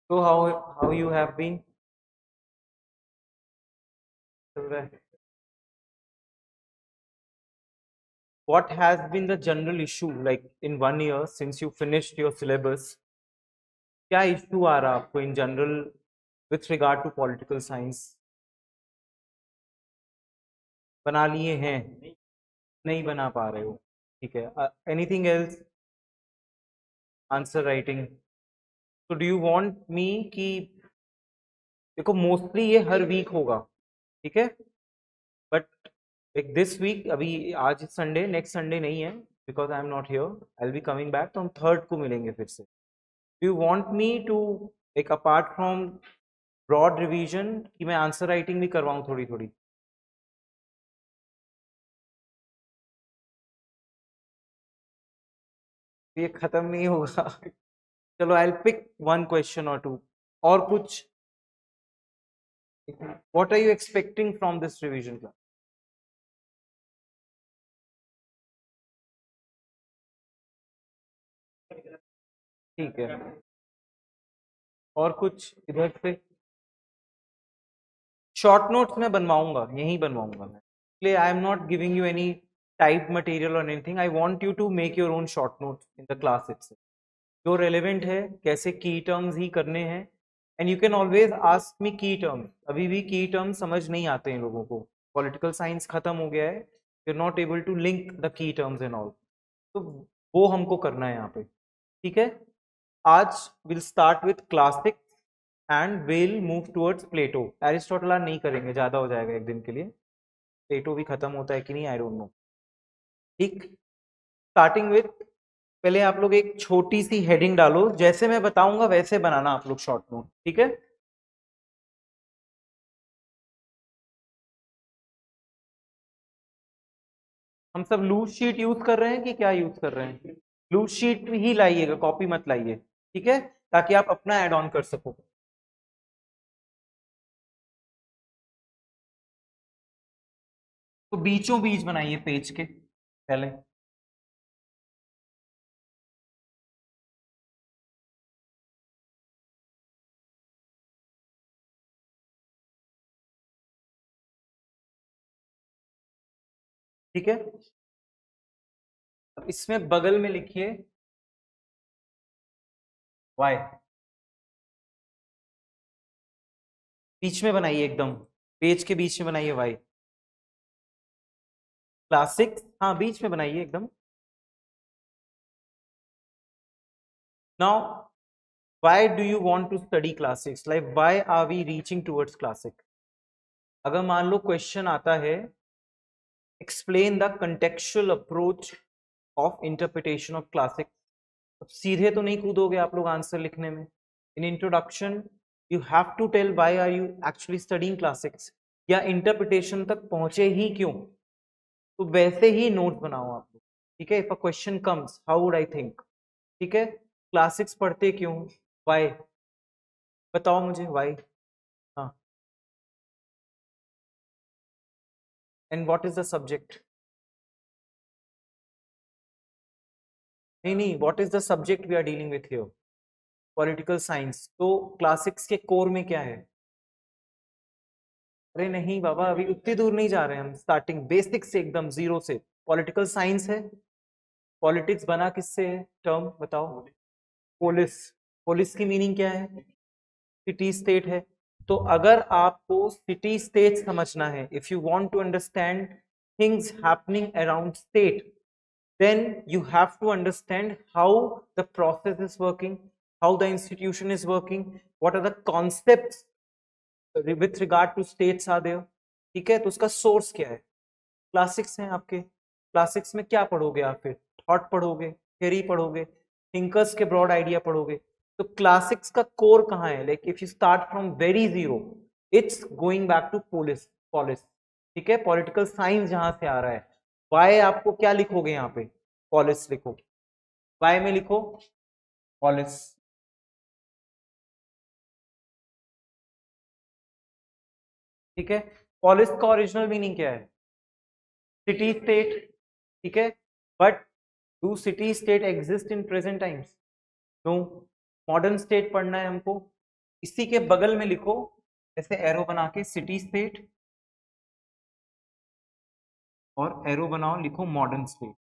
So how you have been? What has been the general issue like in 1 year since you finished your syllabus? क्या issue आ रहा आपको in general with regard to political science? बना लिए हैं, नहीं बना पा रहे हो, ठीक है. Anything else? Answer writing. So do you want me कि देखो मोस्टली ये हर वीक होगा, ठीक है, बट एक दिस वीक अभी आज संडे, नेक्स्ट संडे नहीं है because I am not here, I will be coming back, तो हम थर्ड को मिलेंगे फिर से. Do you want me to एक अपार्ट फ्रॉम ब्रॉड रिवीजन कि मैं आंसर राइटिंग भी करवाऊं थोड़ी थोड़ी? ये खत्म नहीं होगा. चलो I will pick one question और टू. और कुछ? What are you expecting from this revision class? ठीक है. और कुछ इधर से? शॉर्ट नोट्स मैं बनवाऊंगा, यहीं बनवाऊंगा मैं, इसलिए I am not giving you any type material और anything. I want you to make your own short notes in the class itself, जो रेलेवेंट है, कैसे की टर्म्स ही करने हैं. And you can always ask me key terms. अभी भी की टर्म्स समझ नहीं आते हैं लोगों को, पॉलिटिकल साइंस खत्म हो गया है, you are not able to link the key terms and all, तो वो हमको करना है यहाँ पे, ठीक है. आज will start with classic and will move towards Plato. Aristotle नहीं करेंगे, ज़्यादा हो जाएगा एक दिन के लिए. प्लेटो भी खत्म होता है कि नहीं, आई डोंट नो. ठीक. स्टार्टिंग विथ, पहले आप लोग एक छोटी सी हेडिंग डालो, जैसे मैं बताऊंगा वैसे बनाना आप लोग शॉर्ट नोट, ठीक है. हम सब लूज शीट यूज कर रहे हैं कि क्या यूज कर रहे हैं? लूज शीट ही लाइएगा, कॉपी मत लाइए, ठीक है, ताकि आप अपना ऐड ऑन कर सको. तो बीचों बीच बनाइए पेज के पहले. ठीक है. अब इसमें बगल में लिखिए वाई. बीच में बनाइए, एकदम पेज के बीच में बनाइए वाई. क्लासिक, हाँ बीच में बनाइए एकदम. Now why do you want to study classics, like why are we reaching towards classic? अगर मान लो क्वेश्चन आता है, explain the contextual approach of interpretation of classics, अब सीधे तो नहीं कूदोगे आप लोग आंसर लिखने में. In introduction you have to tell why are you actually studying classics, या इंटरप्रिटेशन तक पहुंचे ही क्यों, तो वैसे ही नोट बनाओ आप लोग, ठीक है. If a question comes how would I think, ठीक है. क्लासिक्स पढ़ते क्यों, व्हाई, बताओ मुझे व्हाई. हाँ. And what is the subject? नहीं नहीं, what is the subject we are dealing with here? Political science. तो क्लासिक्स के कोर में क्या है? अरे नहीं बाबा, अभी उतनी दूर नहीं जा रहे हैं हम, स्टार्टिंग बेसिक से एकदम जीरो से. पॉलिटिकल साइंस है. पॉलिटिक्स बना किससे है, टर्म बताओ? पोलिस. पोलिस की मीनिंग क्या है? सिटी स्टेट है. तो अगर आपको सिटी स्टेट समझना है, if you want to understand things happening around state, then you have to understand how the process is working, how the institution is working, what are the concepts with regard to states are there, ठीक है. तो उसका source क्या है? Classics हैं आपके. Classics में क्या पढ़ोगे आप फिर? थॉट पढ़ोगे, थ्योरी पढ़ोगे, थिंकर्स के ब्रॉड आइडिया पढ़ोगे. तो क्लासिक्स का कोर कहाँ है? Like if you start from very zero, it's going back to polis. Polis, ठीक है, पॉलिटिकल साइंस जहां से आ रहा है. वाई आपको क्या लिखोगे यहाँ पे? पॉलिस लिखो. वाई में लिखो पॉलिस. ठीक है. पॉलिस का ओरिजिनल मीनिंग क्या है? सिटी स्टेट, ठीक है. But do city state exist in present times? No. Modern state पढ़ना है हमको. इसी के बगल में लिखो ऐसे एरो बना के सिटी स्टेट, और एरो बनाओ लिखो modern state.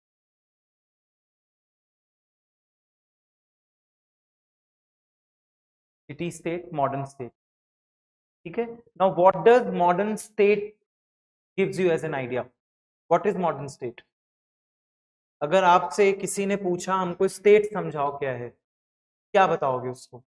City state, modern state, ठीक है। Now what does modern state gives you as an idea? What is modern state? अगर आपसे किसी ने पूछा हमको स्टेट समझाओ क्या है, क्या बताओगे उसको?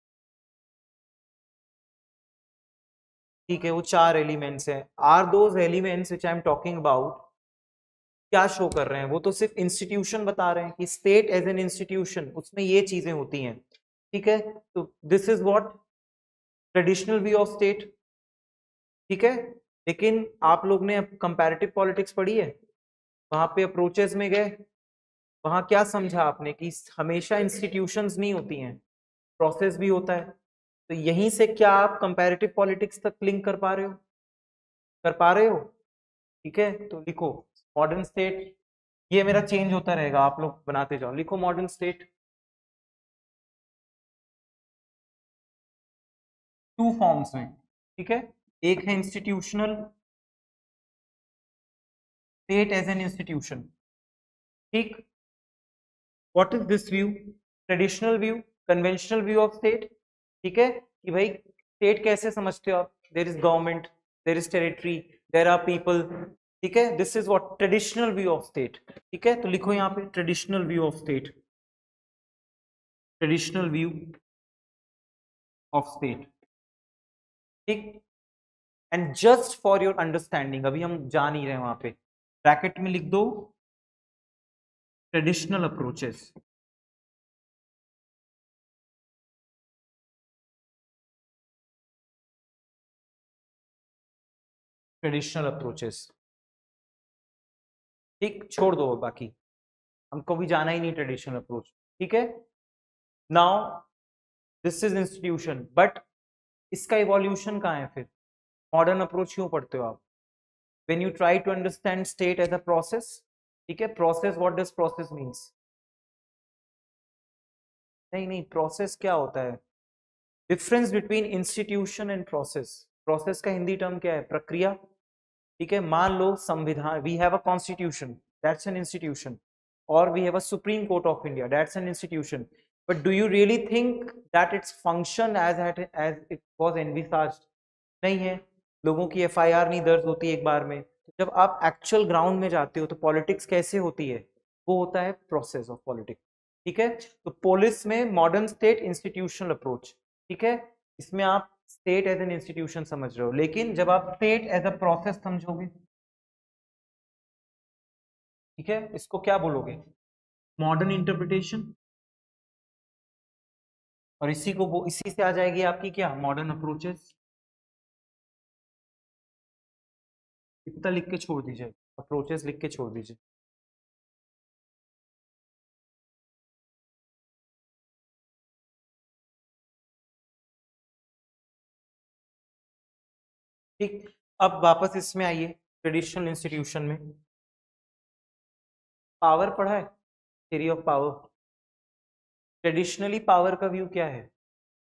ठीक है, वो 4 एलिमेंट्स हैं। Are those elements which I am talking about क्या शो कर रहे हैं? वो तो सिर्फ इंस्टीट्यूशन बता रहे हैं कि स्टेट एज एन इंस्टीट्यूशन, उसमें ये चीजें होती हैं, ठीक है। तो this is what traditional view of state, ठीक है। लेकिन आप लोग ने कंपैरेटिव पॉलिटिक्स पढ़ी है, वहां पे अप्रोचेस में गए, वहां क्या समझा आपने कि हमेशा इंस्टीट्यूशंस नहीं होती हैं, प्रोसेस भी होता है। तो यहीं से क्या आप कंपैरेटिव पॉलिटिक्स तक लिंक कर पा रहे हो? कर पा रहे हो? ठीक है, तो लिखो मॉडर्न स्टेट। ये मेरा चेंज होता रहेगा, आप लोग बनाते जाओ। लिखो मॉडर्न स्टेट 2 फॉर्म्स में, ठीक है। एक है institutional state as an institution, ठीक। What is this view? Traditional view, conventional view of state, ठीक है। कि भाई स्टेट कैसे समझते हो आप? There is government, there is territory, there are people, ठीक है। This is what traditional view of state, ठीक है। तो लिखो यहाँ पे traditional view of state, traditional view of state, ठीक। And just for your understanding, अभी हम जा नहीं रहे वहां पे, ब्रैकेट में लिख दो ट्रेडिशनल अप्रोचेस, ट्रेडिशनल अप्रोचेस, ठीक। छोड़ दो बाकी, हमको भी जाना ही नहीं ट्रेडिशनल अप्रोच, ठीक है। Now this is institution, but इसका इवोल्यूशन कहाँ है फिर? मॉडर्न अप्रोच क्यों पढ़ते हो आप? When you try to understand state as a process, ठीक है। Process, what does process means? नहीं नहीं, प्रोसेस क्या होता है? Difference between institution and process. Process का हिंदी टर्म क्या है? प्रक्रिया, ठीक है। मान लो संविधान, we have a constitution, that's an institution, और we have a supreme court of India, that's an institution. But do you really think that it's function as it was envisaged? नहीं है। लोगों की एफआईआर नहीं दर्ज होती एक बार में। तो जब आप एक्चुअल ग्राउंड में जाते हो तो पॉलिटिक्स कैसे होती है? वो होता है प्रोसेस ऑफ पॉलिटिक्स, ठीक है। तो पुलिस में मॉडर्न स्टेट इंस्टीट्यूशनल अप्रोच, ठीक है। इसमें आप स्टेट एज एन इंस्टीट्यूशन समझ रहे हो, लेकिन जब आप स्टेट एज अ प्रोसेस समझोगे, ठीक है, इसको क्या बोलोगे? Modern interpretation. और इसी को वो इसी से आ जाएगी आपकी क्या? Modern approaches. इतना लिख के छोड़ दीजिए, अप्रोचेस लिख के छोड़ दीजिए। ठीक, अब वापस इसमें आइए ट्रेडिशनल इंस्टीट्यूशन में। पावर पढ़ा है, theory of power. Traditionally power का व्यू क्या है?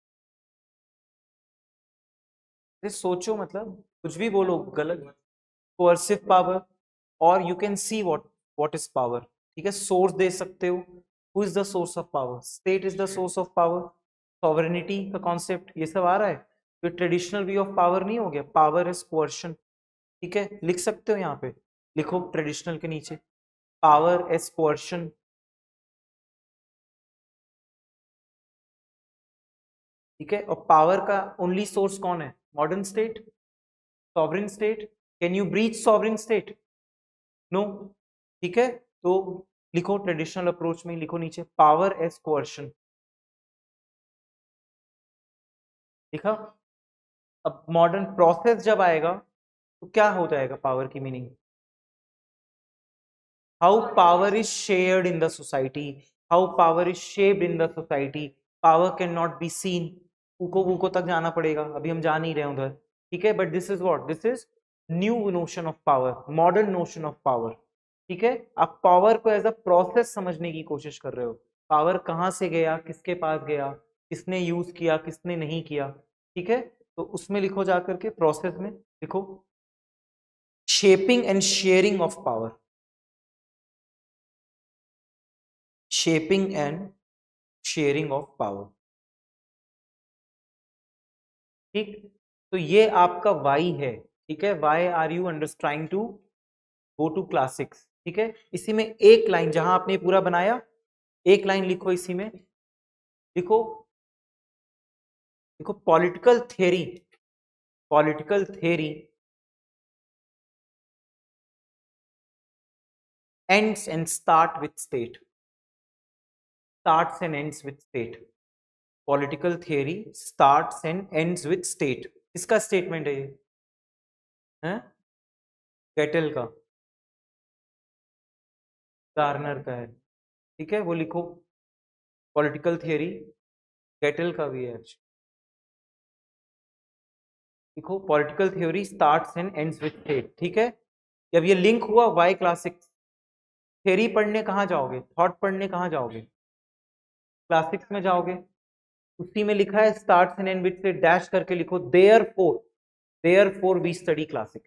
अरे सोचो, मतलब कुछ भी बोलो गलत। कोअर्सिव पावर, और you can see what is power, ठीक है। सोर्स दे सकते हो, who is the source of power? State is the source of power. Sovereignty का कॉन्सेप्ट, ये सब आ रहा है। तो ट्रेडिशनल व्यू ऑफ पावर नहीं हो गया? पावर इज कोअर्शन, ठीक है। लिख सकते हो यहाँ पे, लिखो ट्रेडिशनल के नीचे पावर एज कोअर्शन, ठीक है। और पावर का ओनली सोर्स कौन है? Modern state, sovereign state. Can you breach sovereign state? No, ठीक है। तो लिखो ट्रेडिशनल अप्रोच में, लिखो नीचे पावर एज कोअर्शन, लिखा। अब मॉडर्न प्रोसेस जब आएगा तो क्या हो जाएगा पावर की meaning? How power is shared in the society, how power is shaped in the society. Power can not be seen. ऊको वूको तक जाना पड़ेगा, अभी हम जा नहीं रहे उधर, ठीक है। But this is what, this is new notion of power, modern notion of power, ठीक है। आप पावर को एज अ प्रोसेस समझने की कोशिश कर रहे हो। पावर कहाँ से गया, किसके पास गया, किसने यूज किया, किसने नहीं किया, ठीक है, तो उसमें लिखो जा करके, प्रोसेस में लिखो shaping and sharing of power, shaping and sharing of power. ठीक, तो ये आपका वाई है। ठीक है, why are you under trying to go to class 6। ठीक है, इसी में एक लाइन जहां आपने पूरा बनाया, एक लाइन लिखो इसी में, लिखो देखो political theory, political theory ends and start with state, starts and ends with state, political theory starts and ends with state। किसका स्टेटमेंट है ये? है कैटल का, गार्नर का है। ठीक है, वो लिखो पॉलिटिकल थियरी, कैटल का भी है। लिखो political theory starts and ends with state. ठीक है, जब ये लिंक हुआ वाई क्लासिक्स, थ्योरी पढ़ने कहाँ जाओगे, थॉट पढ़ने कहाँ जाओगे, क्लासिक्स में जाओगे। उसी में लिखा है starts and end with state, dash करके लिखो therefore we study classics,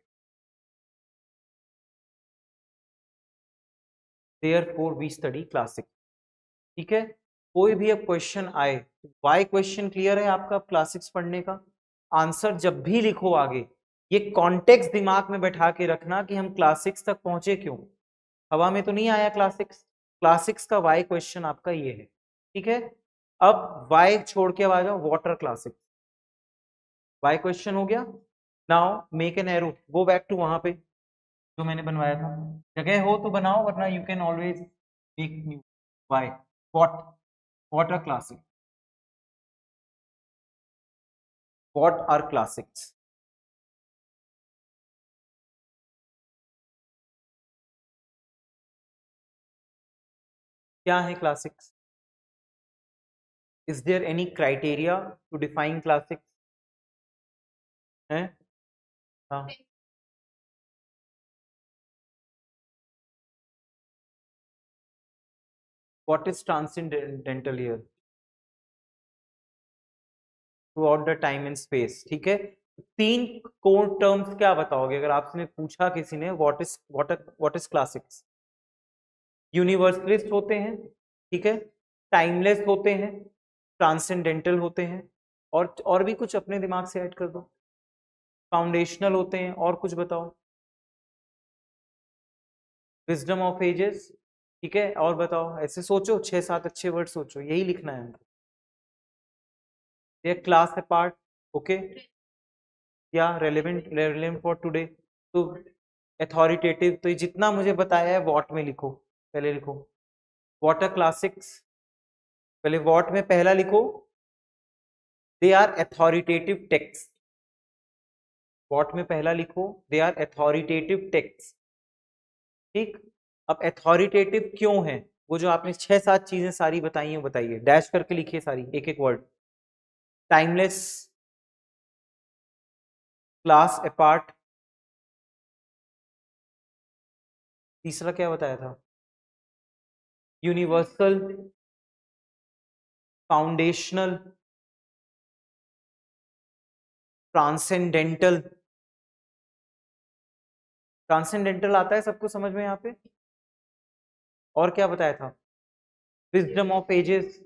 therefore we study classics. ठीक है, कोई भी अब क्वेश्चन आए, वाई क्वेश्चन क्लियर है आपका क्लासिक्स पढ़ने का। आंसर जब भी लिखो आगे, ये कॉन्टेक्स्ट दिमाग में बैठा के रखना कि हम क्लासिक्स तक पहुंचे क्यों, हवा में तो नहीं आया क्लासिक्स। क्लासिक्स का वाई क्वेश्चन आपका ये है। ठीक है, अब वाई छोड़ के आ जाओ, वाटर क्लासिक्स, वाई क्वेश्चन हो गया। Now make an arrow, go back to वहां पे जो मैंने बनवाया था। जगह हो तो बनाओ, वरना you can always make new. Why what, what are classic, what are classics. क्या है classics? Is there any criteria to define classics? है हाँ, what is transcendental here? Throughout the time and space. ठीक है, तीन कोर टर्म्स क्या बताओगे अगर आपसे पूछा किसी ने व्हाट इज क्लासिक्स? यूनिवर्सलिस्ट होते हैं, ठीक है, टाइमलेस होते हैं, ट्रांसेंडेंटल होते हैं, और भी कुछ अपने दिमाग से ऐड कर दो। फाउंडेशनल होते हैं, और कुछ बताओ। विजडम ऑफ एजेस, ठीक है, और बताओ। ऐसे सोचो, 6-7 अच्छे वर्ड सोचो, यही लिखना है हमको। ये क्लास अपार्ट, ओके, या रेलेवेंट फॉर टुडे। तो अथॉरिटेटिव, तो ये जितना मुझे बताया है वॉट में लिखो, पहले लिखो वाटर क्लासिक्स, पहले वॉट में पहला लिखो, they are authoritative text. What में पहला लिखो, दे आर अथॉरिटेटिव टेक्स्ट। ठीक, अब अथॉरिटेटिव क्यों है, वो जो आपने 6-7 चीजें सारी बताई हैं बताइए, डैश करके लिखिए सारी, एक एक वर्ड। टाइमलेस, क्लास अपार्ट, तीसरा क्या बताया था? Universal, foundational, transcendental. ट्रांसेंडेंटल आता है सबको समझ में यहाँ पे? और क्या बताया था? विजडम ऑफ एजेस,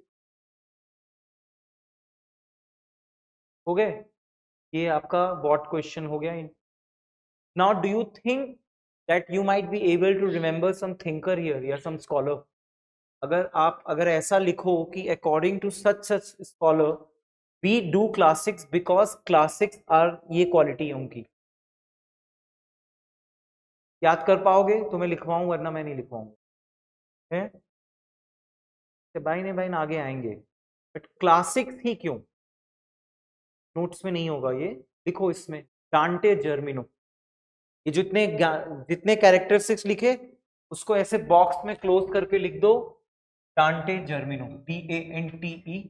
हो गए। ये आपका व्हाट क्वेश्चन हो गया। Now do you think that you might be able to remember some thinker here या सम स्कॉलर? अगर ऐसा लिखो कि according to such such scholar we do classics because classics are, ये क्वालिटी है उनकी, याद कर पाओगे तो मैं लिखवाऊं, वरना मैं नहीं लिखवाऊंगा। है भाई ने भाई आगे आएंगे, बट क्लासिक्स ही क्यों? नोट्स में नहीं होगा ये, लिखो इसमें डांटे जर्मिनो। ये जितने कैरेक्टरिस्टिक्स लिखे उसको ऐसे बॉक्स में क्लोज करके लिख दो, डांटे जर्मिनो, DANTE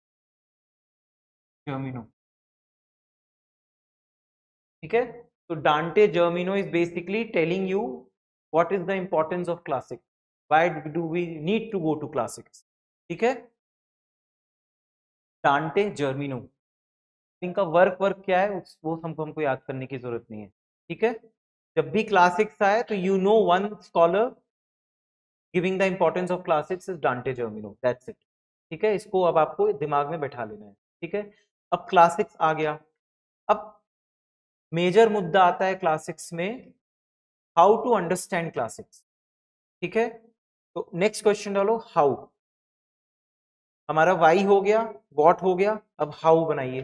जर्मिनो। ठीक है, तो Dante Germino is basically telling you what is the importance of classic, why do we need to go to classics. ठीक है, डांटे जर्मिनो। इनका वर्क क्या है वो हमको याद करने की जरूरत नहीं है, ठीक है। जब भी क्लासिक्स आए तो you know one scholar giving the importance of classics is Dante Germino, that's it, ठीक है। इसको अब आपको दिमाग में बैठा लेना है, ठीक है। अब क्लासिक्स आ गया। अब मेजर मुद्दा आता है क्लासिक्स में, हाउ टू अंडरस्टैंड क्लासिक्स, ठीक है। तो नेक्स्ट क्वेश्चन डालो, हाउ। हमारा वाई हो गया, व्हाट हो गया, अब हाउ बनाइए।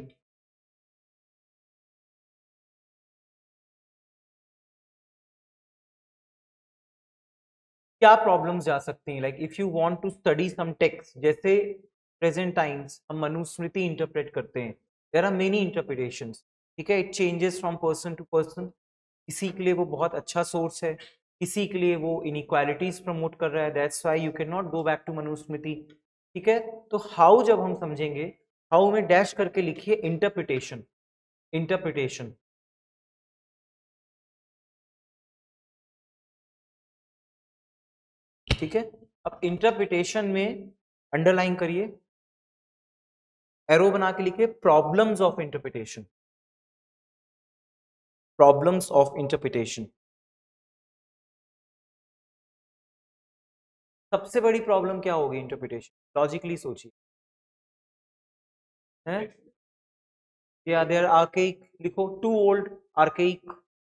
क्या प्रॉब्लम्स जा सकती हैं, like if you want to study some text, जैसे प्रेजेंट टाइम्स हम मनुस्मृति इंटरप्रेट करते हैं, देयर आर मेनी इंटरप्रिटेशंस, ठीक है। It changes from person to person. किसी के लिए वो बहुत अच्छा सोर्स है, किसी के लिए वो इनइक्वालिटीज प्रमोट कर रहा है, that's why you can not go back to Manusmriti, ठीक है। तो हाउ जब हम समझेंगे, हाउ में डैश करके लिखिए इंटरप्रिटेशन, इंटरप्रिटेशन, ठीक है। अब इंटरप्रिटेशन में अंडरलाइन करिए, एरो बना के लिखिए problems of interpretation, problems of interpretation. सबसे बड़ी प्रॉब्लम क्या होगी इंटरप्रिटेशन, लॉजिकली सोचिए, है या देयर आर्केइक, लिखो too old, archaic,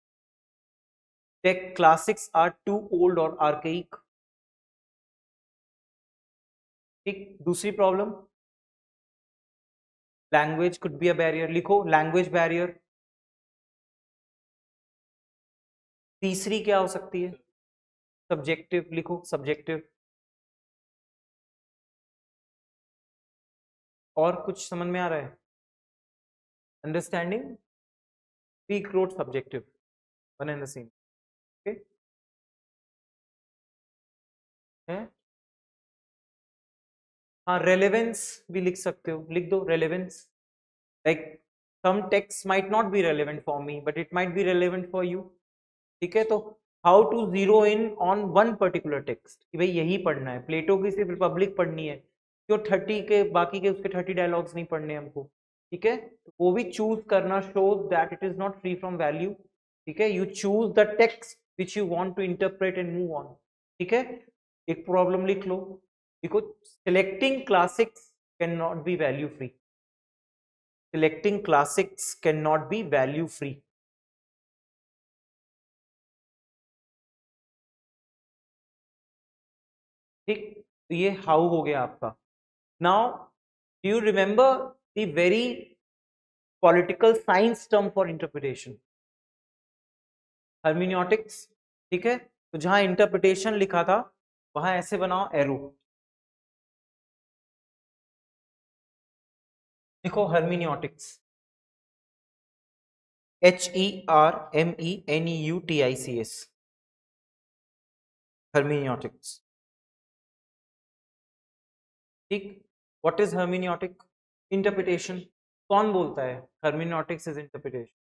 take classics are too old और आर्केइक, ठीक। दूसरी problem, language could be a barrier, लिखो लैंग्वेज बैरियर। तीसरी क्या हो सकती है, सब्जेक्टिव, लिखो सब्जेक्टिव। और कुछ समझ में आ रहा है, understanding speak road subjective, one and the same, okay है। हाँ रेलेवेंस भी लिख सकते हो, लिख दो relevance, like some text might not be relevant for me but it might be relevant for you, ठीक है। तो how to zero in on one particular text, कि भाई यही पढ़ना है, प्लेटो की सिर्फ रिपब्लिक पढ़नी है, क्यों 30 के बाकी के उसके 30 डायलॉग्स नहीं पढ़ने हमको, ठीक है। तो वो भी चूज करना shows that it is not free from value, ठीक है। You choose the text which you want to interpret and move on, ठीक है। एक प्रॉब्लम लिख लो, देखो selecting classics can not be value free, selecting classics can not be value free, ठीक। तो ये हाउ हो गया आपका। Now do you remember the very political science term for interpretation, hermeneutics, ठीक है। तो जहां इंटरप्रिटेशन लिखा था वहां ऐसे बनाओ एरो, देखो हर्मेन्यूटिक्स, HERMENEUTICS, हर्मेन्यूटिक्स, ठीक। What is hermeneutic, interpretation. कौन बोलता है हर्मेन्यूटिक्स इज इंटरप्रिटेशन,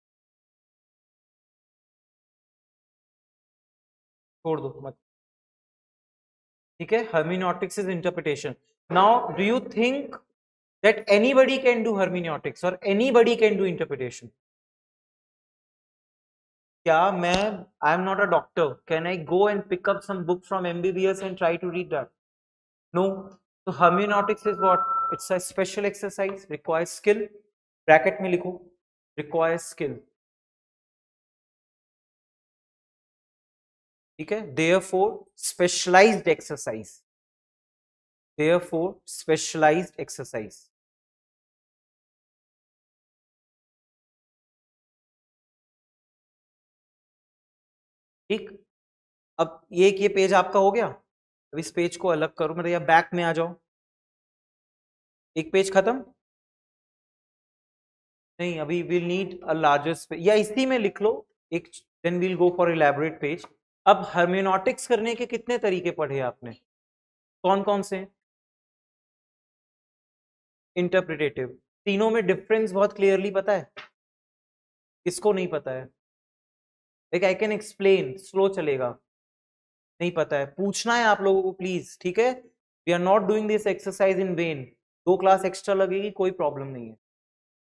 छोड़ दो मत, ठीक है। hermeneutics is interpretation. Now do you think that anybody can do hermeneutics or anybody can do interpretation? क्या मैं, I am not a doctor, can I go and pick up some book from MBBS and try to read that? No. So hermeneutics is what, it's a special exercise, requires skill, bracket में लिखो requires skill, ठीक है। therefore specialized exercise, therefore specialized exercise, ठीक। अब ये page आपका हो गया, अब इस पेज को अलग करो, मतलब या बैक में आ जाओ, एक पेज खत्म, नहीं अभी will need a larger space, या इसी में लिख लो एक, then will go for elaborate page. अब हर्मेनोटिक्स करने के कितने तरीके पढ़े आपने, कौन कौन से, इंटरप्रिटेटिव, तीनों में डिफरेंस बहुत क्लियरली पता है, किसको नहीं पता है, like I can explain, slow चलेगा, नहीं पता है पूछना है आप लोगों को प्लीज, ठीक है। We are not doing this exercise in vain, 2 class extra लगेगी, कोई प्रॉब्लम नहीं है,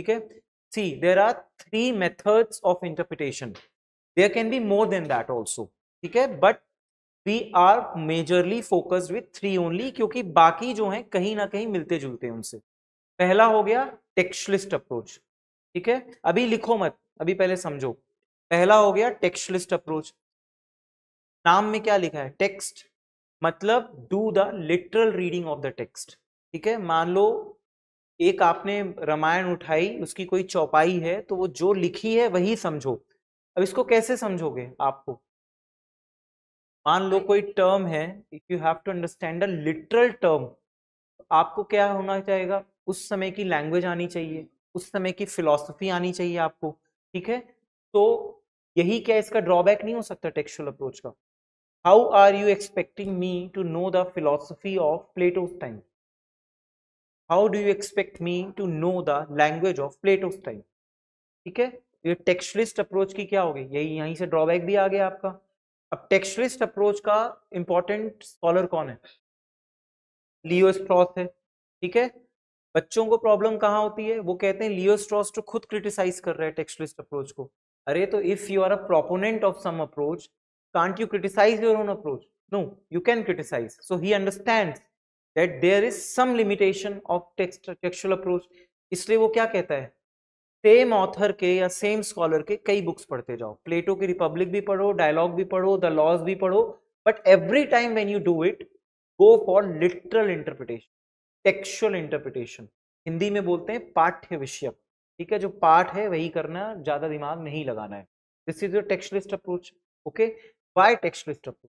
ठीक है, see there are 3 methods of interpretation, there can be more than that also, ठीक है, but we are majorly focused with 3 only, क्योंकि बाकी जो है कहीं ना कहीं मिलते जुलते हैं उनसे। पहला हो गया टेक्स्टलिस्ट अप्रोच, ठीक है, अभी लिखो मत, अभी पहले समझो। पहला हो गया टेक्स्टलिस्ट अप्रोच, नाम में क्या लिखा है, टेक्स्ट, मतलब do the literal reading of the text, ठीक है। मान लो एक आपने रामायण उठाई, उसकी कोई चौपाई है, तो वो जो लिखी है वही समझो। अब इसको कैसे समझोगे आपको, मान लो कोई टर्म है, if you have to understand a literal term, आपको क्या होना चाहिए, उस समय की लैंग्वेज आनी चाहिए, उस समय की फिलॉसफी आनी चाहिए आपको, ठीक है। तो यही क्या इसका ड्रॉबैक नहीं हो सकता टेक्सचुअल अप्रोच का? How are you expecting me to know the philosophy of Plato's time? How do you expect me to know the language of Plato's time? ठीक है, ये टेक्सचुअलिस्ट अप्रोच की क्या होगी, यही यहीं से ड्रॉबैक भी आ गया आपका। अब टेक्सचुअलिस्ट अप्रोच का इंपॉर्टेंट स्कॉलर कौन है? लियो स्ट्रॉस है, ठीक है। बच्चों को प्रॉब्लम कहाँ होती है, वो कहते हैं लियो स्ट्रॉस तो खुद क्रिटिसाइज कर रहे हैं टेक्सचुअलिस्ट अप्रोच को। अरे तो if you are a proponent of some approach, can't you criticise your own approach? No, you can criticise. So he understands that there is some limitation of textual approach, इसलिए वो क्या कहता है, सेम ऑथर के या same scholar के कई books पढ़ते जाओ, प्लेटो की रिपब्लिक भी पढ़ो, डायलॉग भी पढ़ो, द लॉज भी पढ़ो, but every time when you do it, go for literal interpretation, textual interpretation, Hindi में बोलते हैं पाठ्य विषयक, ठीक है, जो पाठ है वही करना, ज्यादा दिमाग नहीं लगाना है। This is your textualist approach, okay. Why textualist approach,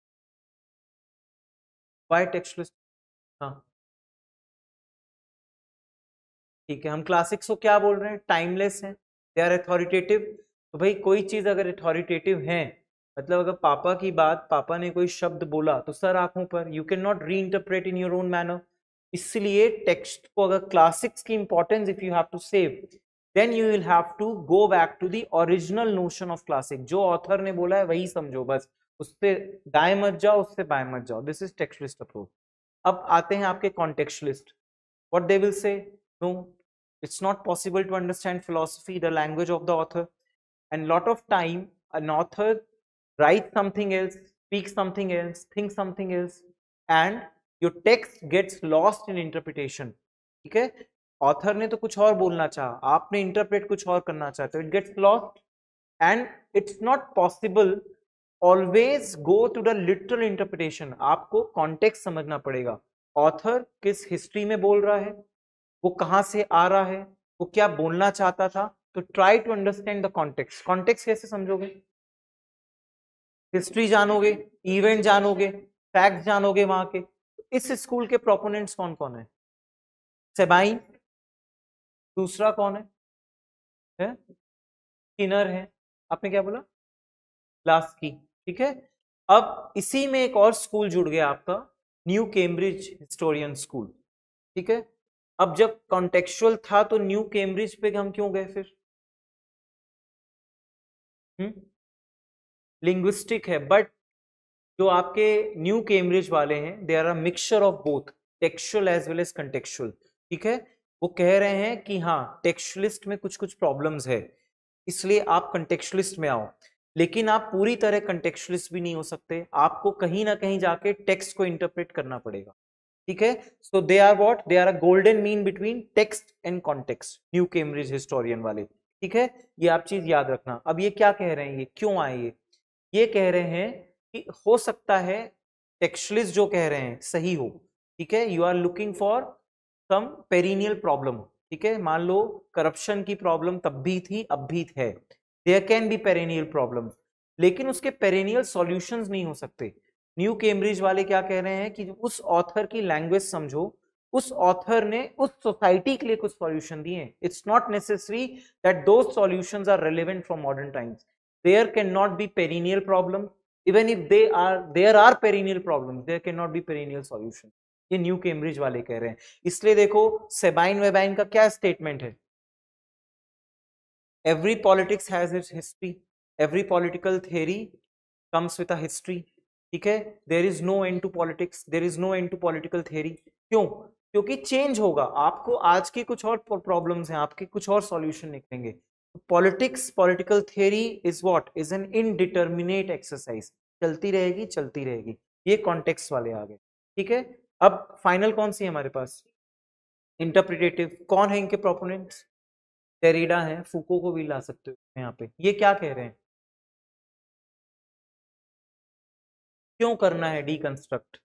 why textualist? हाँ ठीक है, हम क्लासिक्स को क्या बोल रहे हैं, टाइमलेस है, दे आर अथॉरिटेटिव। तो भाई कोई चीज अगर अथॉरिटेटिव है, मतलब अगर पापा की बात, पापा ने कोई शब्द बोला तो सर आंखों पर, you can not reinterpret in your own manner. इसलिए टेक्स्ट को, अगर क्लासिक्स की importance if you have to save, then you will have to go back to the original notion of classic, जो ऑथर ने बोला है वही समझो बस, उससे दाएं मत जाओ, उससे बाएं मत जाओ। This is textualist approach. अब आते हैं आपके कॉन्टेक्स्टलिस्ट, what they will say, no, it's not possible to understand philosophy, the language of the author, and lot of time an author writes something else, speaks something else, thinks something else, and your text gets lost in interpretation, ठीक है। Author ने तो कुछ और बोलना चाहा, आपने interpret कुछ और करना चाहते हो, it gets lost, and it's not possible always go to the literal interpretation. आपको कॉन्टेक्स्ट समझना पड़ेगा, ऑथर किस हिस्ट्री में बोल रहा है, वो कहां से आ रहा है, वो क्या बोलना चाहता था। तो try to understand the context. Context कैसे समझोगे, हिस्ट्री जानोगे, इवेंट जानोगे, फैक्ट जानोगे वहां के। इस स्कूल के प्रोपोनेंट्स कौन कौन है, सेबाइन, दूसरा कौन है? स्किनर है, आपने क्या बोला, लास्की, ठीक है। अब इसी में एक और स्कूल जुड़ गया आपका, न्यू कैम्ब्रिज हिस्टोरियन स्कूल, ठीक है। अब जब कॉन्टेक्चुअल था तो न्यू कैम्ब्रिज पे हम क्यों गए फिर? लिंग्विस्टिक है, बट जो आपके न्यू कैम्ब्रिज वाले हैं, they are a mixture of both textual as well as contextual, ठीक है। वो कह रहे हैं कि हाँ टेक्सचुअलिस्ट में कुछ कुछ प्रॉब्लम्स है, इसलिए आप कंटेक्चुअलिस्ट में आओ, लेकिन आप पूरी तरह कंटेक्चुअलिस्ट भी नहीं हो सकते, आपको कहीं ना कहीं जाके टेक्स्ट को इंटरप्रेट करना पड़ेगा, ठीक है। So they are what, they are a golden mean between text and context, new Cambridge historian वाले, ठीक है। ये आप चीज याद रखना। अब ये क्या कह रहे हैं, ये क्यों आए, ये कह रहे हैं कि हो सकता है टेक्सचुअलिस्ट जो कह रहे हैं सही हो, ठीक है। You are looking for some perennial problem, ठीक है, मान लो करप्शन की प्रॉब्लम तब भी थी, अब भी है, there can be perennial problem, लेकिन उसके पेरिनियल सॉल्यूशंस नहीं हो सकते। न्यू कैम्ब्रिज वाले क्या कह रहे हैं कि उस ऑथर की लैंग्वेज समझो, उस ऑथर ने उस सोसाइटी के लिए कुछ सॉल्यूशन दिए, it's not necessary that those solutions are relevant for modern times, there cannot be perennial problem, even if there are perennial problems, there cannot be perennial solution, ये new Cambridge वाले कह रहे हैं। इसलिए देखो सेबाइन वेबाइन का क्या स्टेटमेंट है, every politics has its history, every political theory comes with a history, ठीक है। There is no end to politics, there is no end to political theory, क्यों? क्योंकि चेंज होगा, आपको आज की कुछ और प्रॉब्लम्स हैं, आपके कुछ और सॉल्यूशन निकलेंगे। Politics, political theory is what, is an indeterminate exercise, चलती रहेगी चलती रहेगी। ये कॉन्टेक्स्ट वाले आ गए, ठीक है। अब फाइनल कौन सी है हमारे पास, इंटरप्रिटेटिव। कौन है इनके प्रोपोनेंट्स, डेरिडा है, फूको को भी ला सकते हो यहाँ पे। ये क्या कह रहे हैं, क्यों करना है डीकंस्ट्रक्ट,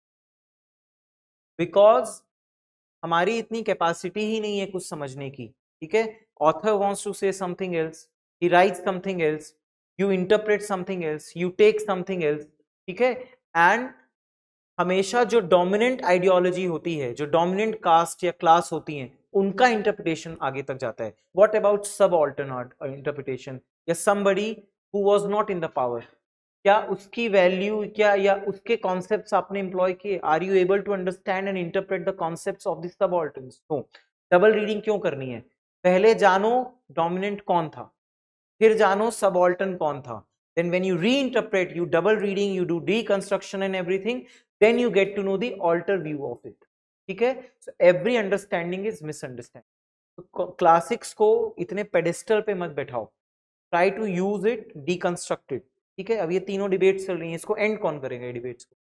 बिकॉज हमारी इतनी कैपेसिटी ही नहीं है कुछ समझने की, ठीक है। Author wants to say something else, he writes something else, you interpret something else, you take something else, ठीक है। एंड हमेशा जो डोमिनेंट आइडियोलॉजी होती है, जो डोमिनेंट कास्ट या क्लास होती हैं, उनका इंटरप्रिटेशन आगे तक जाता है। What about subaltern interpretation, या somebody who was not in the power, क्या उसकी वैल्यू क्या या उसके कॉन्सेप्ट्स आपने एम्प्लॉय किए, are you able to understand and interpret the concepts of the subordinates. तो डबल रीडिंग क्यों करनी है, पहले जानो डोमिनेंट कौन था, फिर जानो सबऑल्टर्न कौन था, then when you reinterpret, you double reading, you do deconstruction and everything, then you get to know the alter view of it, ठीक है। so every understanding is misunderstanding। तो क्लासिक्स को इतने पेडेस्टल पे मत बैठाओ, try to use it, deconstruct it, ठीक है। अब ये तीनों डिबेट्स चल रही हैं, इसको एंड कौन करेगा, ये डिबेट्स को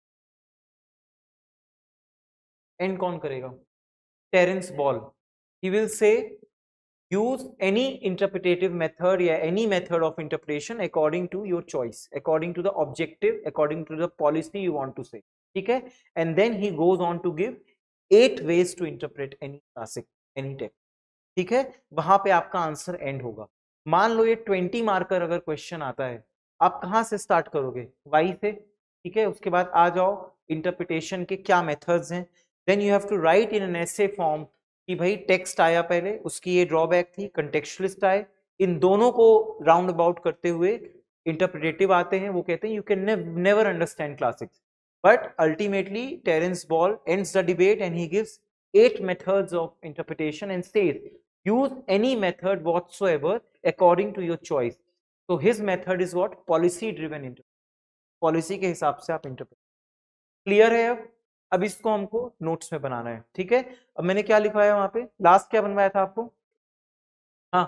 एंड कौन करेगा, Terence Ball. He will say use any interpretative method या any method of interpretation according to your choice, according to the objective, according to the policy you want to say, ठीक है। and then he goes on to give 8 ways to interpret any classic, any text, ठीक है। वहां पे आपका answer and होगा। मान लो ये 20 मार्कर अगर क्वेश्चन आता है, आप कहां से स्टार्ट करोगे, वाई से, ठीक है। उसके बाद आ जाओ इंटरप्रिटेशन के क्या मेथड्स हैं, then you have to write in an essay form कि भाई टेक्स्ट आया पहले, उसकी ये ड्रॉबैक थी, कंटेक्चुअलिस्ट आए, इन दोनों को राउंड अबाउट करते हुए इंटरप्रिटेटिव आते हैं। वो कहते हैं you can never understand classics, but ultimately Terence Ball ends the debate and he gives 8 methods of interpretation and says use any method whatsoever according to your choice। so his method is what, policy driven interpretation, policy के हिसाब से आप interpret. Clear है अब इसको हमको notes में बनाना है, ठीक है। अब मैंने क्या लिखवाया वहां पे, लास्ट क्या बनवाया था आपको, हाँ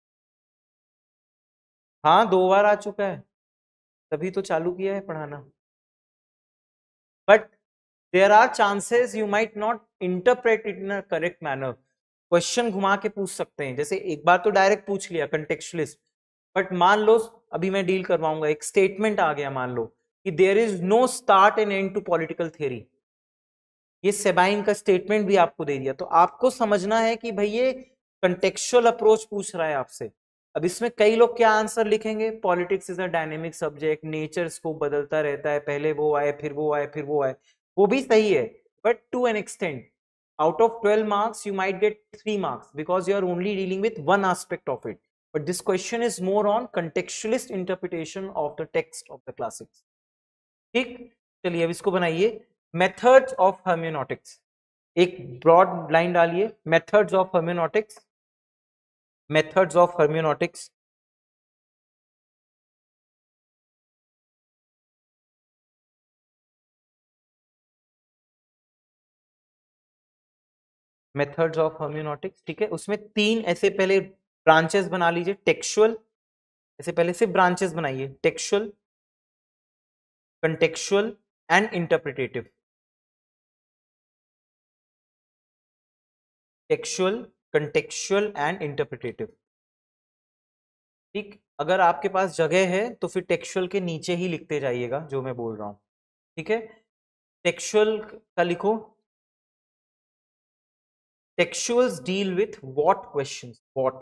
हाँ 2 बार आ चुका है, तभी तो चालू किया है पढ़ाना। But there are chances you might not interpret it in a correct manner। Question घुमा के पूछ सकते हैं, जैसे एक बार तो डायरेक्ट पूछ लिया कंटेक्चुअलिस्ट, बट मान लो अभी मैं डील करवाऊंगा, एक स्टेटमेंट आ गया, मान लो कि there is no start and end to political theory, ये सेबाइन का स्टेटमेंट भी आपको दे दिया, तो आपको समझना है कि भाई ये कंटेक्चुअल अप्रोच पूछ रहा है आपसे। अब इसमें कई लोग क्या आंसर लिखेंगे, politics is a dynamic subject, nature को बदलता रहता है, पहले वो आए फिर वो आए फिर वो आए, वो भी सही है, but to an extent out of 12 marks you might get 3 marks because you are only dealing with one aspect of it, but this question is more on contextualist interpretation of the text of the classics, ठीक। चलिए अब इसको बनाइए, methods of hermeneutics, एक broad line डालिए, methods of hermeneutics, methods of hermeneutics, methods of hermeneutics, ठीक है। उसमें 3 ऐसे पहले ब्रांचेस बना लीजिए, टेक्सुअल, ऐसे पहले सिर्फ ब्रांचेस बनाइए, textual, contextual and interpretative, textual, contextual and interpretative, ठीक। अगर आपके पास जगह है तो फिर टेक्सुअल के नीचे ही लिखते जाइएगा जो मैं बोल रहा हूं, ठीक है। टेक्सुअल का लिखो, textuals deal with what questions, what,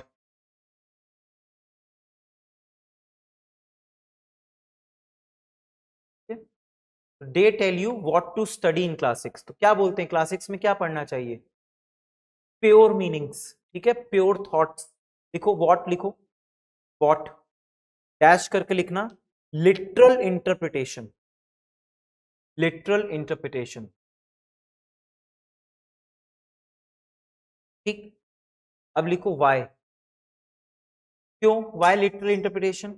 they tell you what to study in classics. तो क्या बोलते हैं क्लासिक्स में क्या पढ़ना चाहिए, प्योर मीनिंग्स, ठीक है, प्योर थॉट्स, लिखो व्हाट, लिखो व्हाट, डैश करके लिखना, लिटरल इंटरप्रिटेशन, लिटरल इंटरप्रिटेशन, ठीक। अब लिखो वाई, क्यों वाई लिटरल इंटरप्रिटेशन,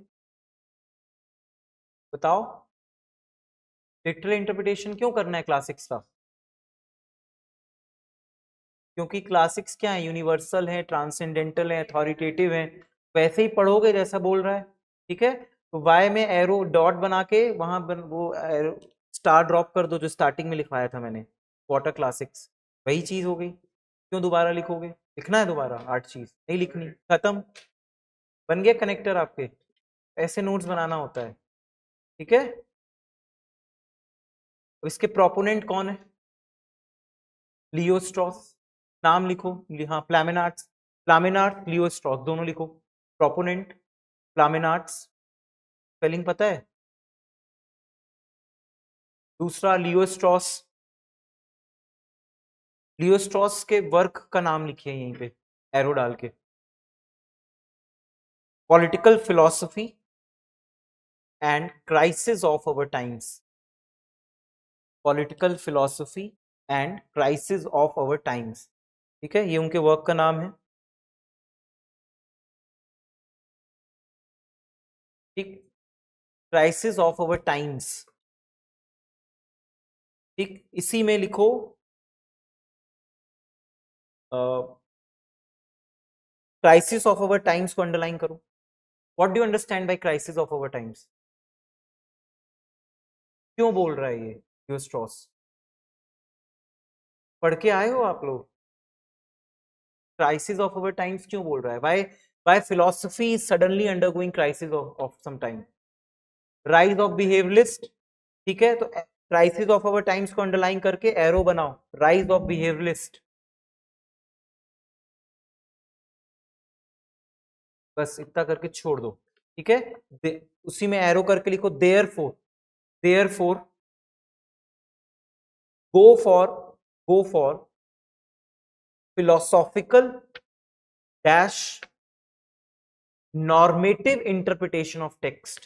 बताओ, लिटरल इंटरप्रिटेशन क्यों करना है क्लासिक्स का, क्योंकि क्लासिक्स क्या है, यूनिवर्सल है, ट्रांसेंडेंटल है, अथॉरिटेटिव है, वैसे ही पढ़ोगे जैसा बोल रहा है। ठीक है, तो वाई में एरो डॉट बना के वहां वो एरो स्टार ड्रॉप कर दो जो स्टार्टिंग में लिखवाया था मैंने, वाटर क्लासिक्स, वही चीज हो गई। क्यों दोबारा लिखोगे, लिखना है दोबारा 8 चीज, नहीं लिखनी, खत्म, बन गया कनेक्टर आपके। ऐसे नोट्स बनाना होता है। ठीक है, इसके प्रोपोनेंट कौन है, लियो स्ट्रॉस, नाम लिखो, हाँ प्लामेनार्ट्स, प्लामेनार्ट लियो स्ट्रॉस दोनों लिखो। प्रोपोनेंट प्लामेनार्ट्स, स्पेलिंग पता है। दूसरा लियो स्ट्रॉस, लियो स्ट्रॉस के वर्क का नाम लिखिए यहीं पे एरो डाल के, political philosophy and crisis of our times, political philosophy and crisis of our times. ठीक है, ये उनके वर्क का नाम है। ठीक, क्राइसिस ऑफ अवर टाइम्स। ठीक, इसी में लिखो क्राइसिस ऑफ अवर टाइम्स को अंडरलाइन करो। What do you understand by crisis of our times, क्यों बोल रहा है ये लियो स्ट्रॉस, पढ़ के आए हो आप लोग, क्राइसिस ऑफ अवर टाइम्स क्यों बोल रहा है, why philosophy is suddenly undergoing crisis of some time, rise of behaviourist. ठीक है, तो क्राइसिस ऑफ अवर टाइम्स को अंडरलाइन करके एरो बनाओ, राइज ऑफ बिहेवियरिस्ट, बस इतना करके छोड़ दो। ठीक है, उसी में एरो करके लिखो therefore, therefore go for, go for philosophical dash normative interpretation of text।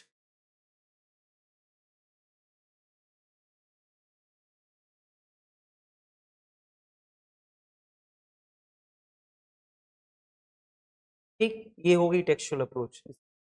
ठीक, ये होगी टेक्सचुअल अप्रोच।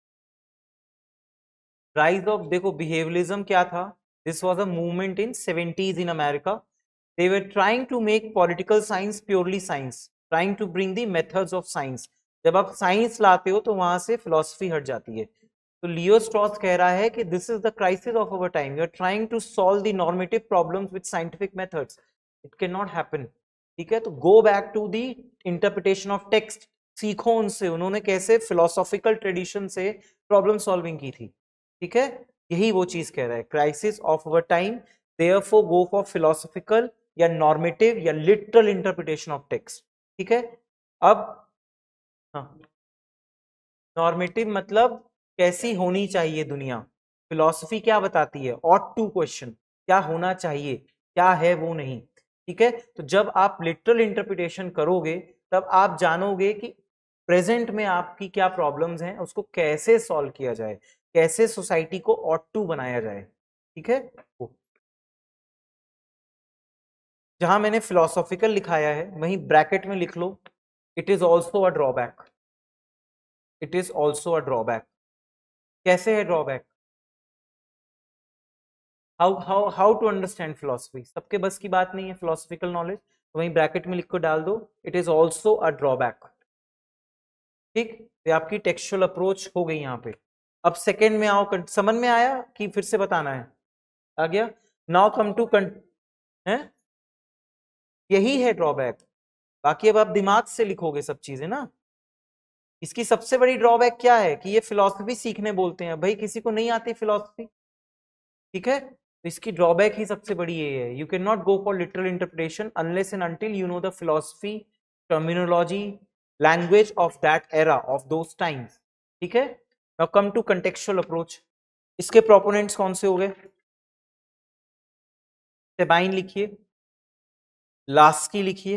राइज ऑफ, देखो बिहेवियरिज्म क्या था, this was a movement in 70s in America, they were trying to make political science purely science, trying to bring the methods of science। जब आप science लाते हो तो वहां से फिलोसफी हट जाती है। तो लियो स्ट्रॉस कह रहा है कि this is the crisis of our time, you are trying to solve the normative problems with scientific methods, it can not happen. ठीक है, तो go back to the interpretation of text, सीखो उनसे, उन्होंने कैसे फिलोसॉफिकल ट्रेडिशन से problem solving की थी। ठीक है, यही वो चीज कह रहा है, crisis of our time, therefore go for philosophical या नॉर्मेटिव या लिटरल इंटरप्रिटेशन ऑफ टेक्स्ट। ठीक है, अब हाँ, नॉर्मेटिव मतलब कैसी होनी चाहिए दुनिया, फिलॉसफी क्या बताती है, ऑट टू क्वेश्चन, क्या होना चाहिए, क्या है वो नहीं। ठीक है, तो जब आप लिटरल इंटरप्रिटेशन करोगे तब आप जानोगे कि प्रेजेंट में आपकी क्या प्रॉब्लम्स हैं, उसको कैसे सॉल्व किया जाए, कैसे सोसाइटी को ऑट टू बनाया जाए। ठीक है, जहां मैंने फिलोसॉफिकल लिखाया है वहीं ब्रैकेट में लिख लो, it is also a drawback, it is also a drawback. कैसे है drawback, how to understand philosophy, सबके बस की बात नहीं है फिलोसफिकल नॉलेज, तो वहीं ब्रैकेट में लिख कर डाल दो, it is also a drawback. ठीक, ये आपकी टेक्सचुअल अप्रोच हो गई यहाँ पे। अब सेकेंड में आओ, समझ में आया कि फिर से बताना है, आ गया। नाउ कम टू है, यही है ड्रॉबैक, बाकी अब आप दिमाग से लिखोगे सब चीजें ना। इसकी सबसे बड़ी ड्रॉबैक क्या है कि ये फिलोसफी सीखने बोलते हैं, भाई किसी को नहीं आती फिलोसफी। ठीक है, तो इसकी ड्रॉबैक ही सबसे बड़ी ये है, you can not go for literal interpretation unless and until you know the philosophy, terminology, language of that era of those times. ठीक है, now come to contextual approach. इसके प्रोपोनेंट्स कौन से हो गए, सेबाइन लिखिए, लास्की लिखिए।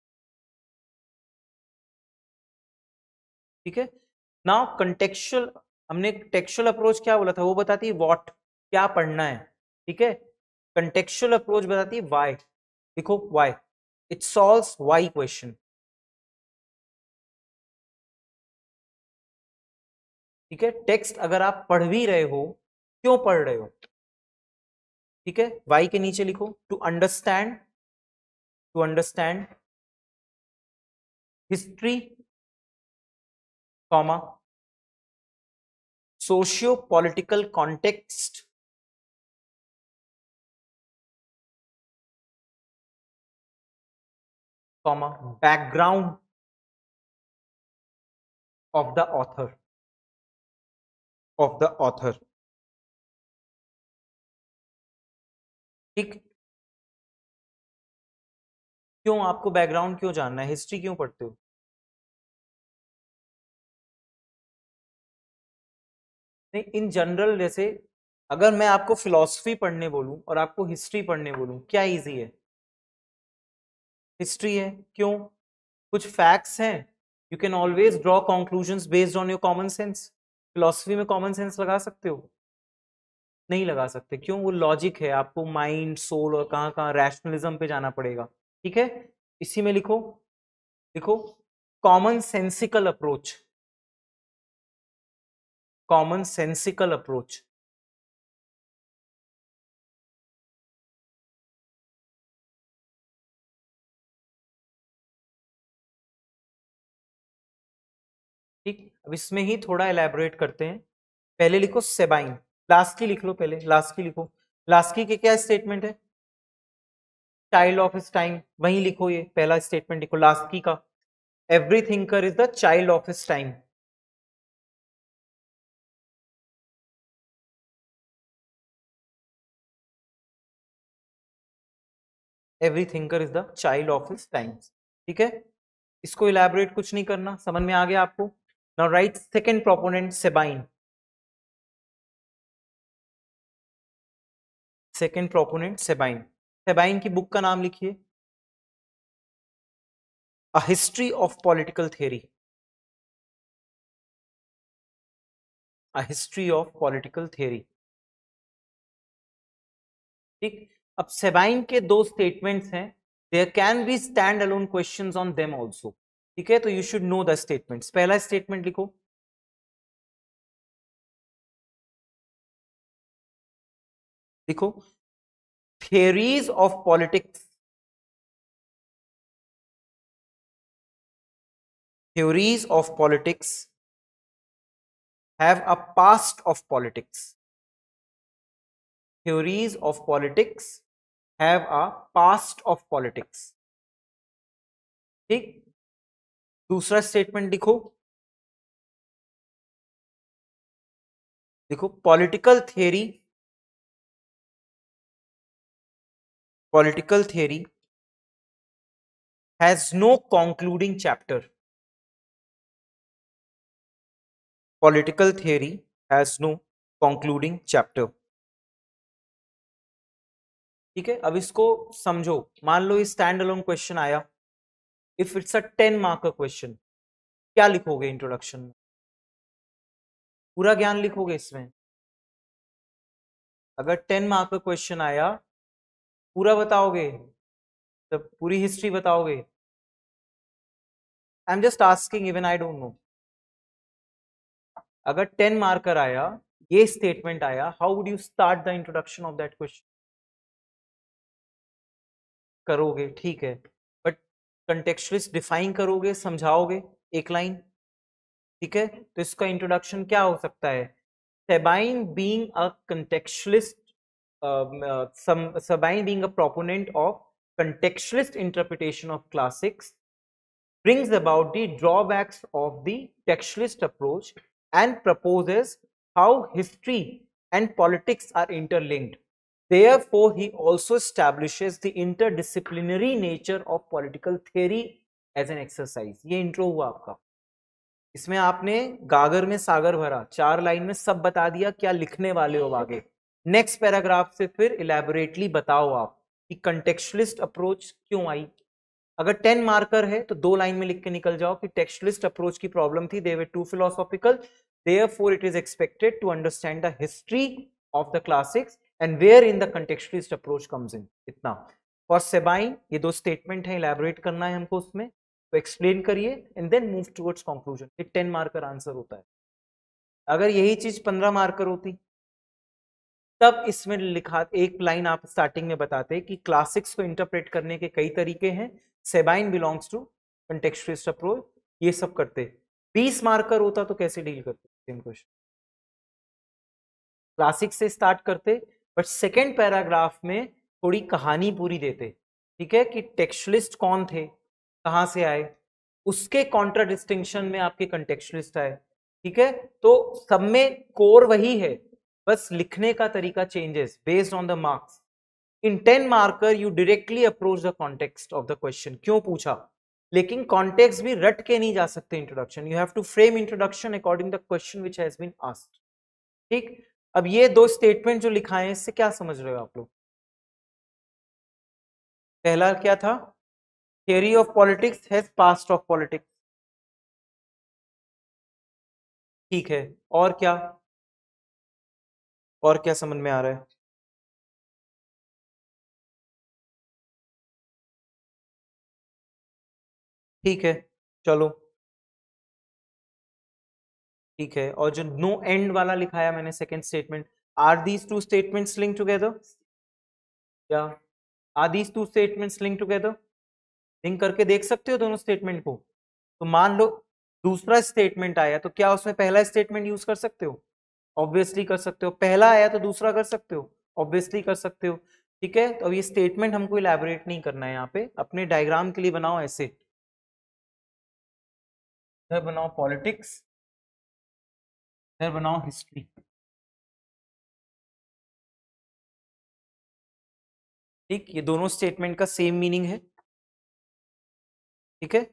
ठीक है, नाउ कंटेक्चुअल, हमने टेक्सचुअल अप्रोच क्या बोला था, वो बताती है व्हाट, क्या पढ़ना है। ठीक है, कंटेक्चुअल अप्रोच बताती है व्हाई, देखो why, it solves why question. ठीक है, टेक्स्ट अगर आप पढ़ भी रहे हो, क्यों पढ़ रहे हो, ठीक है, वाई के नीचे लिखो to understand, to understand history comma socio political context comma background of the author ठीक। क्यों आपको बैकग्राउंड क्यों जानना है, हिस्ट्री क्यों पढ़ते हो? नहीं, इन जनरल जैसे अगर मैं आपको फिलॉसफी पढ़ने बोलूं और आपको हिस्ट्री पढ़ने बोलूं, क्या इजी है? हिस्ट्री है। क्यों? कुछ फैक्ट्स हैं, you can always draw conclusions based on your common sense. Philosophy में कॉमन सेंस लगा सकते हो? नहीं लगा सकते। क्यों? वो लॉजिक है, आपको माइंड सोल और कहाँ कहाँ रैशनलिज्म पे जाना पड़ेगा। ठीक है, इसी में लिखो, लिखो common sensical approach, common sensical approach. ठीक, अब इसमें ही थोड़ा एलैबोरेट करते हैं। पहले लिखो सेबाइन, लास्की लिख लो, पहले लास्की लिखो। लास्की के क्या स्टेटमेंट है? चाइल्ड ऑफ हिज टाइम, वहीं लिखो, ये पहला स्टेटमेंट लिखो लास्की का, every thinker is the child of his time. Every thinker is the child of his times. ठीक है, इसको इलैबोरेट कुछ नहीं करना, समझ में आ गया आपको? Now right second proponent Sabine, second proponent Sabine. Sabine की बुक का नाम लिखिए, a history of political theory, a history of political theory. ठीक, अब सेबाइन के दो स्टेटमेंट्स हैं, there can be stand alone questions on them also. ठीक है, तो you should know the statements. पहला स्टेटमेंट लिखो, लिखो theories of politics, theories of politics have a past of politics, theories of politics have a past of politics। ठीक, दूसरा statement लिखो, देखो political theory has no concluding chapter, political theory has no concluding chapter. ठीक है, अब इसको समझो। मान लो स्टैंड अलोन क्वेश्चन आया, if it's a 10 mark question, क्या लिखोगे इंट्रोडक्शन में? पूरा ज्ञान लिखोगे इसमें? अगर 10 मार्क का क्वेश्चन आया, पूरा बताओगे? तो पूरी हिस्ट्री बताओगे? I am just asking, even I don't know. अगर 10 मार्कर आया, ये स्टेटमेंट आया, how would you start the introduction of that question? करोगे, ठीक है, बट कंटेक्चुअलिस्ट डिफाइन करोगे, समझाओगे एक लाइन। ठीक है, तो इसका इंट्रोडक्शन क्या हो सकता है? Sabine being a contextualist, Sabine being a proponent of contextualist interpretation of classics brings about the drawbacks of the textualist approach and proposes how history and politics are interlinked. Therefore, he also establishes the interdisciplinary nature of political theory as an exercise। ये intro हुआ आपका, इसमें आपने गागर में सागर भरा, 4 line में सब बता दिया क्या लिखने वाले हो आगे। नेक्स्ट पैराग्राफ से फिर इलेबोरेटली बताओ आप कि कंटेक्चुअलिस्ट अप्रोच क्यों आई। अगर 10 मार्कर है तो 2 लाइन में लिख के निकल जाओ कि टेक्सचुअलिस्ट अप्रोच की प्रॉब्लम थी, they were too philosophical, therefore it is expected to understand the history of the classics and where in the contextualist approach comes in. इतना फॉर सेबाइन, ये 2 स्टेटमेंट है, इलेबोरेट करना है हमको उसमें, तो एक्सप्लेन करिए and then move towards conclusion. ये 10 मार्कर आंसर होता है। अगर यही चीज 15 मार्कर होती, तब इसमें लिखा एक लाइन आप स्टार्टिंग में बताते कि क्लासिक्स को इंटरप्रेट करने के कई तरीके हैं, Sabine belongs to contextualist approach, ये सब करते। 20 मार्कर होता तो कैसे डील करते सेम क्वेश्चन? क्लासिक से स्टार्ट करते, बट सेकेंड पैराग्राफ में थोड़ी कहानी पूरी देते, ठीक है, कि टेक्सचुअलिस्ट कौन थे, कहां से आए, उसके कॉन्ट्रा डिस्टिंक्शन में आपके कंटेक्चुअलिस्ट आए, ठीक है। तो सब में कोर वही है, बस लिखने का तरीका changes based on the marks. In 10 marker you directly approach the context of the question, क्यों पूछा, लेकिन कॉन्टेक्स्ट भी रट के नहीं जा सकते introduction, you have to frame introduction according the question which has been asked, ठीक। अब ये दो स्टेटमेंट जो लिखा है, इससे क्या समझ रहे हो आप लोग? पहला क्या था, theory of politics has past of politics, ठीक है, और क्या समझ में आ रहा है? ठीक है, चलो, ठीक है। और जो नो एंड वाला लिखाया मैंने second statement, are these two statements link together, या are these two statements link together? Link करके देख सकते हो दोनों स्टेटमेंट को। तो मान लो दूसरा स्टेटमेंट आया, तो क्या उसमें पहला स्टेटमेंट यूज कर सकते हो? ऑब्वियसली कर सकते हो। पहला आया तो दूसरा कर सकते हो? ऑब्वियसली कर सकते हो, ठीक है। तो अब ये स्टेटमेंट हमको इलैबोरेट नहीं करना है यहाँ पे, अपने डायग्राम के लिए बनाओ ऐसे, इधर बनाओ पॉलिटिक्स, इधर बनाओ हिस्ट्री, ठीक। ये दोनों स्टेटमेंट का सेम मीनिंग है, ठीक है।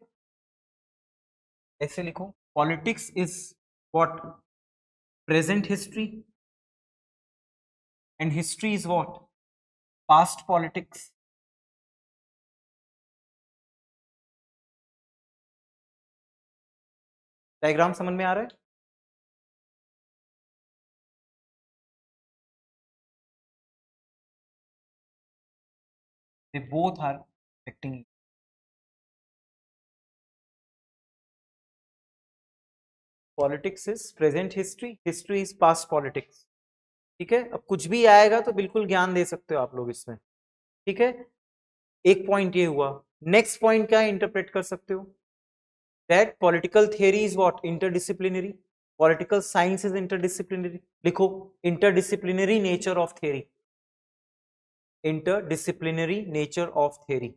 ऐसे लिखो, politics is what, present history, and history is what, past politics. Diagram समझ में आ रहा है? They both are affecting you. Politics is present history, history is past politics, ठीक है। अब कुछ भी आएगा तो बिल्कुल ज्ञान दे सकते हो आप लोग इसमें, ठीक है। एक पॉइंट ये हुआ, नेक्स्ट पॉइंट क्या इंटरप्रेट कर सकते हो, that political theory is what, interdisciplinary, political science is interdisciplinary. लिखो, interdisciplinary nature of theory, interdisciplinary nature of theory,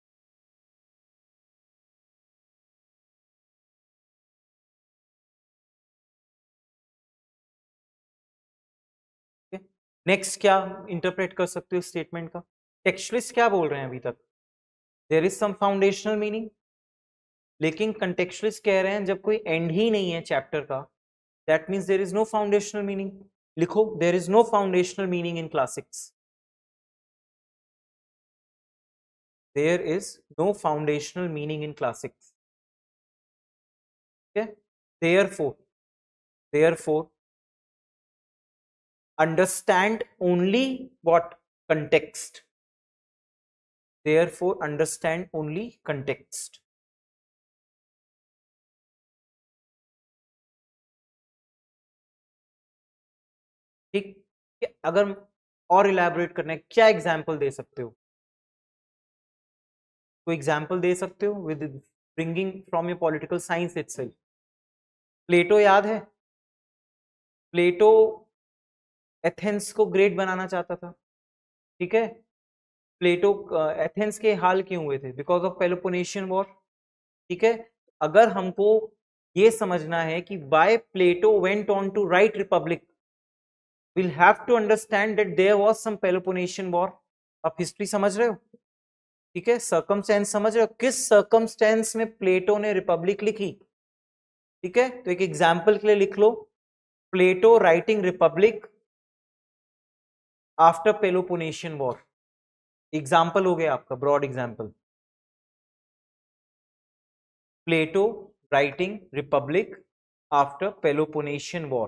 next क्या इंटरप्रेट कर सकते हो स्टेटमेंट का, टेक्सचुअलिस्ट क्या बोल रहे हैं अभी तक, there is some foundational meaning, लेकिन कंटेक्चुअलिस्ट कह रहे हैं जब कोई एंड ही नहीं है चैप्टर का, that means there is no foundational meaning. लिखो, there is no foundational meaning in classics, there is no foundational meaning in classics, ठीक है। Therefore understand only what context, therefore understand only context, ठीक। अगर और elaborate करना है, क्या example दे सकते हो, कोई एग्जाम्पल दे सकते हो with bringing from your political science itself? Plato याद है, प्लेटो एथेंस को ग्रेट बनाना चाहता था, ठीक है। प्लेटो एथेंस के हाल क्यों हुए थे, बिकॉज ऑफ पेलोपोनेशियन वॉर, ठीक है। अगर हमको ये समझना है कि why Plato went on to write Republic, we'll have to understand that there was some Peloponnesian war। आप हिस्ट्री समझ रहे हो, ठीक है, सर्कमस्टेंस समझ रहे हो, किस सर्कमस्टेंस में प्लेटो ने रिपब्लिक लिखी, ठीक है। तो एक एग्जाम्पल के लिए लिख लो, Plato writing Republic after Peloponnesian war, example हो गया आपका, broad example, Plato writing Republic after Peloponnesian war,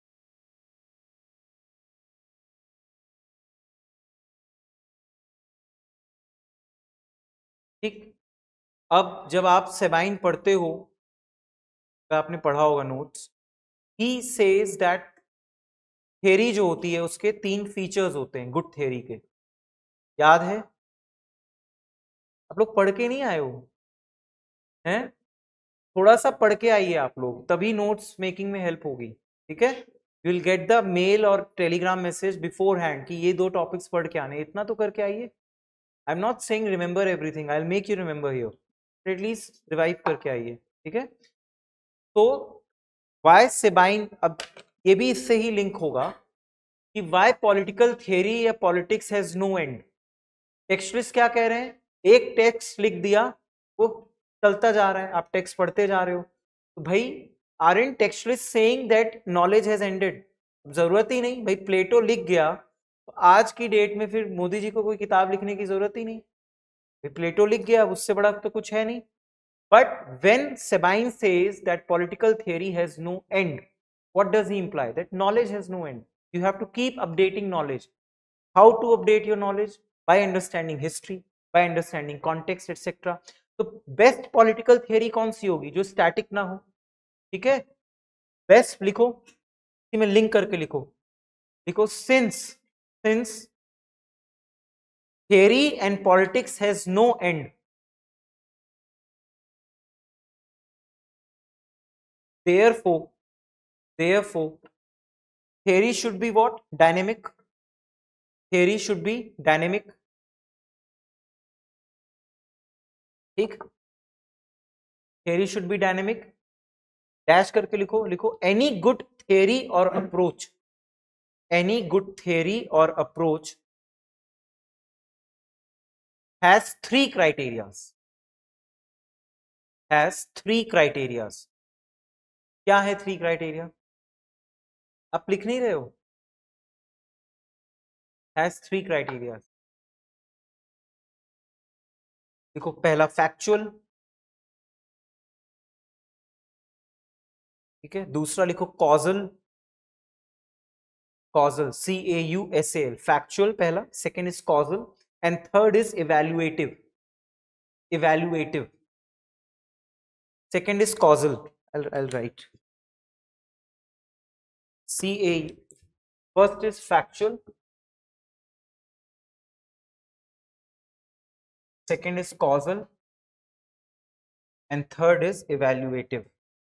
ठीक। अब जब आप सेबाइन पढ़ते हो, आपने पढ़ा होगा notes, he says that theory जो होती है उसके 3 फीचर्स होते हैं गुड थ्योरी के, याद है? आप लोग पढ़ के नहीं आए हो? हैं? थोड़ा सा पढ़ के आइए आप लोग, तभी नोट्स मेकिंग में हेल्प होगी, ठीक है? You will get the mail और टेलीग्राम मैसेज बिफोर हैंड कि ये 2 टॉपिक्स पढ़ के आने, इतना तो करके आइए। I am not saying remember everything, I will make you remember here, at least revive करके आइए, ठीक है? तो वाई सेबाइन, अब ये भी इससे ही लिंक होगा कि वाई पॉलिटिकल थियरी या politics has no end. Textualist क्या कह रहे हैं, एक टेक्स्ट लिख दिया, वो चलता जा रहा है, आप टेक्स्ट पढ़ते जा रहे हो, तो भाई aren't textualist saying that knowledge has ended? जरूरत ही नहीं भाई, प्लेटो लिख गया तो आज की डेट में फिर मोदी जी को कोई किताब लिखने की जरूरत ही नहीं, भाई प्लेटो लिख गया, उससे बड़ा तो कुछ है नहीं। But when Sabine says that political theory has no end, what does he imply? That knowledge has no end. You have to keep updating knowledge. How to update your knowledge? By understanding history, by understanding context, etc. तो best political theory कौन सी होगी जो static ना हो, ठीक है? Best लिखो, इसी में लिंक करके लिखो, लिखो since theory and politics has no end, therefore theory should be what? Dynamic. Theory should be dynamic. ठीक, theory should be dynamic. Dash करके लिखो, लिखो any good theory or approach, any good theory or approach has 3 criterias, has 3 criterias. क्या है 3 criteria? आप लिख नहीं रहे हो? has 3 criteria. देखो, पहला फैक्चुअल, ठीक है? दूसरा लिखो कॉजल, कॉजल CAUSAL, फैक्चुअल पहला, second is causal, and third is evaluative, evaluative, second is causal. I'll write CA. First is factual, second is causal, and third is evaluative.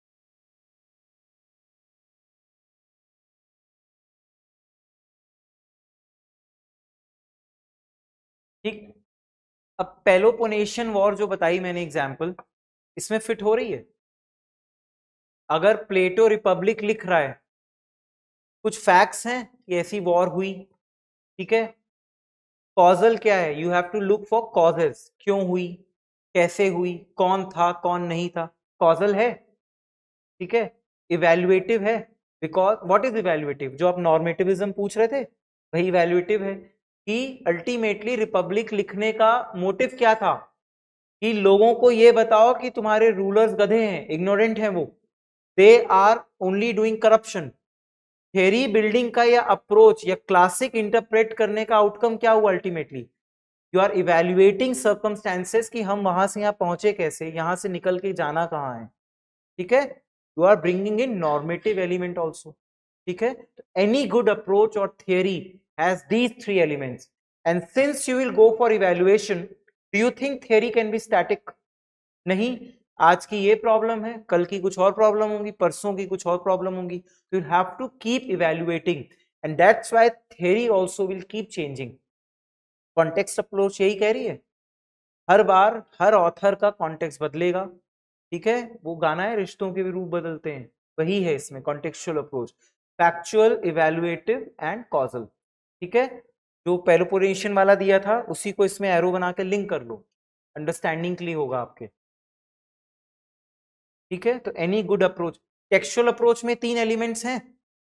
ठीक, अब Peloponnesian war जो बताई मैंने एग्जाम्पल, इसमें fit हो रही है? अगर प्लेटो रिपब्लिक लिख रहा है, कुछ फैक्ट्स हैं कि ऐसी वॉर हुई, ठीक है? कॉजल क्या है? You have to look for causes, क्यों हुई, कैसे हुई, कौन था कौन नहीं था, कॉजल है, ठीक है? इवैल्यूएटिव है, बिकॉज व्हाट इज इवैल्यूएटिव? जो आप नॉर्मेटिविज्म पूछ रहे थे, वही इवैल्यूएटिव है कि अल्टीमेटली रिपब्लिक लिखने का मोटिव क्या था, कि लोगों को ये बताओ कि तुम्हारे रूलर्स गधे हैं, इग्नोरेंट हैं, वो they are only doing corruption. Theory building का या अप्रोच या क्लासिक इंटरप्रेट करने का आउटकम क्या हुआ ultimately? You are evaluating circumstances कि हम वहां से यहाँ पहुंचे कैसे, यहां से निकल के जाना कहाँ है, ठीक है? You are bringing in normative element also, ठीक है? एनी गुड अप्रोच और theory has these 3 elements, and since you will go for evaluation, do you think theory can be static? नहीं, आज की ये प्रॉब्लम है, कल की कुछ और प्रॉब्लम होंगी, परसों की कुछ और प्रॉब्लम होंगी, तो you have to keep evaluating, and that's why theory also will keep changing. Context approach यही कह रही है, हर बार हर ऑथर का कॉन्टेक्स्ट बदलेगा, ठीक है? वो गाना है रिश्तों के भी रूप बदलते हैं, वही है इसमें contextual approach, factual, evaluative and causal, ठीक है? जो पेलोपोनेशियन वाला दिया था उसी को इसमें एरो बना के लिंक कर लो, अंडरस्टैंडिंग के लिए होगा आपके, ठीक है? तो any good approach, textual approach में 3 एलिमेंट्स हैं।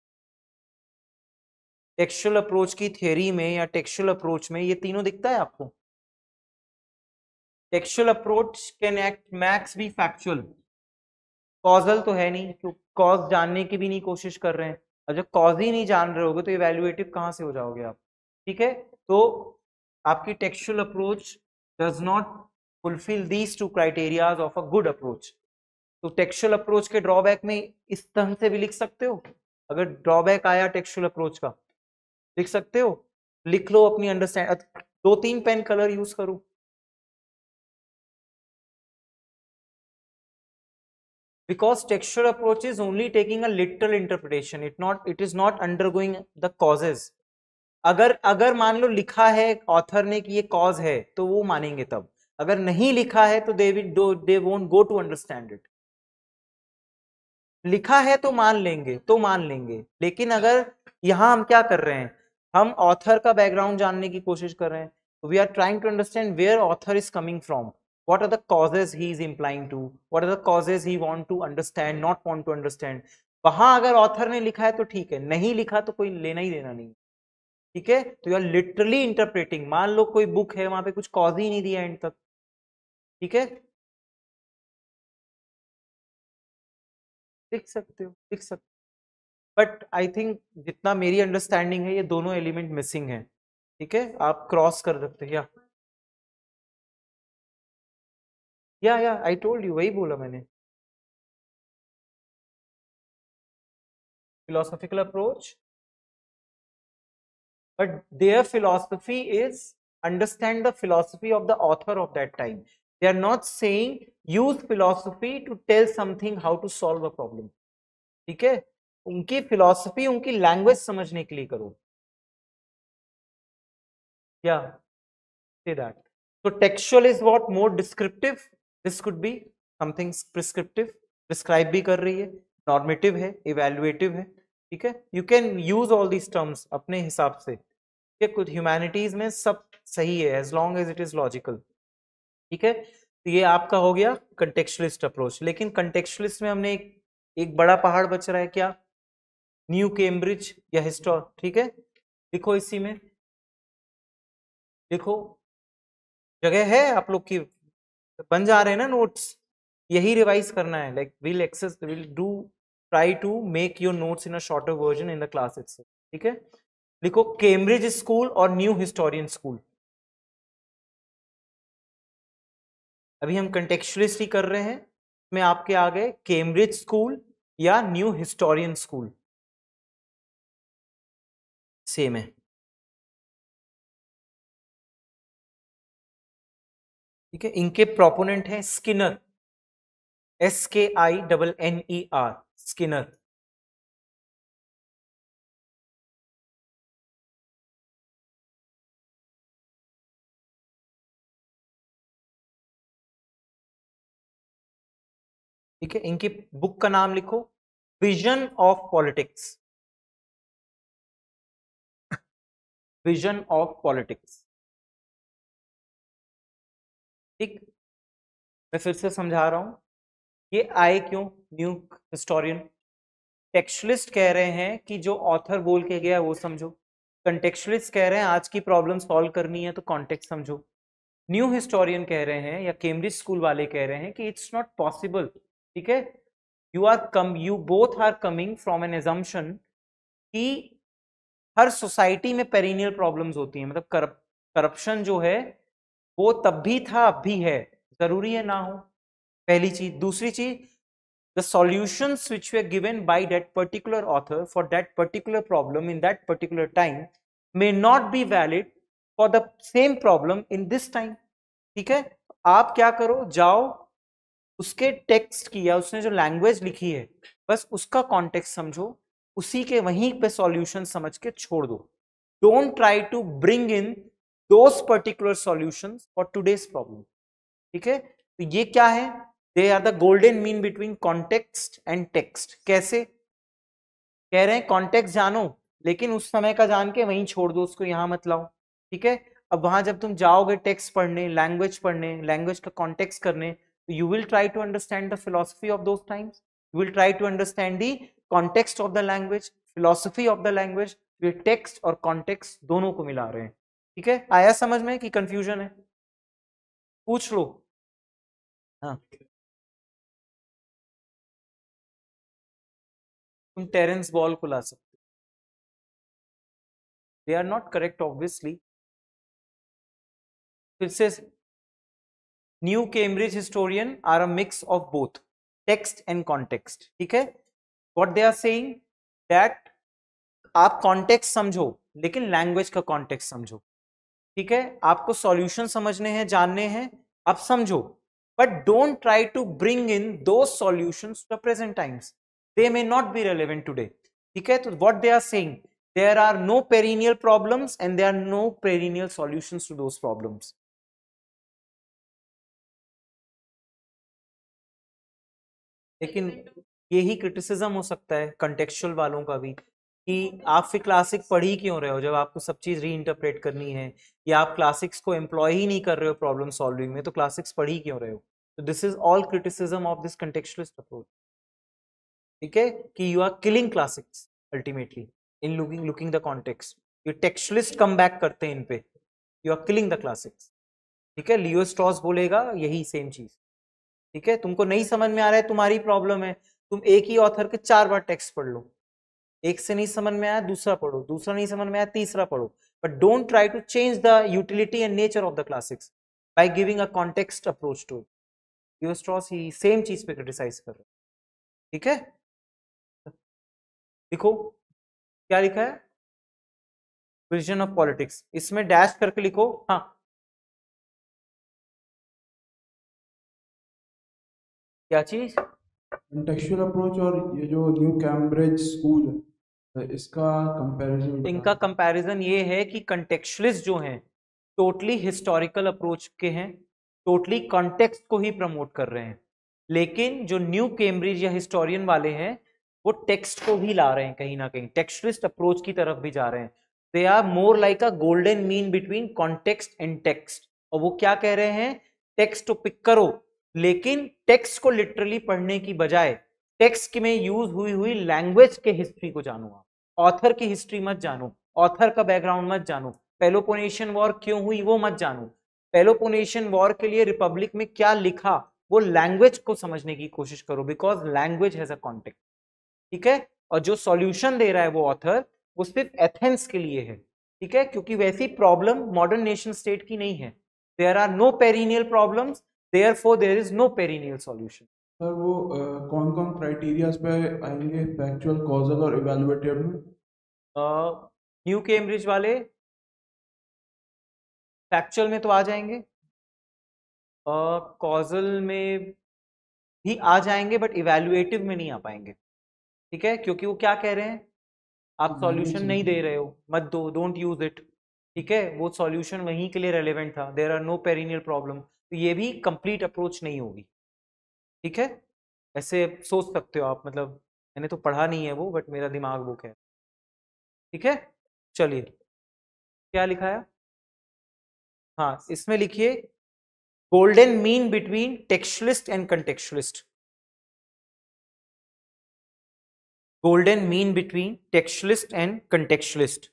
टेक्सचुअल अप्रोच की थ्योरी में या टेक्सचुअल अप्रोच में ये तीनों दिखता है आपको? Textual approach can at max be factual, causal तो है नहीं, क्यों? कॉज जानने की भी नहीं कोशिश कर रहे हैं, और जब कॉज ही नहीं जान रहे होगे तो इवैल्यूएटिव कहाँ से हो जाओगे आप, ठीक है? तो आपकी textual approach does not fulfil these 2 criterias of a good approach. तो टेक्सचुअल अप्रोच के ड्रॉबैक में इस तरह से भी लिख सकते हो, अगर ड्रॉबैक आया टेक्सचुअल अप्रोच का, लिख सकते हो, लिख लो अपनी अंडरस्टैंड, 2-3 पेन कलर यूज करो, because textual approach is only taking a literal interpretation, it is not undergoing the causes. अगर मान लो लिखा है ऑथर ने कि ये कॉज है तो वो मानेंगे, तब अगर नहीं लिखा है तो they won't go to understand it. लिखा है तो मान लेंगे, लेकिन अगर यहां हम क्या कर रहे हैं, हम ऑथर का बैकग्राउंड जानने की कोशिश कर रहे हैं, we are trying to understand where author is coming from, what are the causes he is implying to, what are the causes he want to understand, not want to understand। वहां अगर author ने लिखा है तो ठीक है, नहीं लिखा तो कोई लेना ही देना नहीं, ठीक है। तो यू आर लिटरली इंटरप्रेटिंग, मान लो कोई बुक है वहां पे कुछ कॉज ही नहीं दिया एंड तक, ठीक है, लिख सकते बट आई थिंक जितना मेरी अंडरस्टैंडिंग है ये दोनों एलिमेंट मिसिंग है, ठीक है। आप क्रॉस कर सकते हैं या आई टोल्ड यू, वही बोला मैंने, philosophical approach, but their philosophy is understand the philosophy of the author of that time, they are not saying use philosophy to tell something how to solve a problem, ठीक है। उनकी philosophy उनकी language समझने के लिए करो, या say that। So textual is what more descriptive, this could be something prescriptive, prescribe भी कर रही है, normative है, evaluative है, ठीक है। You can use all these terms अपने हिसाब से, ठीक है। कुछ ह्यूमैनिटीज में सब सही है as long as it is logical, ठीक है। तो ये आपका हो गया contextualist approach, लेकिन contextualist में हमने एक बड़ा पहाड़ बच रहा है, क्या, न्यू कैम्ब्रिज या हिस्टोर, ठीक है। लिखो इसी में, लिखो, जगह है आप लोग की, बन जा रहे हैं ना नोट्स, यही रिवाइज करना है, like will do try to make your notes in a shorter version in the class itself, ठीक है। लिखो कैम्ब्रिज स्कूल और न्यू हिस्टोरियन स्कूल, अभी हम कंटेक्चुअलिस्ट ही कर रहे हैं, में आपके आ गए कैम्ब्रिज स्कूल या न्यू हिस्टोरियन स्कूल, सेम है, ठीक है। इनके प्रोपोनेंट है स्किनर, SKINNER, स्किनर, ठीक है। इनकी बुक का नाम लिखो, vision of politics, vision of politics, ठीक। मैं फिर से समझा रहा हूं, ये आए क्यों न्यू हिस्टोरियन, टेक्सचुअलिस्ट कह रहे हैं कि जो ऑथर बोल के गया वो समझो, कंटेक्चुअलिस्ट कह रहे हैं आज की प्रॉब्लम सॉल्व करनी है तो कॉन्टेक्स्ट समझो, न्यू हिस्टोरियन कह रहे हैं या कैम्ब्रिज स्कूल वाले कह रहे हैं कि इट्स नॉट पॉसिबल, ठीक है। You both are coming from an assumption कि हर सोसाइटी में पेरिनियल प्रॉब्लम्स होती हैं, मतलब करप्शन जो है वो तब भी था अब भी है, जरूरी है ना हो, पहली चीज। दूसरी चीज, the solutions which were given by that particular author for that particular problem in that particular time may not be valid for the same problem in this time, ठीक है। आप क्या करो, जाओ उसके टेक्स्ट की या उसने जो लैंग्वेज लिखी है बस उसका कॉन्टेक्स्ट समझो, उसी के वहीं पे सॉल्यूशन समझ के छोड़ दो, don't try to bring in those particular solutions for today's problem, ठीक है। तो ये क्या है, they are the golden mean between context and text. कैसे कह रहे हैं, कॉन्टेक्स्ट जानो लेकिन उस समय का जान के वहीं छोड़ दो, उसको यहां मत लाओ, ठीक है। अब वहां जब तुम जाओगे टेक्स्ट पढ़ने, लैंग्वेज का कॉन्टेक्स्ट करने, you will try to understand the philosophy of those times, you will try to understand the context of the language, philosophy of the language, ये टेक्स्ट और कॉन्टेक्स्ट दोनों को मिला रहे हैं, ठीक है। आया समझ में कि कंफ्यूजन है, पूछ लो। हाँ, तुम टेरेंस बॉल को ला सकते, they are not correct obviously. फिर से, new Cambridge historian are a mix of both text and context, ठीक है। What they are saying that आप कॉन्टेक्स्ट समझो लेकिन लैंग्वेज का कॉन्टेक्स्ट समझो, ठीक है। आपको सॉल्यूशन समझने हैं, जानने हैं, आप समझो, but don't try to bring in those solutions to the present times. They may not be relevant today. ठीक है, तो what they are saying, there are no perennial problems and there are no perennial solutions to those problems. लेकिन यही criticism हो सकता है contextual वालों का भी, कि आप फिर क्लासिक पढ़ ही क्यों रहे हो जब आपको सब चीज रीइंटरप्रेट करनी है, या आप क्लासिक्स को एम्प्लॉय ही नहीं कर रहे हो प्रॉब्लम सॉल्विंग में, तो क्लासिक्स पढ़ ही क्यों रहे हो? तो this is all criticism of this contextualist approach. ठीक है, कि you are killing classics ultimately in looking the context. ये टेक्सचुअलिस्ट कम बैक करते हैं इन पे, you are killing the classics. ठीक है, लियो स्ट्रॉस बोलेगा यही सेम चीज. ठीक है, तुमको नहीं समझ में आ रहा है, तुम्हारी प्रॉब्लम है. तुम एक ही ऑथर के 4 बार टेक्स्ट पढ़ लो, एक से नहीं समझ में आया दूसरा पढ़ो, दूसरा नहीं समझ में आया तीसरा पढ़ो, but don't try to change the utility and nature of the classics by giving a context approach to it. Leo Strauss ही सेम चीज पे क्रिटिसाइज कर रहे हैं. ठीक है, लिखो क्या लिखा है, विजन ऑफ पॉलिटिक्स, इसमें डैश करके लिखो. हाँ, क्या चीज? कंटेक्चुअल अप्रोच और ये जो न्यू कैम्ब्रिज स्कूल है, इसका कंपैरिजन इनका कंपैरिजन ये है कि कंटेक्चुअलिस्ट जो हैं टोटली हिस्टोरिकल अप्रोच के हैं, टोटली कॉन्टेक्स्ट को ही प्रमोट कर रहे हैं, लेकिन जो न्यू कैम्ब्रिज या हिस्टोरियन वाले हैं वो टेक्स्ट को भी ला रहे हैं, कहीं ना कहीं टेक्स्टलिस्ट अप्रोच की तरफ भी जा रहे हैं. They are more like a golden mean between context and text. और वो क्या कह रहे हैं, टेक्स्ट को पिक करो, लेकिन टेक्स्ट को लिटरली पढ़ने की बजाय टेक्स्ट में यूज हुई हुई लैंग्वेज के हिस्ट्री को जानो. आप ऑथर की हिस्ट्री मत जानो, ऑथर का बैकग्राउंड मत जानो, पेलोपोनेशियन वॉर क्यों हुई वो मत जानो, पेलोपोनेशियन वॉर के लिए रिपब्लिक में क्या लिखा, वो लैंग्वेज को समझने की कोशिश करो, because language has a context. ठीक है, और जो सॉल्यूशन दे रहा है वो ऑथर, वो सिर्फ एथेंस के लिए है. ठीक है, क्योंकि वैसी प्रॉब्लम मॉडर्न नेशन स्टेट की नहीं है. There are no perennial problems, therefore there is no perennial solution. Sir वो कौन कौन क्राइटेरियाज पे आएंगे, फैक्चुअल, कॉजल और इवैल्यूएटिव में? न्यू कैम्ब्रिज वाले फैक्चुअल में तो आ जाएंगे, कॉजल में भी आ जाएंगे, बट इवैल्यूएटिव में नहीं आ पाएंगे. ठीक है, क्योंकि वो क्या कह रहे हैं, आप सॉल्यूशन नहीं दे रहे हो, मत दो, डोंट यूज इट. ठीक है, वो सॉल्यूशन वहीं के लिए रेलेवेंट था, there are no perennial problem, तो ये भी कंप्लीट अप्रोच नहीं होगी. ठीक है, ऐसे सोच सकते हो आप, मतलब मैंने तो पढ़ा नहीं है वो, बट मेरा दिमाग वो है. ठीक है, चलिए क्या लिखा है, हाँ इसमें लिखिए golden mean between textualist and contextualist. golden mean between textualist and contextualist.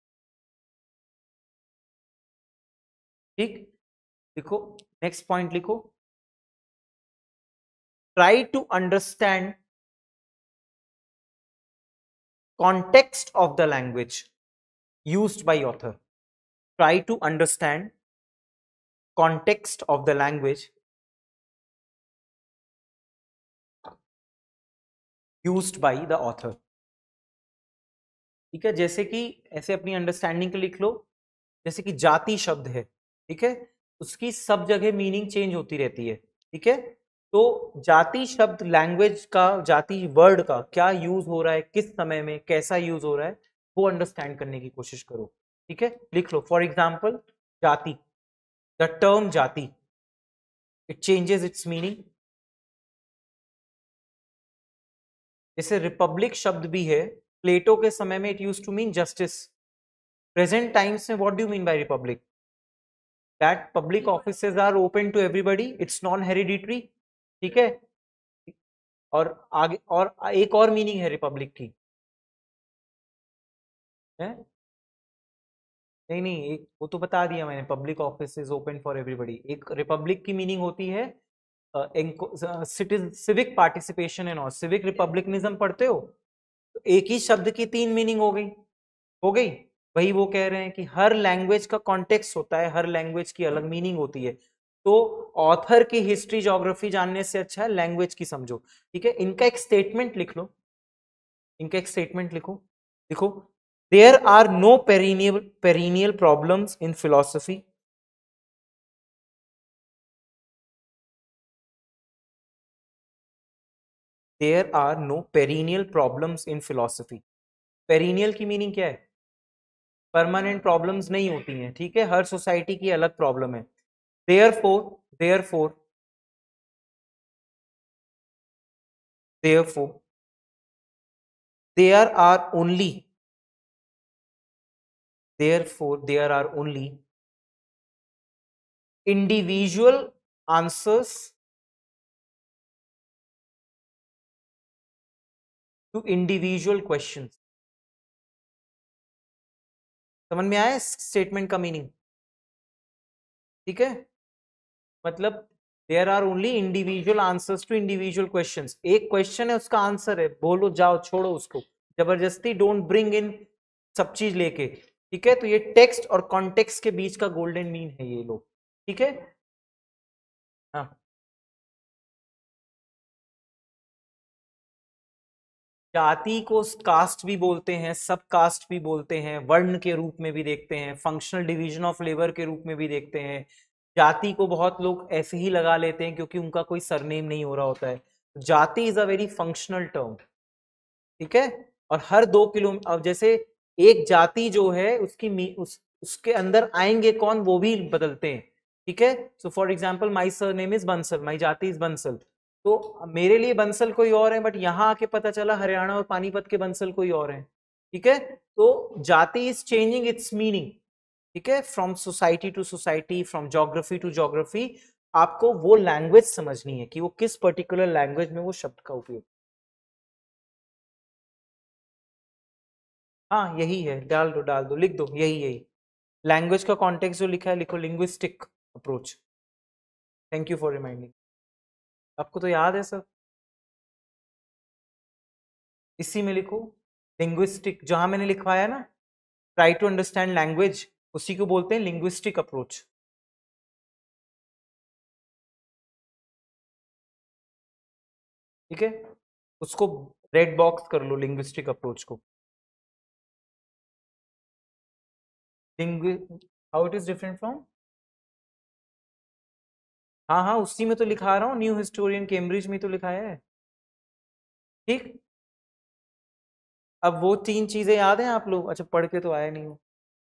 ठीक, लिखो नेक्स्ट पॉइंट लिखो, try to understand context of the language used by author. Try to understand context of the language used by the author. ठीक है, जैसे कि ऐसे अपनी understanding के लिख लो, जैसे कि जाति शब्द है, ठीक है, उसकी सब जगह मीनिंग चेंज होती रहती है. ठीक है, तो जाति शब्द लैंग्वेज का, जाति वर्ड का क्या यूज हो रहा है, किस समय में कैसा यूज हो रहा है, वो अंडरस्टैंड करने की कोशिश करो. ठीक है, लिख लो for example jati, the term jati, it changes its meaning. जैसे रिपब्लिक शब्द भी है, प्लेटो के समय में it use to mean justice. Present times में what do you mean by republic, that public offices are open to everybody, it's non hereditary. ठीक है, और आगे और एक और मीनिंग है रिपब्लिक की है, नहीं नहीं, एक वो तो बता दिया मैंने, public office is open for everybody. एक रिपब्लिक की मीनिंग होती है सिविक पार्टिसिपेशन एंड और सिविक रिपब्लिकनिज्म पढ़ते हो, तो एक ही शब्द की 3 मीनिंग हो गई, हो गई. वही वो कह रहे हैं कि हर लैंग्वेज का कॉन्टेक्स्ट होता है, हर लैंग्वेज की अलग मीनिंग होती है. तो ऑथर की हिस्ट्री ज्योग्राफी जानने से अच्छा है लैंग्वेज की समझो. ठीक है, इनका एक स्टेटमेंट लिख लो, इनका एक स्टेटमेंट लिखो, लिखो there are no perennial problems in philosophy. There are no perennial problems in philosophy. Perennial की मीनिंग क्या है? परमानेंट प्रॉब्लम्स नहीं होती हैं, ठीक है, हर सोसाइटी की अलग प्रॉब्लम है। Therefore therefore therefore there are only therefore there are only individual answers to individual questions। समझ में आया स्टेटमेंट का मीनिंग? ठीक है, मतलब there are only individual answers to individual questions. एक क्वेश्चन है, उसका आंसर है, बोलो जाओ, छोड़ो उसको, जबरदस्ती डोंट ब्रिंग इन सब चीज लेके। ठीक है, तो ये टेक्स्ट और कॉन्टेक्स्ट के बीच का गोल्डन मीन है ये लोग। ठीक है, हाँ। जाति को कास्ट भी बोलते हैं, सब कास्ट भी बोलते हैं, वर्ण के रूप में भी देखते हैं, फंक्शनल डिवीजन ऑफ लेबर के रूप में भी देखते हैं। जाति को बहुत लोग ऐसे ही लगा लेते हैं क्योंकि उनका कोई सरनेम नहीं हो रहा होता है। Jati is a very functional term. ठीक है, और हर 2 किलोमीटर, अब जैसे एक जाति जो है उसके अंदर आएंगे कौन, वो भी बदलते हैं। ठीक है, so for example my surname is Bansal, my jati is Bansal, तो मेरे लिए बंसल कोई और है, बट यहाँ आके पता चला हरियाणा और पानीपत के बंसल कोई और है। ठीक है, तो जाति इज चेंजिंग इट्स मीनिंग। ठीक है, from society to society, from geography to geography. आपको वो लैंग्वेज समझनी है कि वो किस पर्टिकुलर लैंग्वेज में वो शब्द का उपयोग। हाँ यही है, डाल दो, लिख दो, यही यही लैंग्वेज का कॉन्टेक्स्ट जो लिखा है, लिखो linguistic approach. Thank you for reminding. आपको तो याद है सब, इसी में लिखो लिंग्विस्टिक, जहां मैंने लिखवाया ना ट्राई टू अंडरस्टैंड लैंग्वेज, उसी को बोलते हैं लिंग्विस्टिक अप्रोच। ठीक है, उसको रेड बॉक्स कर लो, लिंग्विस्टिक अप्रोच को। How it is different from, हाँ हाँ उसी में तो लिखा रहा हूँ, न्यू हिस्टोरियन कैम्ब्रिज में तो लिखाया है। ठीक, अब वो 3 चीजें याद हैं आप लोग? अच्छा, पढ़ के तो आया नहीं हो।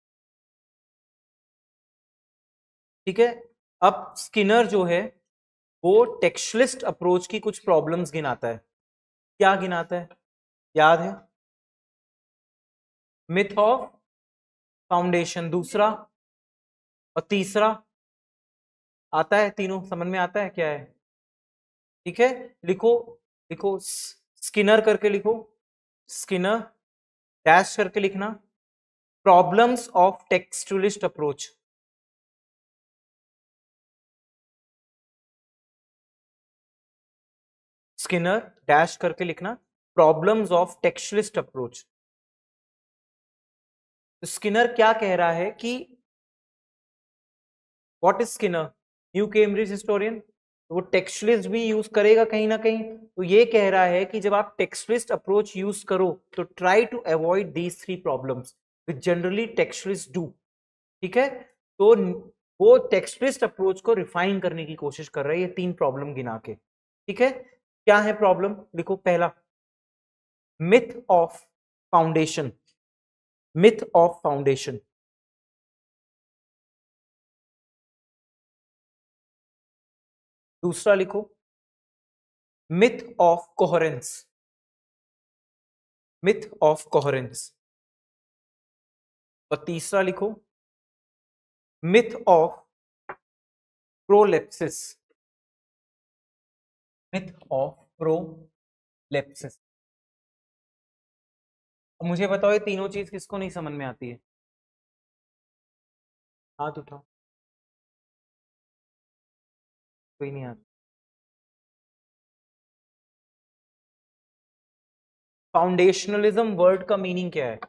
ठीक है, अब स्किनर जो है वो टेक्सचुअलिस्ट अप्रोच की कुछ प्रॉब्लम्स गिनाता है। क्या गिनाता है, याद है? मिथ ऑफ फाउंडेशन, दूसरा, और तीसरा आता है, तीनों समझ में आता है क्या है? ठीक है, लिखो, लिखो स्किनर करके लिखो, स्किनर डैश करके लिखना, problems of textualist approach. Skinner dash करके लिखना, problems of textualist approach. Skinner क्या कह रहा है कि what is Skinner, new Cambridge historian, तो वो टेक्सचुअलिस्ट भी यूज करेगा कहीं ना कहीं। तो ये कह रहा है कि जब आप टेक्सचुअलिस्ट अप्रोच यूज करो तो try to avoid these 3 problems which generally textualist do. ठीक है, तो वो टेक्सचुअलिस्ट अप्रोच को रिफाइन करने की कोशिश कर रहा है ये 3 प्रॉब्लम गिना के। ठीक है, क्या है प्रॉब्लम, लिखो, पहला myth of foundation, myth of foundation. दूसरा लिखो myth of coherence, myth of coherence. और तीसरा लिखो myth of prolepsis, myth of prolepsis. अब मुझे बताओ ये तीनों चीज किसको नहीं समझ में आती है? हाथ उठाओ, कोई नहीं आता। फाउंडेशनलिज्म वर्ड का मीनिंग क्या है?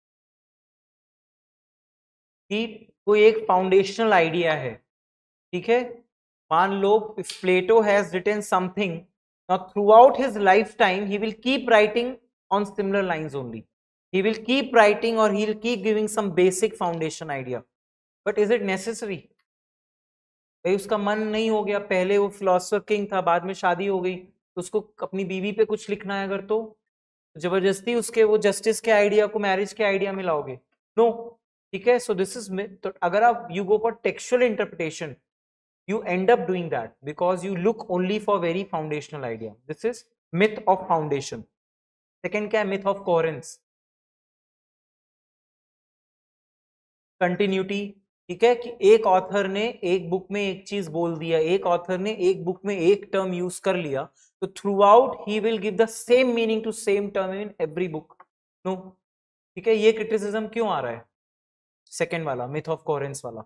कि कोई एक फाउंडेशनल आइडिया है। ठीक है, मान लो if Plato has written something, now throughout his lifetime he will keep writing on similar lines only, he will keep writing or he will keep giving some basic foundation idea, but is it necessary? भाई उसका मन नहीं हो गया, पहले वो philosopher king था, बाद में शादी हो गई, तो उसको अपनी बीवी पे कुछ लिखना है अगर, तो जबरदस्ती उसके वो जस्टिस के आइडिया को मैरिज के आइडिया में लाओगे? नो। ठीक है, सो दिस इज, तो अगर आप you go for textual interpretation, you end up doing that because you look only for very foundational idea. This is myth of foundation. Second क्या है? myth of coherence, continuity. ठीक है, कि एक author ने एक बुक में एक चीज बोल दिया, एक ऑथर ने एक बुक में एक टर्म यूज कर लिया, तो throughout he will give the same meaning to same term in every book? No. ठीक है, ये क्रिटिसिज्म क्यों आ रहा है? सेकेंड वाला, मिथ ऑफ कोहेरेंस वाला,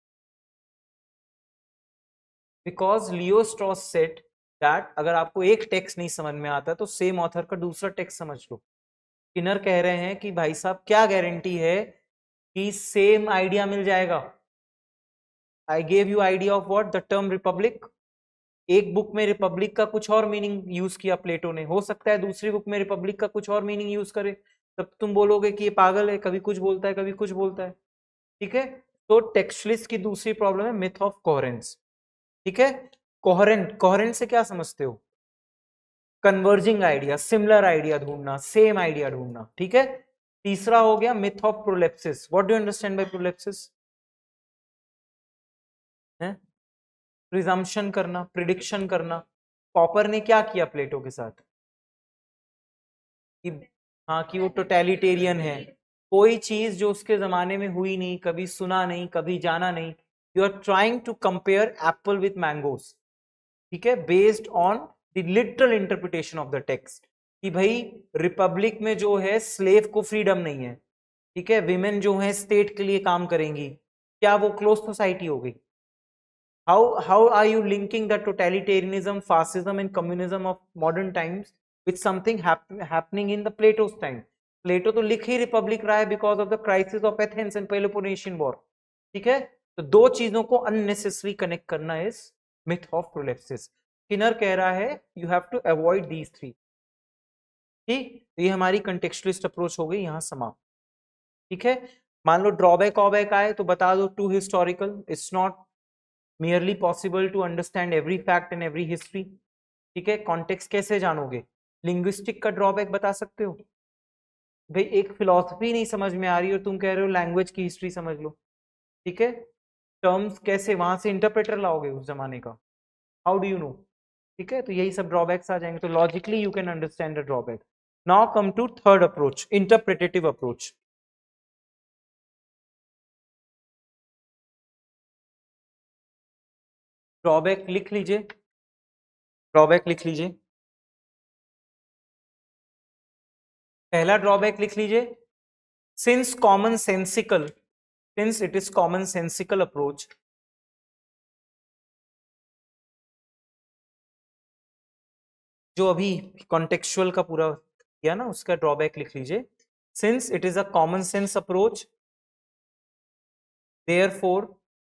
because Leo Strauss said that अगर आपको एक टेक्स्ट नहीं समझ में आता तो सेम ऑथर का दूसरा टेक्स्ट समझ लो। स्किनर कह रहे हैं कि भाई साहब क्या गारंटी है कि सेम आइडिया मिल जाएगा? I gave you idea of what, the term republic. एक बुक में रिपब्लिक का कुछ और मीनिंग यूज किया प्लेटो ने, हो सकता है दूसरी बुक में रिपब्लिक का कुछ और मीनिंग यूज करे, तब तुम बोलोगे कि ये पागल है, कभी कुछ बोलता है कभी कुछ बोलता है। ठीक है, तो टेक्सचुअलिस्ट की दूसरी प्रॉब्लम है मिथ ऑफ कोहेरेंस। ठीक है, कोहेरेंट, कोहेरेंट से क्या समझते हो? कन्वर्जिंग आइडिया, सिमिलर आइडिया ढूंढना, सेम आइडिया ढूंढना। ठीक है, तीसरा हो गया myth of prolepsis. What do you understand by prolepsis? है प्रिजम्पशन करना, प्रिडिक्शन करना। पॉपर ने क्या किया प्लेटो के साथ कि हाँ, कि वो टोटलिटेरियन है, कोई चीज जो उसके जमाने में हुई नहीं, कभी सुना नहीं, कभी जाना नहीं। You are trying to compare apple with mangoes. ठीक है, based on the literal interpretation of the text, कि भाई रिपब्लिक में जो है स्लेव को फ्रीडम नहीं है। ठीक है, विमेन जो है स्टेट के लिए काम करेंगी, क्या वो क्लोज सोसाइटी हो गई? how are you linking the totalitarianism, fascism and communism of modern times with something happening in the Plato's time? प्लेटो तो लिख ही रिपब्लिक रहा है because of the crisis of Athens and Peloponnesian war. ठीक है, तो दो चीजों को अननेसेसरी कनेक्ट करना is myth of prolepsis. Skinner कह रहा है you have to avoid these three. ठीक, ये हमारी कंटेक्चुअलिस्ट अप्रोच हो गई, यहां समाप्त। ठीक है, मान लो ड्रॉबैक ऑबैक आए तो बता दो to historical, it's not merely possible to understand every fact and every history। ठीक है, कॉन्टेक्स्ट कैसे जानोगे? लिंग्विस्टिक का ड्रॉबैक बता सकते हो? भाई एक फिलॉसफी नहीं समझ में आ रही और तुम कह रहे हो लैंग्वेज की हिस्ट्री समझ लो। ठीक है, टर्म्स कैसे वहां से इंटरप्रेटर लाओगे उस जमाने का? How do you know? ठीक है, तो यही सब ड्रॉबैक्स आ जाएंगे, तो logically you can understand the drawback. Now come to third approach, interpretative approach. Drawback लिख लीजिए, ड्रॉबैक लिख लीजिए। पहला ड्रॉबैक लिख लीजिए, since common sensical, since it is common sensical approach, जो अभी कॉन्टेक्चुअल का पूरा किया ना उसका ड्रॉबैक लिख लीजिए। Since it is a common sense approach, therefore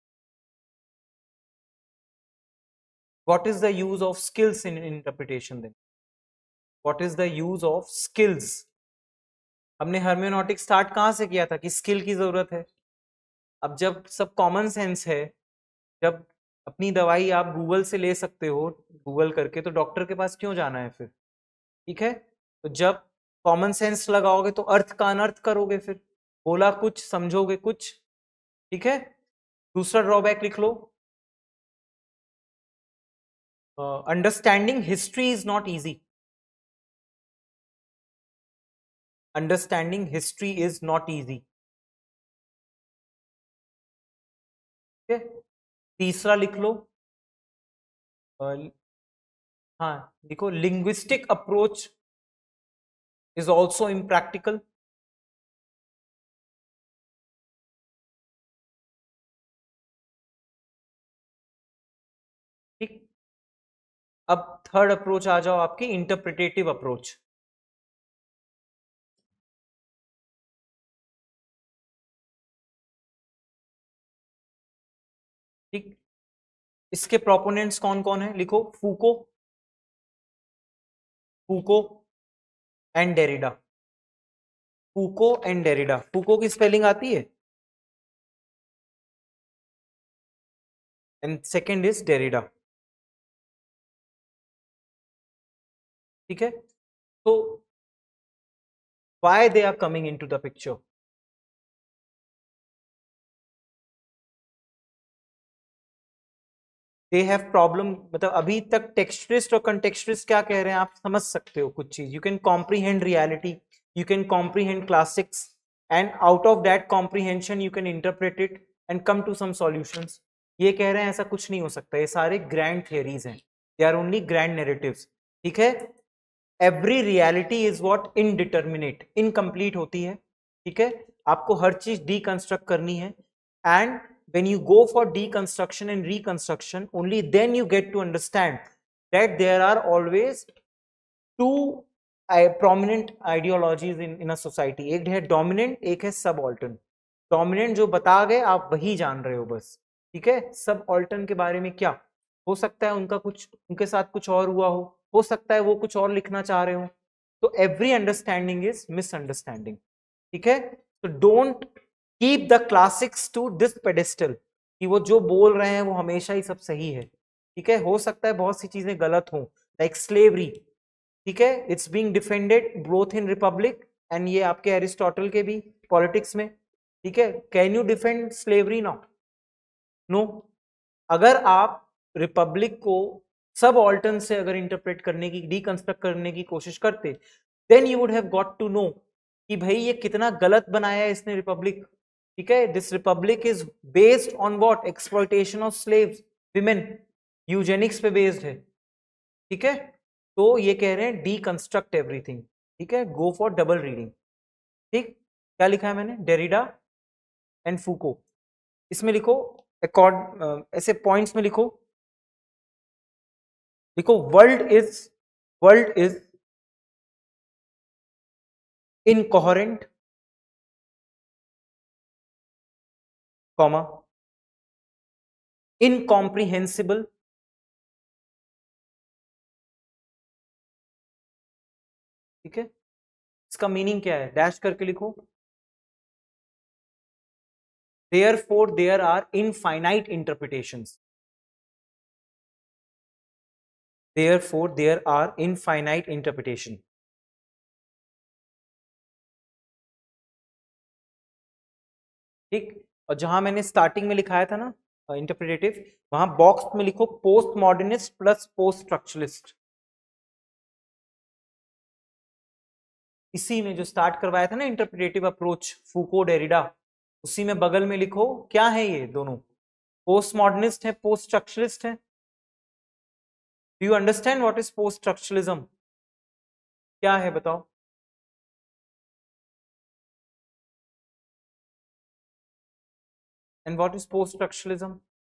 what is the use of skills in interpretation then? What is the use of skills? हमने हर्मेनोटिक स्टार्ट कहां से किया था कि स्किल की जरूरत है। अब जब सब कॉमन सेंस है, जब अपनी दवाई आप गूगल से ले सकते हो, गूगल करके, तो डॉक्टर के पास क्यों जाना है फिर? ठीक है, तो जब कॉमन सेंस लगाओगे तो अर्थ का अनर्थ करोगे, फिर बोला कुछ समझोगे कुछ। ठीक है, दूसरा ड्रॉबैक लिख लो, understanding history is not easy. Understanding history is not easy. ठीक है, तीसरा लिख लो, हाँ लिखो, linguistic approach is also impractical. ठीक, अब थर्ड अप्रोच आ जाओ आपकी इंटरप्रिटेटिव अप्रोच। ठीक, इसके प्रोपोनेंट्स कौन कौन है लिखो, Foucault, Foucault and Derrida. Foucault and Derrida, Foucault की स्पेलिंग आती है, एंड सेकेंड इज डेरिडा। ठीक है, तो why they are coming into the picture? They have problem, मतलब अभी तक टेक्सटुरिस्ट और कंटेक्सटुरिस्ट क्या कह रहे हैं आप समझ सकते हो कुछ चीज, you can comprehend reality, you can comprehend classics, and out of that comprehension you can interpret it and come to some solutions. ये कह रहे हैं ऐसा कुछ नहीं हो सकता, ये सारे ग्रैंड थियरीज हैं, they are only grand narratives. ठीक है, every reality is what indeterminate, incomplete होती है। ठीक है, आपको हर चीज डीकंस्ट्रक्ट करनी है, and when you go for deconstruction and reconstruction, only then you get to understand that there are always two prominent ideologies in a society, एक है dominant, एक है subaltern। dominant जो बता गए आप वही जान रहे हो बस, ठीक है, subaltern के बारे में क्या हो सकता है, उनका कुछ, उनके साथ कुछ और हुआ हो सकता है वो कुछ और लिखना चाह रहे हो, तो every understanding is misunderstanding। ठीक है, तो don't keep the classics to this pedestal कि वो जो बोल रहे हैं वो हमेशा ही सब सही है। ठीक है, हो सकता है बहुत सी चीजें गलत हो, लाइक स्लेवरी। ठीक है, it's being defended both in republic and ये आपके एरिस्टोटल के भी पॉलिटिक्स में। ठीक है, can you defend slavery now? No. अगर आप रिपब्लिक को सब ऑल्टर्न से अगर इंटरप्रेट करने की, डीकंस्ट्रक्ट करने की कोशिश करते, then you would have got to know कि भाई ये कितना गलत बनाया है इसने रिपब्लिक। ठीक है, this republic is based on what, exploitation of slaves, women, eugenics पे बेस्ड है। ठीक है, तो ये कह रहे हैं डीकंस्ट्रक्ट एवरीथिंग। ठीक है, गो फॉर डबल रीडिंग। ठीक, क्या लिखा है मैंने, डेरिडा एंड फूको, इसमें लिखो अकॉर्ड, ऐसे पॉइंट्स में लिखो, लिखो world is incoherent, comma, incomprehensible, ठीक है, इसका मीनिंग क्या है, डैश करके लिखो, therefore there are infinite interpretations, therefore there are infinite interpretation। ठीक, और जहां मैंने स्टार्टिंग में लिखाया था ना इंटरप्रिटेटिव, वहां बॉक्स में लिखो post modernist plus post structuralist. इसी में जो स्टार्ट करवाया था ना इंटरप्रिटेटिव अप्रोच फूको डेरिडा, उसी में बगल में लिखो क्या है ये दोनों, पोस्ट मॉडर्निस्ट है, पोस्ट स्ट्रक्चरलिस्ट है। Do you understand what is post structuralism, क्या है बताओ? And what is post structuralism?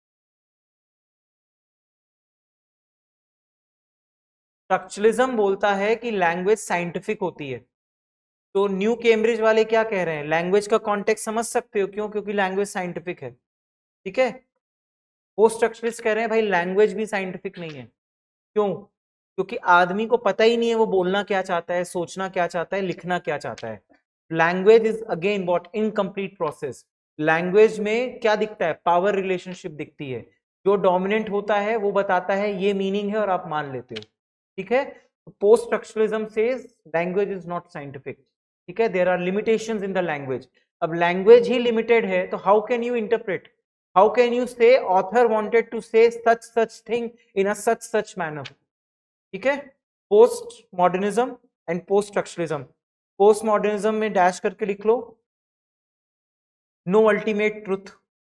Structuralism बोलता है कि लैंग्वेज साइंटिफिक होती है, तो न्यू कैम्ब्रिज वाले क्या कह रहे हैं, लैंग्वेज का कॉन्टेक्स्ट समझ सकते हो, क्यों, क्योंकि लैंग्वेज साइंटिफिक है। ठीक है, पोस्ट स्ट्रक्चरलिस्ट कह रहे हैं भाई लैंग्वेज भी साइंटिफिक नहीं है, क्यों, क्योंकि आदमी को पता ही नहीं है वो बोलना क्या चाहता है, सोचना क्या चाहता है, लिखना क्या चाहता है। Language is again what, incomplete process. Language में क्या दिखता है, पावर रिलेशनशिप दिखती है, जो डोमिनेंट होता है वो बताता है ये मीनिंग है और आप मान लेते हो। ठीक है, post structuralism says language is not scientific. ठीक है, there are limitations in the language. अब लैंग्वेज ही लिमिटेड है तो how can you interpret, how can you say author wanted to say such thing in a such manner. ठीक है, post modernism and post structuralism. Post modernism में dash करके लिख लो नो अल्टीमेट ट्रुथ।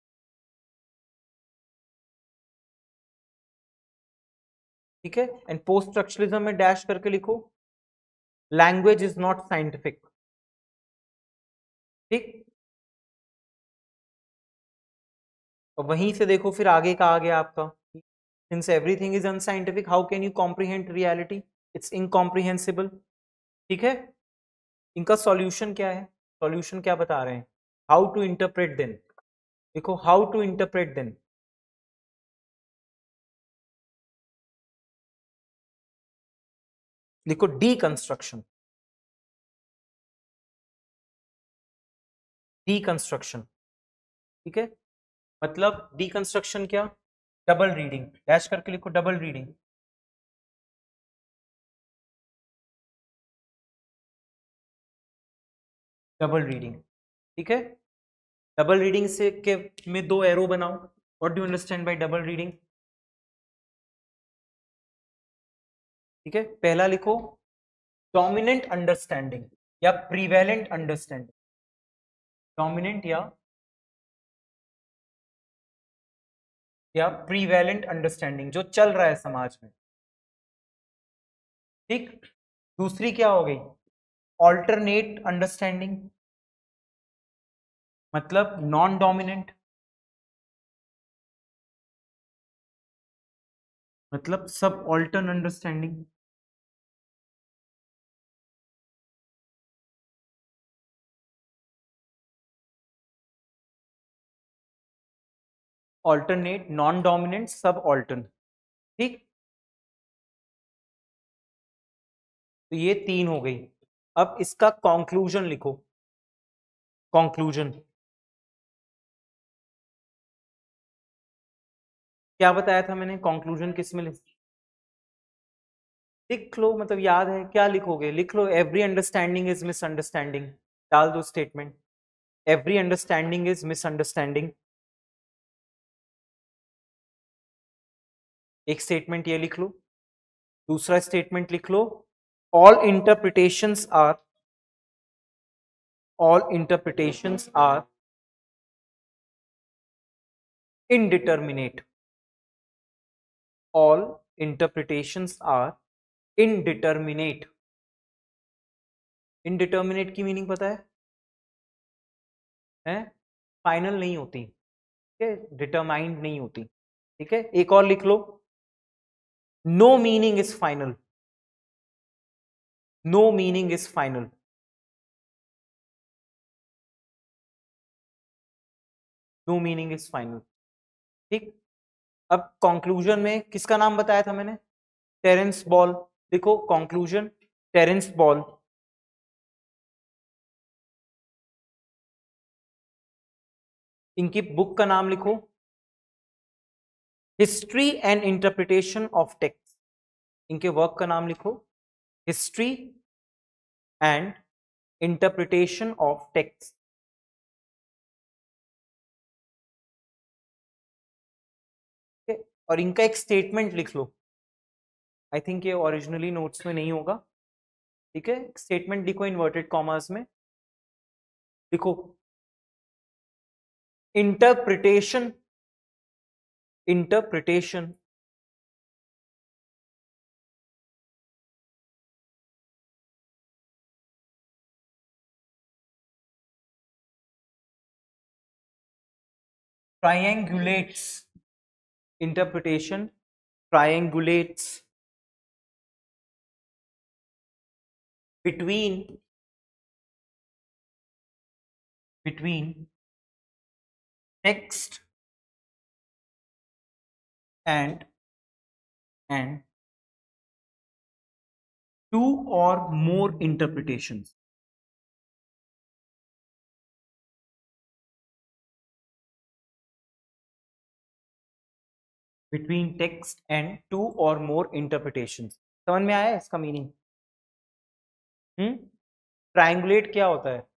ठीक है, एंड पोस्ट स्ट्रक्चरलिज्म में dash करके लिखो लैंग्वेज इज नॉट साइंटिफिक। ठीक, और वहीं से देखो फिर आगे का आ गया आपका, since everything is unscientific how can you comprehend reality, it's incomprehensible. ठीक है, इनका सॉल्यूशन क्या है, सॉल्यूशन क्या बता रहे हैं, हाउ टू इंटरप्रेट देन, देखो हाउ टू इंटरप्रेट देन, लिखो डीकंस्ट्रक्शन, डीकंस्ट्रक्शन। ठीक है, मतलब डीकंस्ट्रक्शन क्या, डबल रीडिंग, डैश करके लिखो डबल रीडिंग। डबल रीडिंग, ठीक है। डबल रीडिंग से के में दो एरो बनाओ। What do you understand by double reading? ठीक है, पहला लिखो डोमिनेंट अंडरस्टैंडिंग या प्रीवेलेंट अंडरस्टैंडिंग। डोमिनेंट या प्रीवेलेंट अंडरस्टैंडिंग, जो चल रहा है समाज में, ठीक। दूसरी क्या हो गई? ऑल्टरनेट अंडरस्टैंडिंग, मतलब नॉन डोमिनेंट, मतलब subaltern understanding. Alternate, non dominant, subaltern, ठीक। तो ये तीन हो गई। अब इसका कंक्लूजन लिखो। कंक्लूजन क्या बताया था मैंने? कंक्लूजन किस में लिख लो, मतलब याद है क्या लिखोगे? लिख लो एवरी अंडरस्टैंडिंग इज मिसअंडरस्टैंडिंग, डाल दो statement, every understanding is misunderstanding. एक स्टेटमेंट ये लिख लो। दूसरा स्टेटमेंट लिख लो, all interpretations are indeterminate. All interpretations are indeterminate. Indeterminate की मीनिंग पता है? फाइनल नहीं होती, ठीक है, डिटरमाइंड नहीं होती, ठीक है। एक और लिख लो, no meaning is final. No meaning is final, no meaning is final, ठीक। अब कंक्लूजन में किसका नाम बताया था मैंने? Terence Ball. देखो कंक्लूजन, टेरेंस बॉल। इनकी बुक का नाम लिखो, history and interpretation of text. इनके वर्क का नाम लिखो, history and interpretation of text. और इनका एक स्टेटमेंट लिख लो। आई थिंक ये ओरिजिनली नोट्स में नहीं होगा, ठीक है। स्टेटमेंट लिखो इन्वर्टेड कॉमर्स में, लिखो interpretation, interpretation triangulates, interpretation triangulates between text and two or more interpretations. Between text and two or more interpretations. समझ में आया इसका मीनिंग? ट्रायंगुलेट क्या होता है?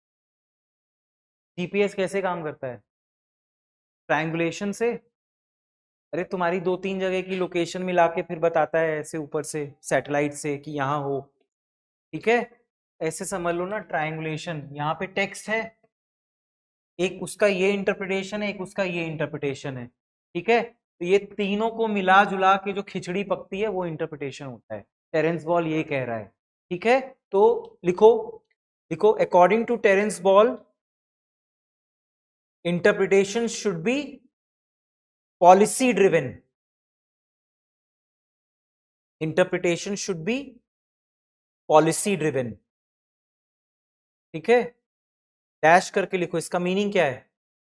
जीपीएस कैसे काम करता है? ट्रायंगुलेशन से। अरे तुम्हारी 2-3 जगह की लोकेशन मिला के फिर बताता है ऐसे ऊपर से सैटेलाइट से कि यहाँ हो, ठीक है। ऐसे समझ लो ना ट्रायंगुलेशन। यहाँ पे टेक्स्ट है, एक उसका ये इंटरप्रिटेशन है, एक उसका ये इंटरप्रिटेशन है, ठीक है। तो ये तीनों को मिला जुला के जो खिचड़ी पकती है वो इंटरप्रिटेशन होता है। टेरेंस बॉल ये कह रहा है, ठीक है। तो लिखो, लिखो according to Terence Ball interpretation should be policy driven. Interpretation should be policy driven, ठीक है। डैश करके लिखो, इसका मीनिंग क्या है?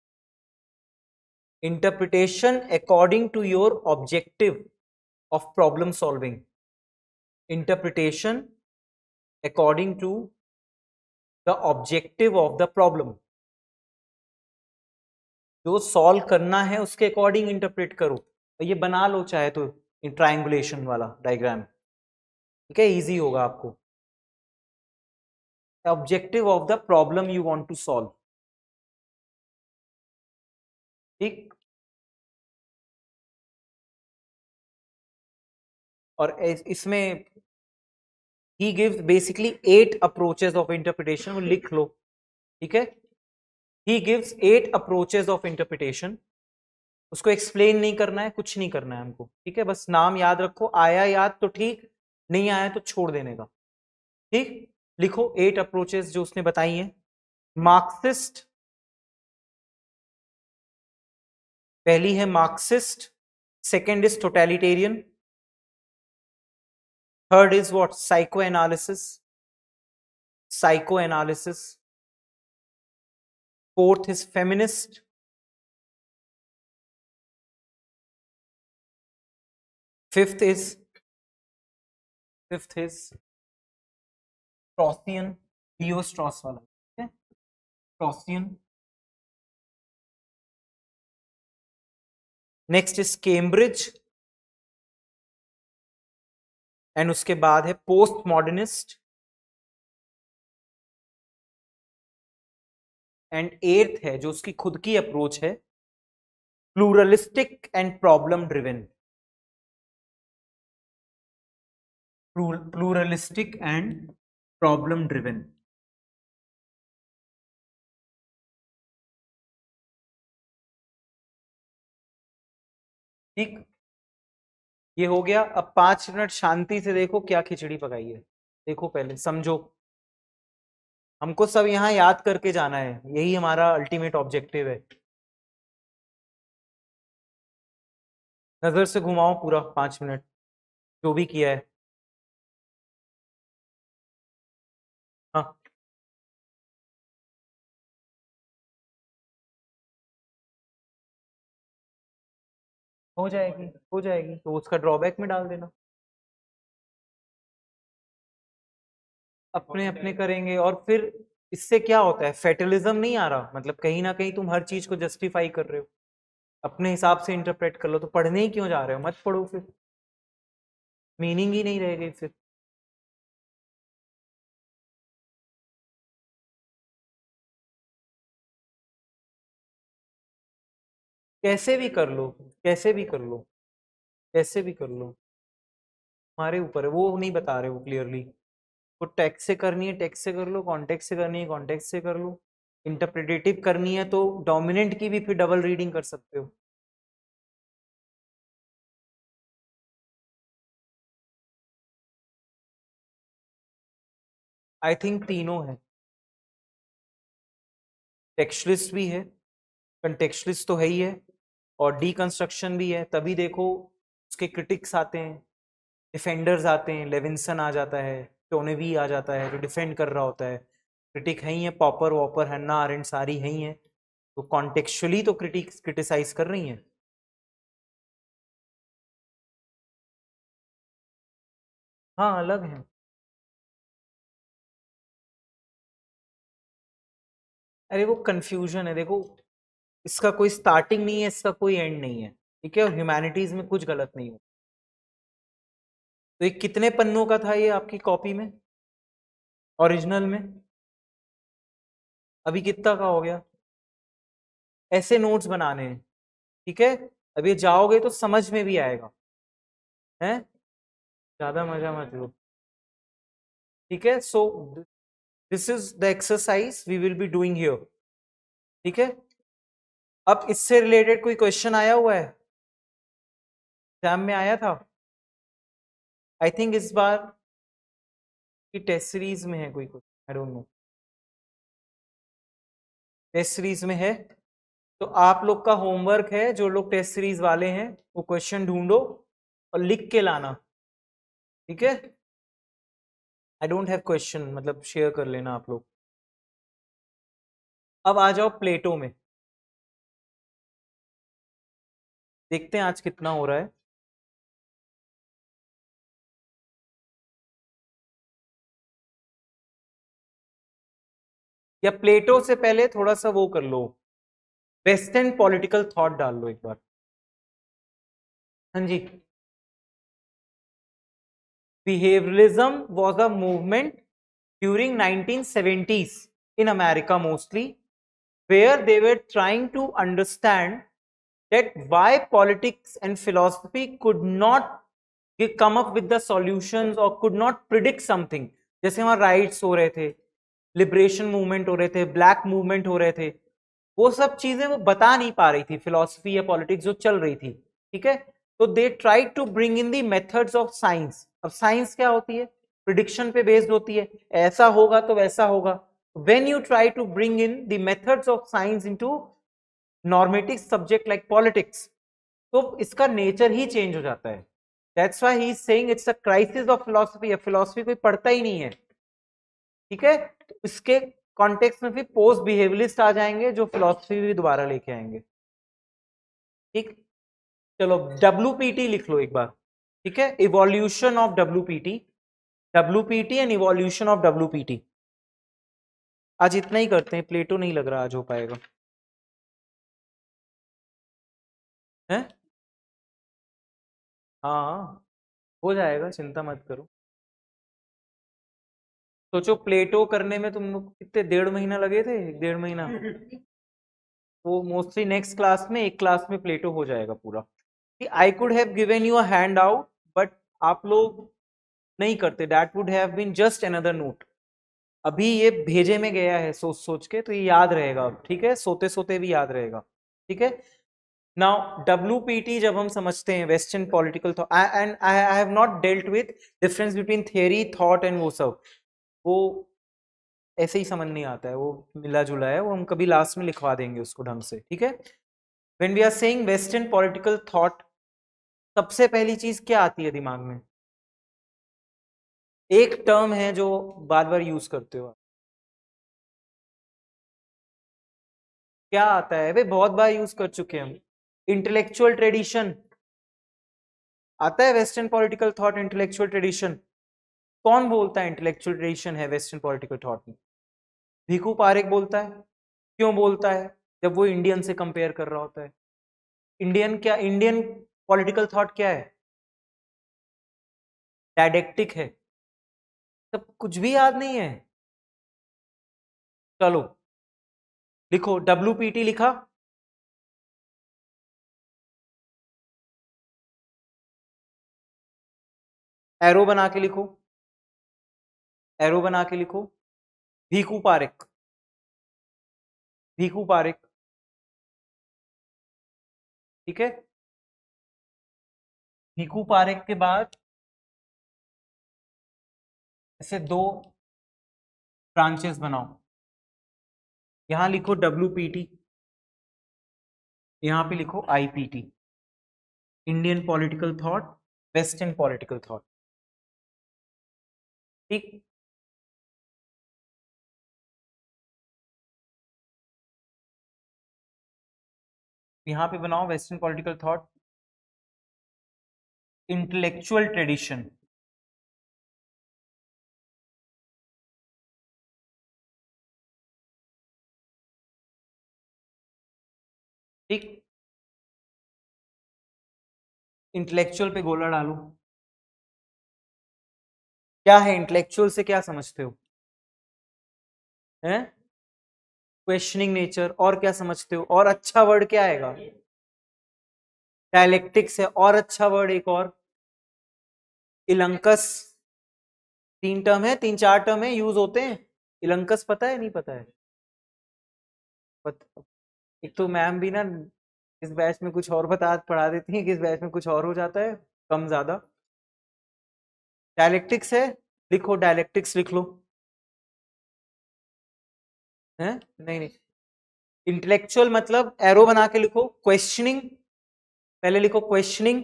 Interpretation according to your objective of problem solving. Interpretation according to the objective of the problem. जो solve करना है उसके अकॉर्डिंग इंटरप्रेट करो। तो ये बना लो चाहे तो ट्रायंगुलेशन वाला डायग्राम, ठीक है, इजी होगा आपको। Objective of the problem you want to solve. ठीक, और इसमें he gives basically 8 approaches of interpretation, वो लिख लो, ठीक है। he gives 8 approaches of interpretation, उसको एक्सप्लेन नहीं करना है, कुछ नहीं करना है हमको, ठीक है। बस नाम याद रखो, आया याद तो ठीक, नहीं आया तो छोड़ देने का, ठीक। लिखो 8 अप्रोचेस जो उसने बताई हैं। मार्क्सिस्ट, पहली है Marxist, second is totalitarian, third is what, psycho analysis, fourth is feminist, fifth is Straussian, Leo Strauss वाला, ठीक है, Straussian. Next is Cambridge, and उसके बाद है पोस्ट मॉडर्निस्ट, एंड एट्थ है जो उसकी खुद की अप्रोच है, pluralistic and problem driven, pluralistic and problem driven. ठीक, ये हो गया। अब 5 मिनट शांति से देखो क्या खिचड़ी पकाई है, देखो पहले समझो। हमको सब यहाँ याद करके जाना है, यही हमारा अल्टीमेट ऑब्जेक्टिव है। नजर से घुमाओ पूरा 5 मिनट जो भी किया है। हाँ, हो जाएगी, हो जाएगी, तो उसका ड्रॉबैक में डाल देना। अपने अपने करेंगे, और फिर इससे क्या होता है, फेटलिज्म नहीं आ रहा, मतलब कहीं ना कहीं तुम हर चीज को जस्टिफाई कर रहे हो, अपने हिसाब से इंटरप्रेट कर लो, तो पढ़ने ही क्यों जा रहे हो, मत पढ़ो, फिर मीनिंग ही नहीं रह गई फिर। कैसे भी कर लो, कैसे भी कर लो, कैसे भी कर लो, हमारे ऊपर है, वो नहीं बता रहे वो क्लियरली। वो टेक्स्ट से करनी है टेक्स्ट से कर लो, कॉन्टेक्स्ट से करनी है कॉन्टेक्स्ट से कर लो, इंटरप्रिटेटिव करनी है तो डोमिनेंट की भी फिर डबल रीडिंग कर सकते हो। आई थिंक तीनों है, टेक्सचुअलिस्ट भी है, कंटेक्चुअलिस्ट तो है ही है, और डीकंस्ट्रक्शन भी है। तभी देखो उसके क्रिटिक्स आते हैं, डिफेंडर्स आते हैं, लेविंसन आ जाता है, टोनेवी आ जाता है जो डिफेंड कर रहा होता है, क्रिटिक है ही है, पॉपर वॉपर, हन्ना आरेंट सारी है ही है, तो कॉन्टेक्चुअली तो क्रिटिसाइज कर रही हैं। हाँ, अलग है। अरे वो कंफ्यूजन है, देखो इसका कोई स्टार्टिंग नहीं है, इसका कोई एंड नहीं है, ठीक है, और ह्यूमैनिटीज में कुछ गलत नहीं हो। तो ये कितने पन्नों का था ये आपकी कॉपी में, ओरिजिनल में? अभी कितना का हो गया? ऐसे नोट्स बनाने हैं, ठीक है। अभी जाओगे तो समझ में भी आएगा, है, ज्यादा मजा मत लो, ठीक है। So this is the exercise we will be doing here, ठीक है। अब इससे रिलेटेड कोई क्वेश्चन आया हुआ है, एग्जाम में आया था? आई थिंक इस बार की टेस्ट सीरीज में है कोई कुछ, I don't know, test series में है। तो आप लोग का होमवर्क है, जो लोग टेस्ट सीरीज वाले हैं, वो क्वेश्चन ढूंढो और लिख के लाना, ठीक है। आई डोंट हैव क्वेश्चन, मतलब शेयर कर लेना आप लोग। अब आ जाओ प्लेटो में, देखते हैं आज कितना हो रहा है। या प्लेटो से पहले थोड़ा सा वो कर लो, वेस्टर्न पॉलिटिकल थॉट डाल लो एक बार। हाँ जी, behaviourism was a movement during 1970s in America mostly, where they were trying to understand that why politics and philosophy could not come up with the solutions or could not predict something. जैसे वहां rights हो रहे थे, liberation movement हो रहे थे, black movement हो रहे थे, वो सब चीजें वो बता नहीं पा रही थी फिलॉसफी या पॉलिटिक्स जो चल रही थी, ठीक है। तो they try to bring in the methods of science. अब साइंस क्या होती है? प्रिडिक्शन पे बेस्ड होती है, ऐसा होगा तो वैसा होगा। when you try to bring in the methods of science into normative subject like politics, तो इसका नेचर ही चेंज हो जाता है। That's why he is saying it's a crisis of philosophy. अब फिलॉसफी कोई पढ़ता ही नहीं है, ठीक है। तो इसके कॉन्टेक्स्ट में फिर पोस्ट बिहेवियरिस्ट आ जाएंगे जो फिलॉसफी भी दोबारा लेके आएंगे, ठीक। चलो WPT लिख लो एक बार, ठीक है, evolution of WPT, WPT and evolution of WPT। आज इतना ही करते हैं, प्लेटो नहीं लग रहा आज हो पाएगा है। हाँ हो जाएगा, चिंता मत करो। सोचो प्लेटो करने में तुम लोग कितने 1.5 महीना लगे थे, 1.5 महीना। वो मोस्टली नेक्स्ट क्लास में, एक क्लास में प्लेटो हो जाएगा पूरा। I could have given you a handout, but आप लोग नहीं करते। That would have been just another note. अभी ये भेजे में गया है सोच सोच के, तो ये याद रहेगा, ठीक है, सोते सोते भी याद रहेगा, ठीक है। नाउ WPT जब हम समझते हैं, western political thought, and I have not dealt with difference between theory, thought and वो सब, वो ऐसे ही समझ नहीं आता है, वो मिला जुला है, वो हम कभी लास्ट में लिखवा देंगे उसको ढंग से, ठीक है। When we are saying western political thought, सबसे पहली चीज क्या आती है दिमाग में? एक टर्म है जो बार बार यूज करते हो, क्या आता है? वे बहुत बार यूज कर चुके हैं हम। इंटेलेक्चुअल ट्रेडिशन आता है western political thought, intellectual tradition. कौन बोलता है इंटेलेक्चुअल ट्रेडिशन है वेस्टर्न पॉलिटिकल थॉट में? भीखू पारेख बोलता है। क्यों बोलता है? जब वो इंडियन से कंपेयर कर रहा होता है। इंडियन क्या, इंडियन पॉलिटिकल थॉट क्या है? डायडेक्टिक है। सब कुछ भी याद नहीं है? चलो लिखो, WPT लिखा, एरो बना के लिखो, एरो बना के लिखो। भीखू पारेख, भीखू पारेख, ठीक है। भीखू पारेख के बाद ऐसे 2 ब्रांचेस बनाओ। यहां लिखो WPT, यहां पे लिखो IPT, Indian political thought, western political thought, ठीक। यहां पे बनाओ western political thought, intellectual tradition, ठीक। इंटेलेक्चुअल पे गोला डालो। क्या है इंटेलेक्चुअल से, क्या समझते हो? हैं? Questioning nature. और क्या समझते हो? और अच्छा वर्ड क्या आएगा? डायलेक्टिक्स है। और अच्छा वर्ड एक और, इलंकस। 3 टर्म है, 3-4 टर्म है, यूज होते हैं। इलंकस पता है, नहीं पता है? एक तो मैम भी ना इस बैच में कुछ और बता पढ़ा देती है, किस बैच में कुछ और हो जाता है, कम ज्यादा। डायलेक्टिक्स है, लिखो डायलेक्टिक्स लिख लो। है नहीं नहीं, इंटेलेक्चुअल मतलब एरो बना के लिखो। क्वेश्चनिंग, पहले लिखो क्वेश्चनिंग,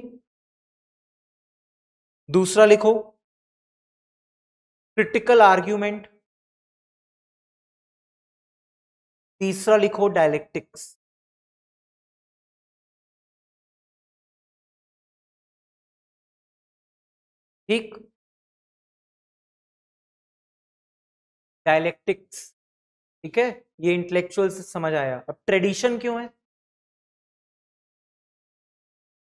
दूसरा लिखो क्रिटिकल आर्ग्यूमेंट, तीसरा लिखो डायलेक्टिक्स। ठीक, डायलेक्टिक्स, ठीक है। ये इंटेलेक्चुअल से समझ आया। अब ट्रेडिशन क्यों है?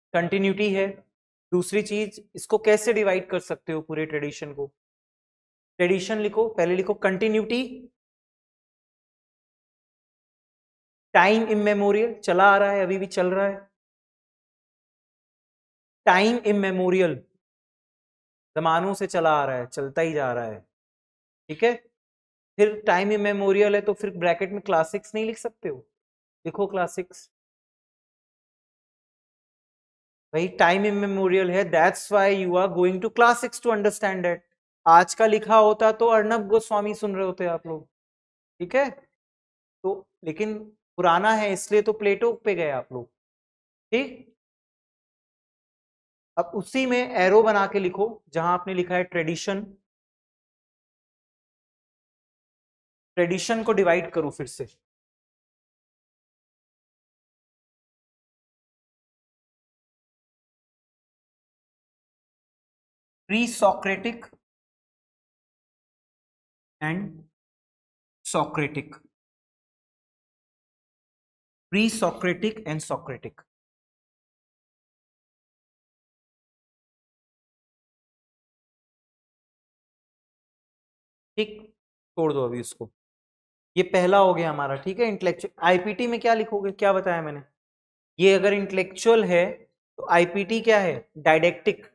कंटिन्यूटी है। दूसरी चीज, इसको कैसे डिवाइड कर सकते हो पूरे ट्रेडिशन को? ट्रेडिशन लिखो, पहले लिखो कंटिन्यूटी, टाइम इमेमोरियल, चला आ रहा है, अभी भी चल रहा है, टाइम इमेमोरियल, जमानों से चला आ रहा है, चलता ही जा रहा है, ठीक है। फिर टाइम इमेमोरियल है तो फिर ब्रैकेट में क्लासिक्स नहीं लिख सकते हो, लिखो क्लासिक्स, भाई टाइम इमेमोरियल है, that's why you are going to classics to understand that. आज का लिखा होता तो अर्णब गोस्वामी सुन रहे होते आप लोग, ठीक है। तो लेकिन पुराना है इसलिए तो प्लेटो पे गए आप लोग, ठीक। अब उसी में एरो बना के लिखो जहां आपने लिखा है ट्रेडिशन, ट्रेडिशन को डिवाइड करो फिर से, pre Socratic and Socratic, pre Socratic and Socratic, ठीक। छोड़ दो अभी उसको, ये पहला हो गया हमारा, ठीक है। इंटेलेक्चुअल आईपीटी में क्या लिखोगे, क्या बताया मैंने, ये अगर इंटेलेक्चुअल है तो आईपीटी क्या है, didactic,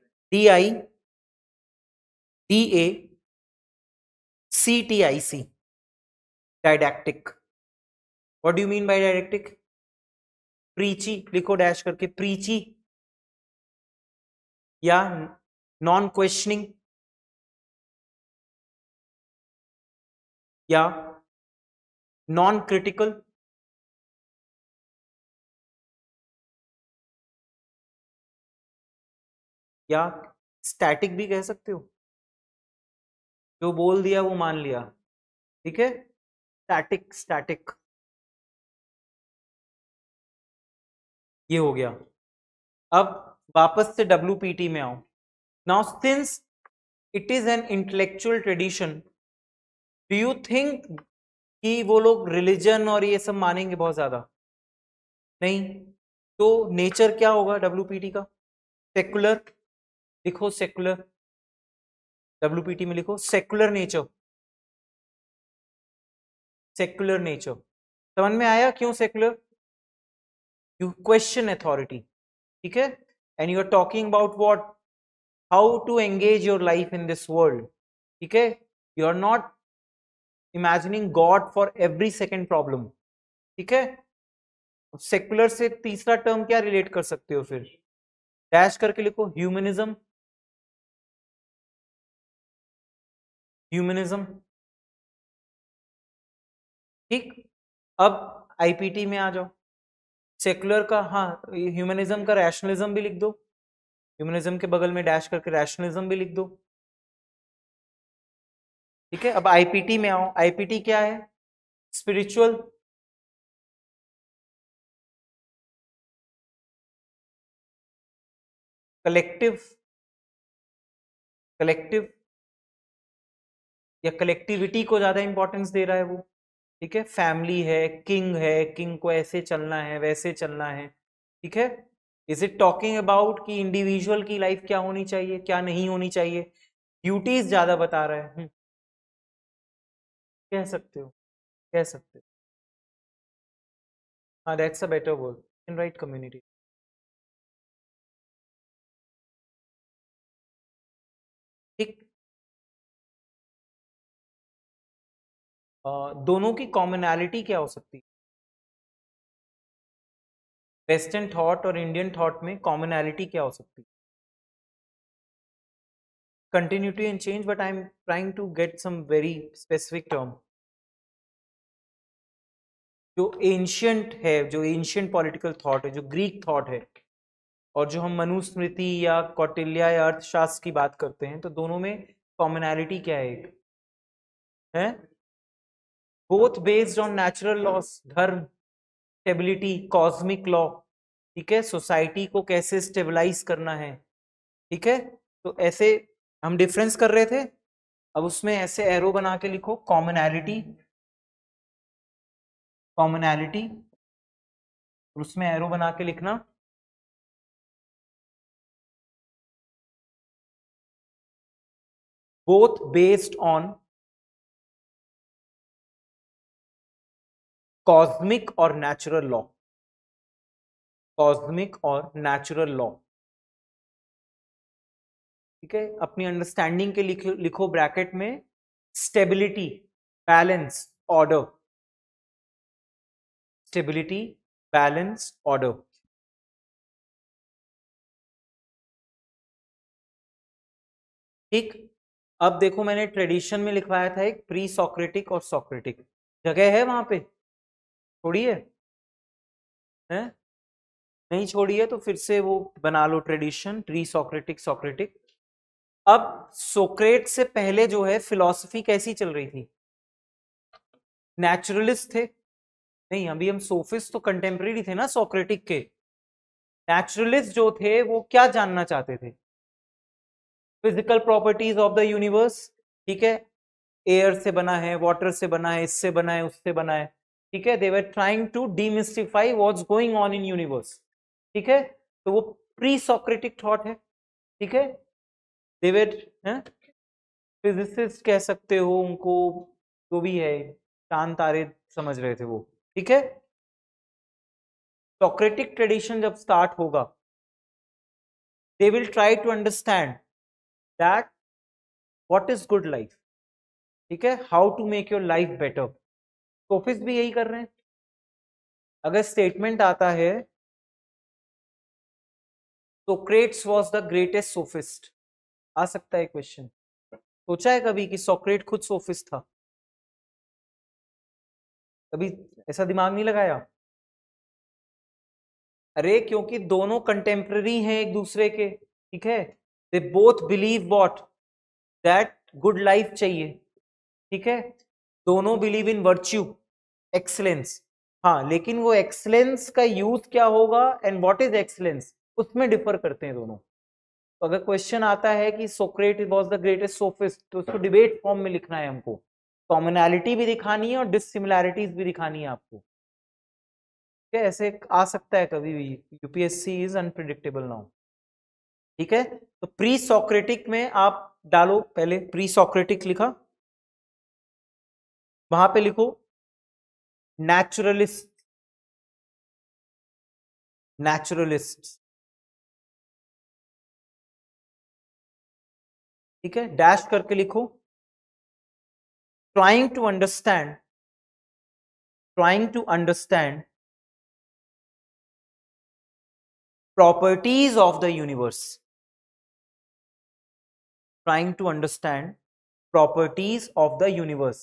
DIDACTIC, didactic. What do you mean by didactic, preachy लिखो डैश करके, प्रीची या नॉन क्वेश्चनिंग या नॉन क्रिटिकल, या स्टैटिक भी कह सकते हो, जो बोल दिया वो मान लिया, ठीक है, स्टैटिक, स्टैटिक, ये हो गया। अब वापस से WPT में आओ। Now since it is an intellectual tradition, do you think कि वो लोग रिलीजन और ये सब मानेंगे बहुत ज्यादा, नहीं। तो नेचर क्या होगा WPT का, सेकुलर, लिखो सेकुलर, WPT में लिखो सेकुलर नेचर, सेकुलर नेचर, समझ में आया क्यों सेकुलर, यू क्वेश्चन अथॉरिटी, ठीक है। And you are talking about what, how to engage your life in this world, ठीक है। You are not imagining God for every second problem, ठीक है। सेकुलर से तीसरा टर्म क्या रिलेट कर सकते हो फिर, डैश करके लिखो ह्यूमनिज्म, ह्यूमनिज्म, ठीक। अब आईपीटी में आ जाओ, सेकुलर का, हाँ ह्यूमनिज्म का रैशनलिज्म भी लिख दो, ह्यूमनिज्म के बगल में डैश करके रैशनलिज्म भी लिख दो, ठीक है। अब आईपीटी में आओ, आईपीटी क्या है, स्पिरिचुअल, कलेक्टिव, कलेक्टिव या कलेक्टिविटी को ज्यादा इंपॉर्टेंस दे रहा है वो, ठीक है। फैमिली है, किंग को ऐसे चलना है वैसे चलना है, ठीक है। इज इट टॉकिंग अबाउट कि इंडिविजुअल की लाइफ क्या होनी चाहिए क्या नहीं होनी चाहिए, ड्यूटीज ज्यादा बता रहा है, कह सकते हो, कह सकते हो, हाँ that's a better word, in right community, ठीक। दोनों की कॉमनैलिटी क्या हो सकती है, वेस्टर्न थॉट और इंडियन थॉट में कॉमनैलिटी क्या हो सकती है, continuity and change, but I'm trying to get some very specific term, जो एंशियंट है, जो एंशियंट पॉलिटिकल थॉट है, जो ग्रीक थॉट है, और जो हम मनुस्मृति या कौटिल्य या अर्थशास्त्र की बात करते हैं, तो दोनों में कॉमनैलिटी क्या है, एक है both based on natural laws, dharma, stability, cosmic law, ठीक है, सोसाइटी को कैसे स्टेबलाइज करना है, ठीक है। तो ऐसे हम डिफरेंस कर रहे थे, अब उसमें ऐसे एरो बना के लिखो कॉमनैलिटी, कॉमनैलिटी, और उसमें एरो बना के लिखना बोथ बेस्ड ऑन कॉस्मिक और नेचुरल लॉ, कॉस्मिक और नेचुरल लॉ। ठीक है, अपनी अंडरस्टैंडिंग के लिखो ब्रैकेट में stability, balance, order, stability, balance, order. ठीक, अब देखो मैंने ट्रेडिशन में लिखवाया था एक प्री सोक्रेटिक और सोक्रेटिक, जगह है वहां पे? छोड़ी है? नहीं छोड़ी है तो फिर से वो बना लो ट्रेडिशन, प्री सोक्रेटिक सोक्रेटिक। अब सोक्रेट से पहले जो है फिलॉसफी कैसी चल रही थी? नेचुरलिस्ट थे? नहीं, अभी हम सोफिस्ट तो कंटेम्प्रेरी थे ना सोक्रेटिक के। नेचुरलिस्ट जो थे वो क्या जानना चाहते थे? Physical properties of the universe. ठीक है, एयर से बना है, वाटर से बना है, इससे बना है, उससे बना है। ठीक है, they were trying to demystify what's going on in universe. ठीक है, तो वो प्री सोक्रेटिक थॉट है। ठीक है, दे वर फिजिसिस्ट कह सकते हो उनको, जो भी है, चांद तारे समझ रहे थे वो। ठीक है, सोक्रेटिक ट्रेडिशन जब स्टार्ट होगा, they will try to understand that what is good life. ठीक है, how to make your life better. Sophist भी यही कर रहे हैं। अगर स्टेटमेंट आता है Socrates was the greatest sophist, आ सकता है क्वेश्चन। सोचा है कभी कि सोक्रेट खुद सोफिस्ट था? कभी ऐसा दिमाग नहीं लगाया? अरे क्योंकि दोनों कंटेम्पररी हैं एक दूसरे के। ठीक है, they both believe what, that good life चाहिए। ठीक है, दोनों बिलीव इन वर्च्यू, एक्सलेंस। हाँ, लेकिन वो एक्सलेंस का यूज क्या होगा एंड व्हाट इज एक्सलेंस, उसमें डिफर करते हैं दोनों। तो अगर क्वेश्चन आता है कि Socrates was the greatest sophist, तो उसको डिबेट फॉर्म में लिखना है हमको। कॉमनैलिटी भी दिखानी है और डिसिमिलैरिटीज भी दिखानी है आपको। ठीक है, ऐसे आ सकता है कभी भी। UPSC is unpredictable now. ठीक है, तो प्री सोक्रेटिक में आप डालो, पहले प्री सोक्रेटिक लिखा, वहां पे लिखो नेचुरलिस्ट, नेचुरलिस्ट। ठीक है, डैश करके लिखो trying to understand, trying to understand properties of the universe, trying to understand properties of the universe।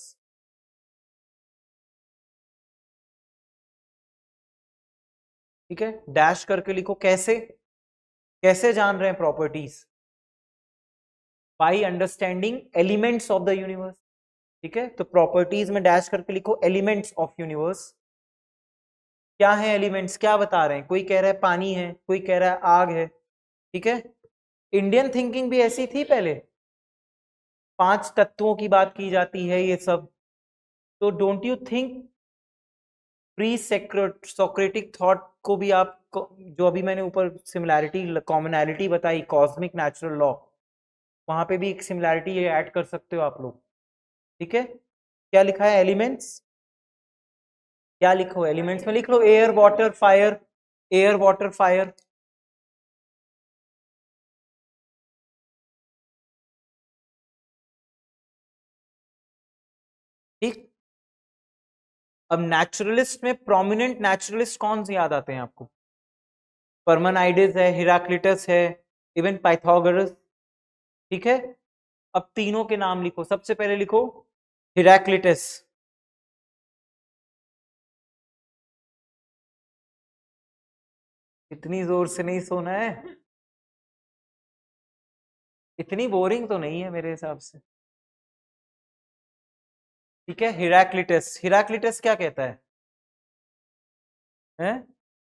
ठीक है, डैश करके लिखो कैसे, कैसे जान रहे हैं properties? By understanding elements of the universe. ठीक है, तो प्रॉपर्टीज में डैश करके लिखो एलिमेंट्स ऑफ यूनिवर्स। क्या है एलिमेंट्स, क्या बता रहे हैं? कोई कह रहा है पानी है, कोई कह रहा है आग है। ठीक है, इंडियन थिंकिंग भी ऐसी थी पहले, 5 तत्वों की बात की जाती है ये सब। तो don't you think pre Socratic thought को भी आप जो अभी मैंने ऊपर सिमिलैरिटी कॉमनैलिटी बताई, कॉस्मिक नेचुरल लॉ, वहां पे भी एक सिमिलैरिटी ऐड कर सकते हो आप लोग। ठीक है, क्या लिखा है एलिमेंट्स, क्या लिखो एलिमेंट्स में, लिख लो air water fire, air water fire. ठीक, अब नेचुरलिस्ट में प्रोमिनेंट नेचुरलिस्ट कौन से याद आते हैं आपको? परमानाइडिस है, हिराक्लिटस है, इवन पाइथागोरस। ठीक है, अब तीनों के नाम लिखो। सबसे पहले लिखो हिराक्लिटस। इतनी जोर से नहीं सोना है, इतनी बोरिंग तो नहीं है मेरे हिसाब से। ठीक है, हिराक्लिटस, हिराक्लिटस क्या कहता है? हैं?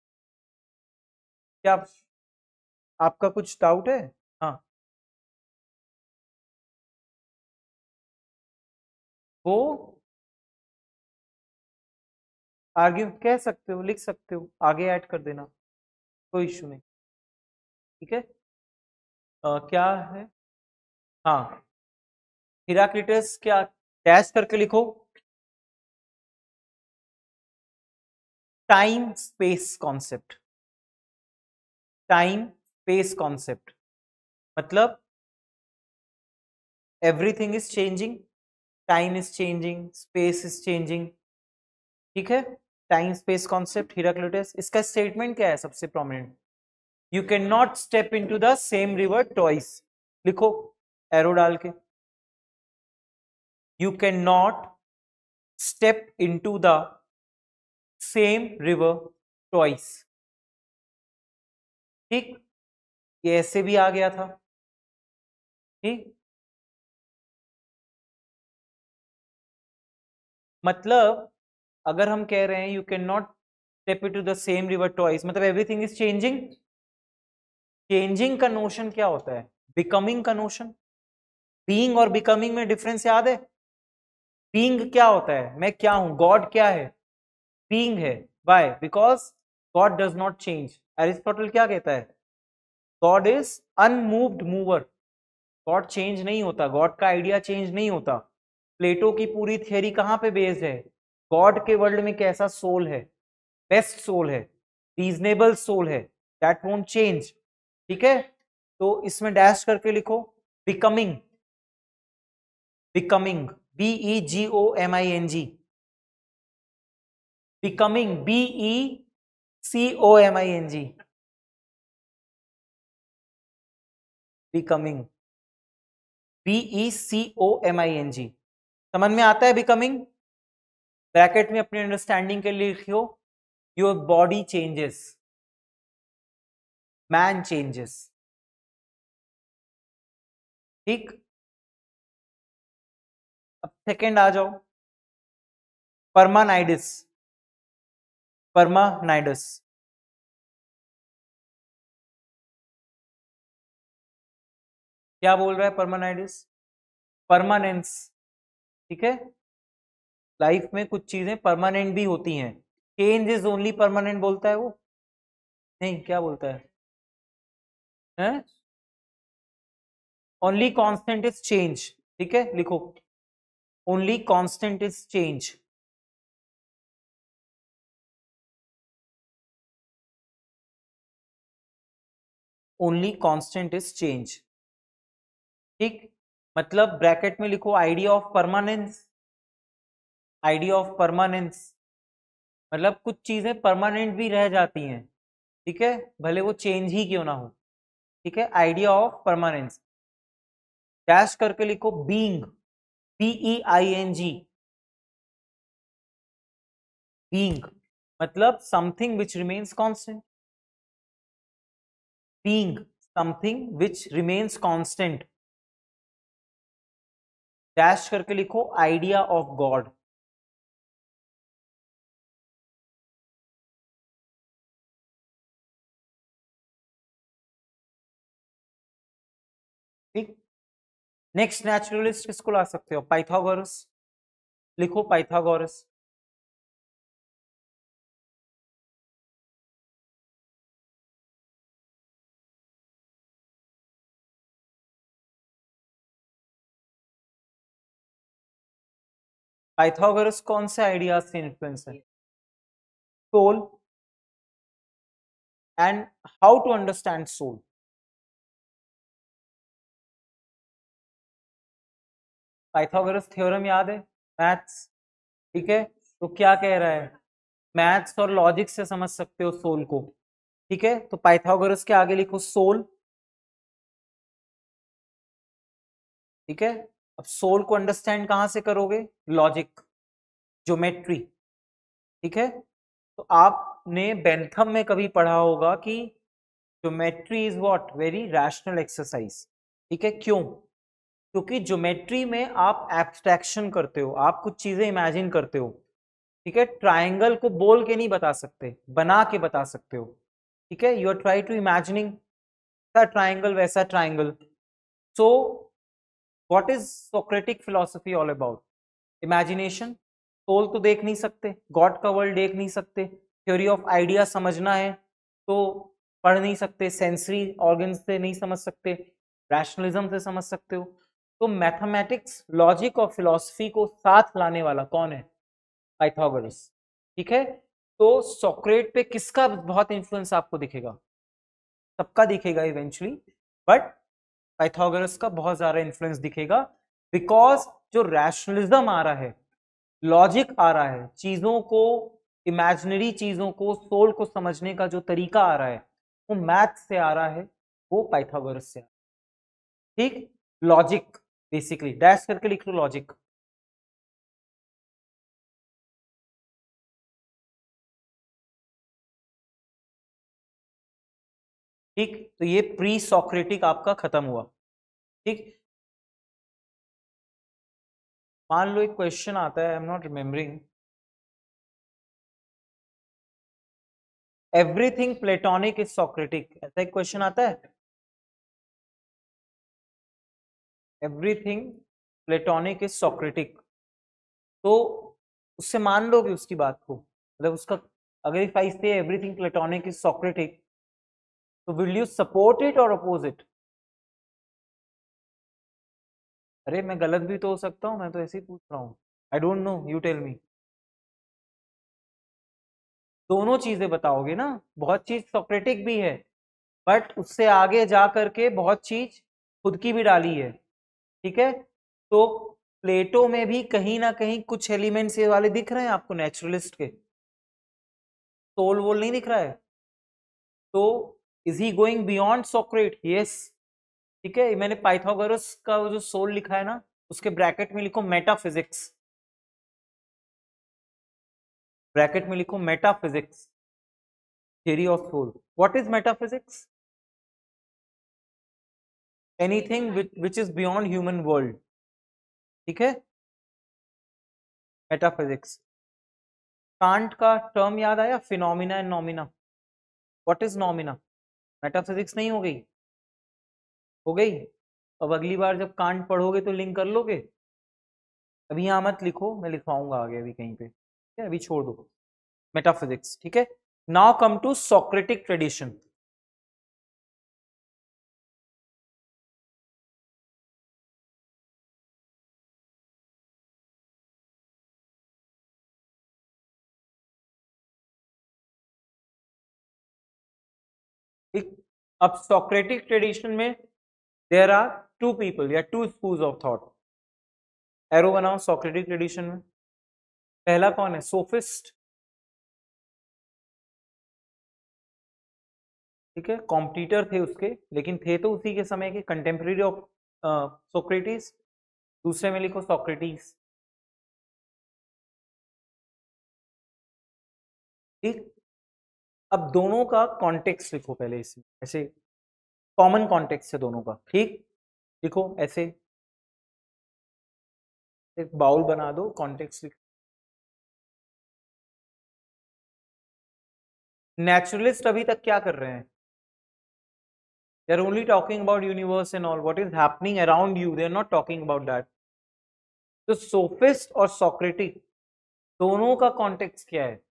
क्या आपका कुछ डाउट है? हाँ, वो आर्ग्यू कह सकते हो, लिख सकते हो, आगे ऐड कर देना, कोई इश्यू नहीं। ठीक है, क्या है? हाँ, हिराक्लिटस क्या, डैश करके लिखो, time space concept, time space concept मतलब everything is changing, time is changing, space is changing, ठीक है। Time space concept Heraclitus. इसका स्टेटमेंट क्या है सबसे prominent, you can not step into the same river twice, लिखो एरो डाल के, you can not step into the same river twice, ठीक। ये ऐसे भी आ गया था, ठीक। मतलब अगर हम कह रहे हैं you can not step into the same river twice, मतलब एवरीथिंग इज चेंजिंग। चेंजिंग का नोशन क्या होता है, बिकमिंग का नोशन। बीइंग और बिकमिंग में डिफरेंस याद है। बीइंग क्या होता है, मैं क्या हूं, गॉड क्या है, बीइंग है। Why, because God does not change. Aristotle क्या कहता है, God is unmoved mover, God change नहीं होता, गॉड का आइडिया चेंज नहीं होता। प्लेटो की पूरी थियरी कहां पे बेस्ड है, गॉड के वर्ल्ड में कैसा सोल है, बेस्ट सोल है, रीजनेबल सोल है, दैट वोंट चेंज, ठीक है। तो इसमें डैश करके लिखो, becoming, becoming, BEGOMING, becoming, BECOMING, becoming, BECOMING। समझ में आता है बिकमिंग। ब्रैकेट में अपनी अंडरस्टैंडिंग के लिए लिखियो, your body changes, man changes, ठीक। अब सेकेंड आ जाओ, परमानाइडिस, परमानाइडस, क्या बोल रहा है परमानाइडिस, परमानेंस, ठीक है। लाइफ में कुछ चीजें परमानेंट भी होती हैं, चेंज इज ओनली परमानेंट बोलता है वो, नहीं क्या बोलता है, ओनली कांस्टेंट इज चेंज, ठीक है, लिखो only constant is change, only constant is change, ठीक। मतलब ब्रैकेट में लिखो idea of permanence, idea of permanence मतलब कुछ चीजें परमानेंट भी रह जाती हैं, ठीक है, भले वो चेंज ही क्यों ना हो, ठीक है। आइडिया ऑफ परमानेंस, डैश करके लिखो बीइंग, BEING, बीइंग मतलब something which remains constant, being something which remains constant, dash करके लिखो आइडिया ऑफ गॉड, ठीक। नेक्स्ट नेचुरलिस्ट किसको ला सकते हो, पाइथागोरस, लिखो पाइथागोरस, पाइथागोरस कौन से आइडियाज से इन्फ्लुएंस है, soul and how to understand soul. Pythagoras theorem याद है, मैथ्स, ठीक है। तो क्या कह रहा है, मैथ्स और लॉजिक से समझ सकते हो सोल को, ठीक है। तो पाइथागोरस के आगे लिखो सोल, ठीक है। अब सोल को अंडरस्टैंड कहां से करोगे, लॉजिक, ज्योमेट्री, ठीक है। तो आपने बेंथम में कभी पढ़ा होगा कि geometry is what, very rational exercise, ठीक है। क्यों, क्योंकि ज्योमेट्री में आप एब्स्ट्रैक्शन करते हो, आप कुछ चीजें इमेजिन करते हो, ठीक है। ट्राइंगल को बोल के नहीं बता सकते, बना के बता सकते हो, ठीक है। You are try to imagining triangle, वैसा triangle. So what is Socratic philosophy all about, imagination. Soul तो देख नहीं सकते, गॉड का वर्ल्ड देख नहीं सकते, थ्योरी ऑफ आइडिया समझना है तो पढ़ नहीं सकते, सेंसरी ऑर्गन से नहीं समझ सकते, रैशनलिज्म से समझ सकते हो। तो मैथमेटिक्स, लॉजिक और फिलॉसफी को साथ लाने वाला कौन है? पाइथागोरस। ठीक है, तो सोक्रेट पे किसका बहुत इन्फ्लुएंस आपको दिखेगा? सबका दिखेगा इवेंचुअली, बट पाइथागोरस का बहुत ज्यादा इन्फ्लुएंस दिखेगा, बिकॉज जो रैशनलिज्म आ रहा है, लॉजिक आ रहा है, चीजों को, इमेजिनरी चीजों को, सोल को समझने का जो तरीका आ रहा है, वो मैथ से आ रहा है, वो पाइथागोरस से आ रहा है। ठीक, लॉजिक बेसिकली डैश करके लिख लो लॉजिक। ठीक, तो ये प्री सोक्रेटिक आपका खत्म हुआ। ठीक, मान लो एक क्वेश्चन आता है, I am not remembering, everything Platonic is Socratic, ऐसा एक क्वेश्चन आता है। एवरीथिंग प्लेटोनिक इज सोक्रेटिक, तो उससे मान लोगे उसकी बात को, मतलब उसका, अगर if I say everything Platonic is Socratic, तो विल यू सपोर्ट इट और अपोज इट? अरे मैं गलत भी तो हो सकता हूँ, मैं तो ऐसे ही पूछ रहा हूँ, I don't know, you tell me. दोनों चीजें बताओगे ना, बहुत चीज सोक्रेटिक भी है, बट उससे आगे जा करके बहुत चीज खुद की भी डाली है। ठीक है, तो प्लेटो में भी कहीं ना कहीं कुछ एलिमेंट्स ये वाले दिख रहे हैं आपको, नेचुरलिस्ट के, सोल वोल नहीं दिख रहा है, तो is he going beyond Socrates? Yes. ठीक है, मैंने पाइथागोरस का वो जो सोल लिखा है ना, उसके ब्रैकेट में लिखो मेटाफिजिक्स, ब्रैकेट में लिखो metaphysics, theory of soul. What is metaphysics? Anything which is beyond human world. ठीक है, मेटाफिजिक्स। कांट का टर्म याद आया, phenomena and noumena. What is noumena? Metaphysics नहीं हो गई? हो गई। अब अगली बार जब कांट पढ़ोगे तो लिंक कर लोगे। अभी यहाँ मत लिखो, मैं लिखवाऊंगा आगे अभी कहीं पे, ठीक है, अभी छोड़ दो मेटाफिजिक्स। ठीक है, now come to Socratic tradition. अब सोक्रेटिक ट्रेडिशन में देयर आर टू पीपल या two schools of thought. Arrow बनाओ सोक्रेटिक ट्रेडिशन में। पहला कौन है? सोफिस्ट। ठीक है, कॉम्पिटिटर थे उसके, लेकिन थे तो उसी के समय के, कंटेम्प्रेरी ऑफ सोक्रेटिस। दूसरे में लिखो सोक्रेटिस। ठीक, अब दोनों का कॉन्टेक्स्ट लिखो पहले, इसमें ऐसे कॉमन कॉन्टेक्स्ट है दोनों का। ठीक, लिखो ऐसे, एक बाउल बना दो, कॉन्टेक्स्ट लिखो। नेचुरलिस्ट अभी तक क्या कर रहे हैं? They are only talking about universe and all, what is happening around you, they are not talking about that. तो सोफिस्ट और सोक्रेटिक दोनों का कॉन्टेक्स्ट क्या है?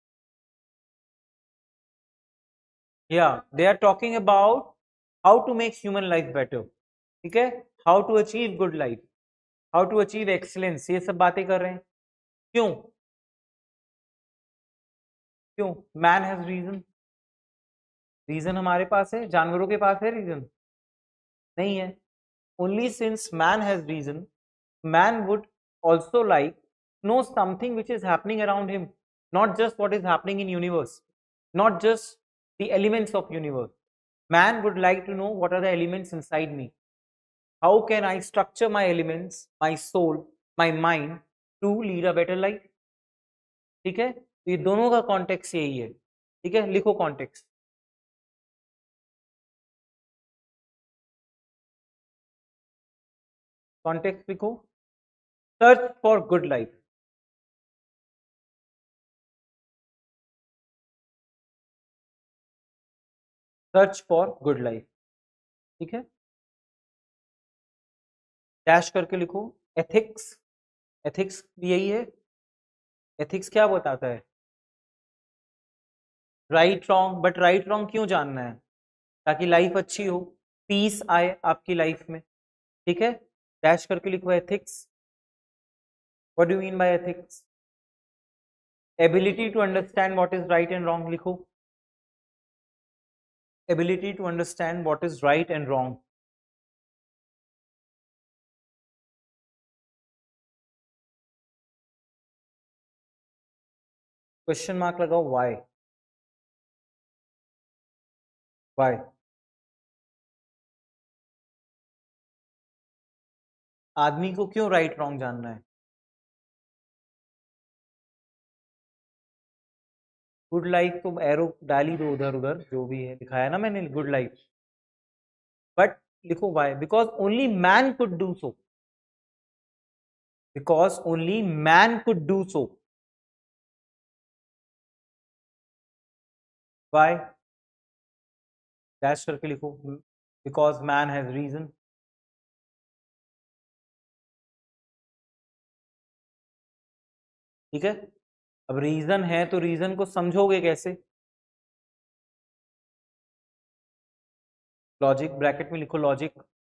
या they are talking about how to make human life better. ठीक है, how to achieve good life, how to achieve excellence, ये सब बातें कर रहे हैं। क्यों? क्यों? Man has reason. रीजन हमारे पास है, जानवरों के पास है रीजन? नहीं है। Only since man has reason, man would also like know something which is happening around him, not just what is happening in universe, not just the elements of universe. Man would like to know what are the elements inside me, how can I structure my elements, my soul, my mind to lead a better life. ठीक है, तो ये दोनों का context यही है। ठीक है, लिखो कॉन्टेक्स्ट। कॉन्टेक्स्ट लिखो, search for good life. Search for good life. ठीक है, डैश करके लिखो एथिक्स। एथिक्स भी यही है। एथिक्स क्या बताता है? Right wrong, but right wrong क्यों जानना है? ताकि लाइफ अच्छी हो, पीस आए आपकी लाइफ में। ठीक है, डैश करके लिखो ethics. What do you mean by ethics? Ability to understand what is right and wrong लिखो. Ability to understand what is right and wrong. Question mark लगाओ. व्हाई? व्हाई? आदमी को क्यों राइट रॉन्ग जानना है? गुड लाइफ तो arrow डाल ही दो उधर उधर, जो भी है दिखाया ना मैंने गुड लाइफ. बट लिखो why. Because only man could do so. Because only man could do so. Why? Dash करके लिखो. Because man has reason. ठीक है. अब रीजन है तो रीजन को समझोगे कैसे? लॉजिक ब्रैकेट में लिखो लॉजिक.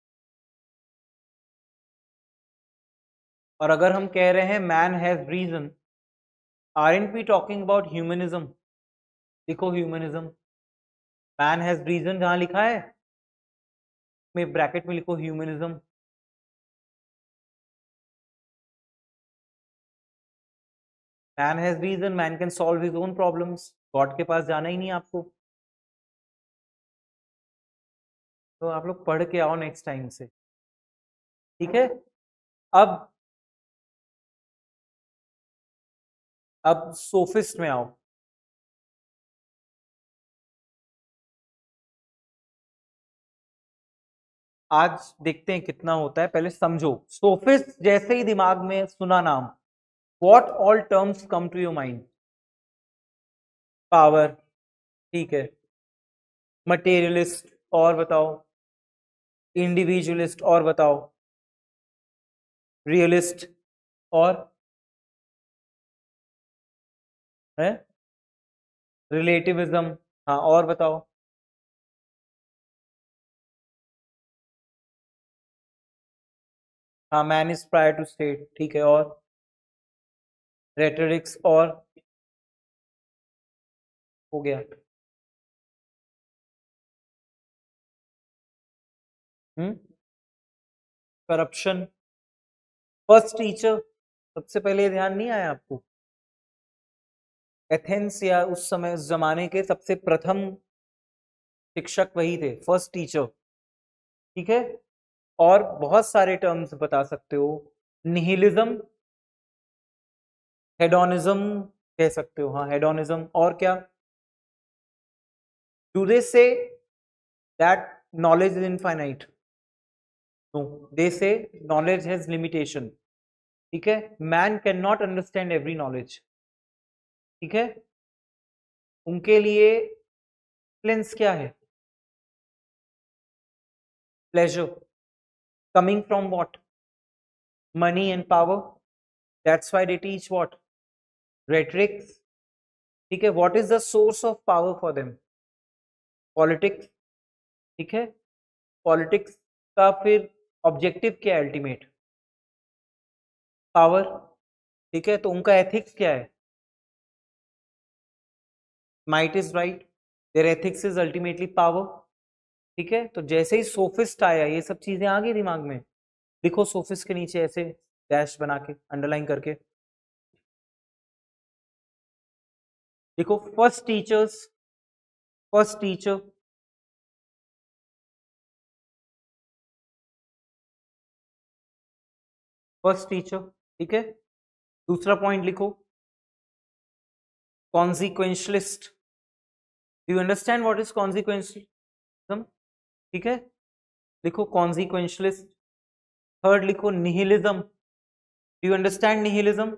और अगर हम कह रहे हैं man has reason, aren't we talking about humanism? लिखो ह्यूमनिज्म. मैन हैज रीजन जहां लिखा है में ब्रैकेट में लिखो humanism. Man has reason, man can solve his own problems. God के पास जाना ही नहीं आपको. तो आप लोग पढ़ के आओ नेक्स्ट टाइम से. ठीक है. अब सोफिस्ट में आओ. आज देखते हैं कितना होता है. पहले समझो. सोफिस्ट जैसे ही दिमाग में सुना नाम, what all terms come to your mind? Power. ठीक है. मटेरियलिस्ट. और बताओ. इंडिविजुअलिस्ट. और बताओ. रियलिस्ट. और है रिलेटिविज्म. हाँ और बताओ. हाँ man is prior to state. ठीक है. और रेटरिक्स. और हो गया. करप्शन. First teacher. सबसे पहले ध्यान नहीं आया आपको? एथेंस या उस समय उस जमाने के सबसे प्रथम शिक्षक वही थे. First teacher. ठीक है. और बहुत सारे टर्म्स बता सकते हो. निहिलिज्म. हेडोनिज्म कह सकते हो. हाँ हेडोनिज्म. और क्या? Do they say that knowledge is infinite? No, they say knowledge has limitation. ठीक है. man cannot understand every knowledge. ठीक है. उनके लिए एक्सीलेंस क्या है? pleasure. coming from what? money and power. that's why they teach what? rhetorics. ठीक है. what is the source of power for them? politics. ठीक है. पॉलिटिक्स का फिर ऑब्जेक्टिव क्या है? Ultimate power. ठीक है. तो उनका एथिक्स क्या है? Might is right. Their ethics is ultimately power. ठीक है. तो जैसे ही सोफिस्ट आया ये सब चीजें आ गई दिमाग में. लिखो सोफिस्ट के नीचे ऐसे डैश बना के अंडरलाइन करके लिखो. First teachers. First teacher. First teacher. ठीक है. दूसरा पॉइंट लिखो consequentialist. Do you understand what is consequentialism? ठीक है. लिखो कॉन्सिक्वेंशलिस्ट. थर्ड लिखो nihilism. Do you understand nihilism?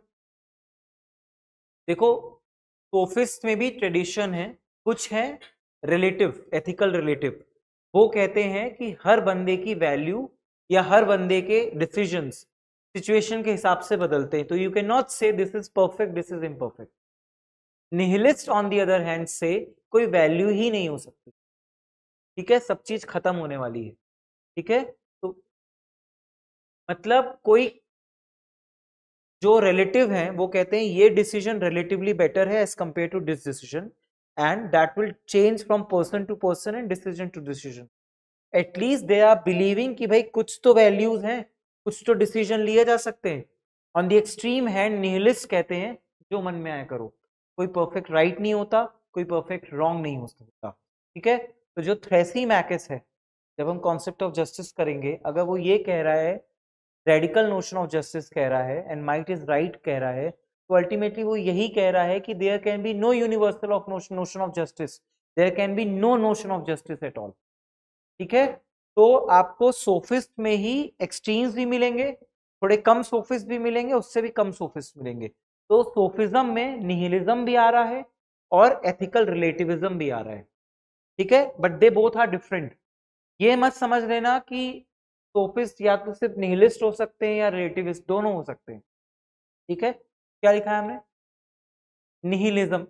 देखो सोफिस्ट में भी ट्रेडिशन है. कुछ है रिलेटिव, एथिकल रिलेटिव. वो कहते हैं कि हर बंदे की वैल्यू या हर बंदे के डिसीजंस सिचुएशन के हिसाब से बदलते हैं. तो you can not say this is perfect, this is imperfect. Nihilist on the other hand से कोई वैल्यू ही नहीं हो सकती. ठीक है. सब चीज खत्म होने वाली है. ठीक है. तो मतलब कोई जो रिलेटिव हैं वो कहते हैं ये डिसीजन रिलेटिवली बेटर है as compare to this decision, and that will change from person to person and decision to decision. At least they are believing कि भाई कुछ तो वैल्यूज हैं, कुछ तो डिसीजन लिए जा सकते हैं। On the extreme hand nihilist कहते हैं जो मन में आया करो, कोई परफेक्ट राइट नहीं होता, कोई परफेक्ट रॉन्ग नहीं हो सकता। ठीक है, तो जो थ्रेसीमैकिस है, जब हम कॉन्सेप्ट ऑफ जस्टिस करेंगे, अगर वो ये कह रहा है, रेडिकल नोशन ऑफ जस्टिस कह रहा है एंड माइट इज राइट कह रहा है, तो अल्टीमेटली वो यही कह रहा है कि there can be no universal of notion of justice, there can be no notion of justice at all. ठीक है, तो आपको सोफिस्ट में ही एक्सट्रीम्स भी मिलेंगे, थोड़े कम सोफिस्ट भी मिलेंगे, उससे भी कम सोफिस्ट मिलेंगे। तो सोफिज्म में निहिलिज्म भी आ रहा है और एथिकल रिलेटिविज्म भी आ रहा है। ठीक है, but they both are different. ये मत समझ लेना कि सोफिस्ट या तो सिर्फ निहिलिस्ट हो सकते हैं या रिलेटिविस्ट, दोनों हो सकते हैं। ठीक है, क्या लिखा है हमने? Nihilism,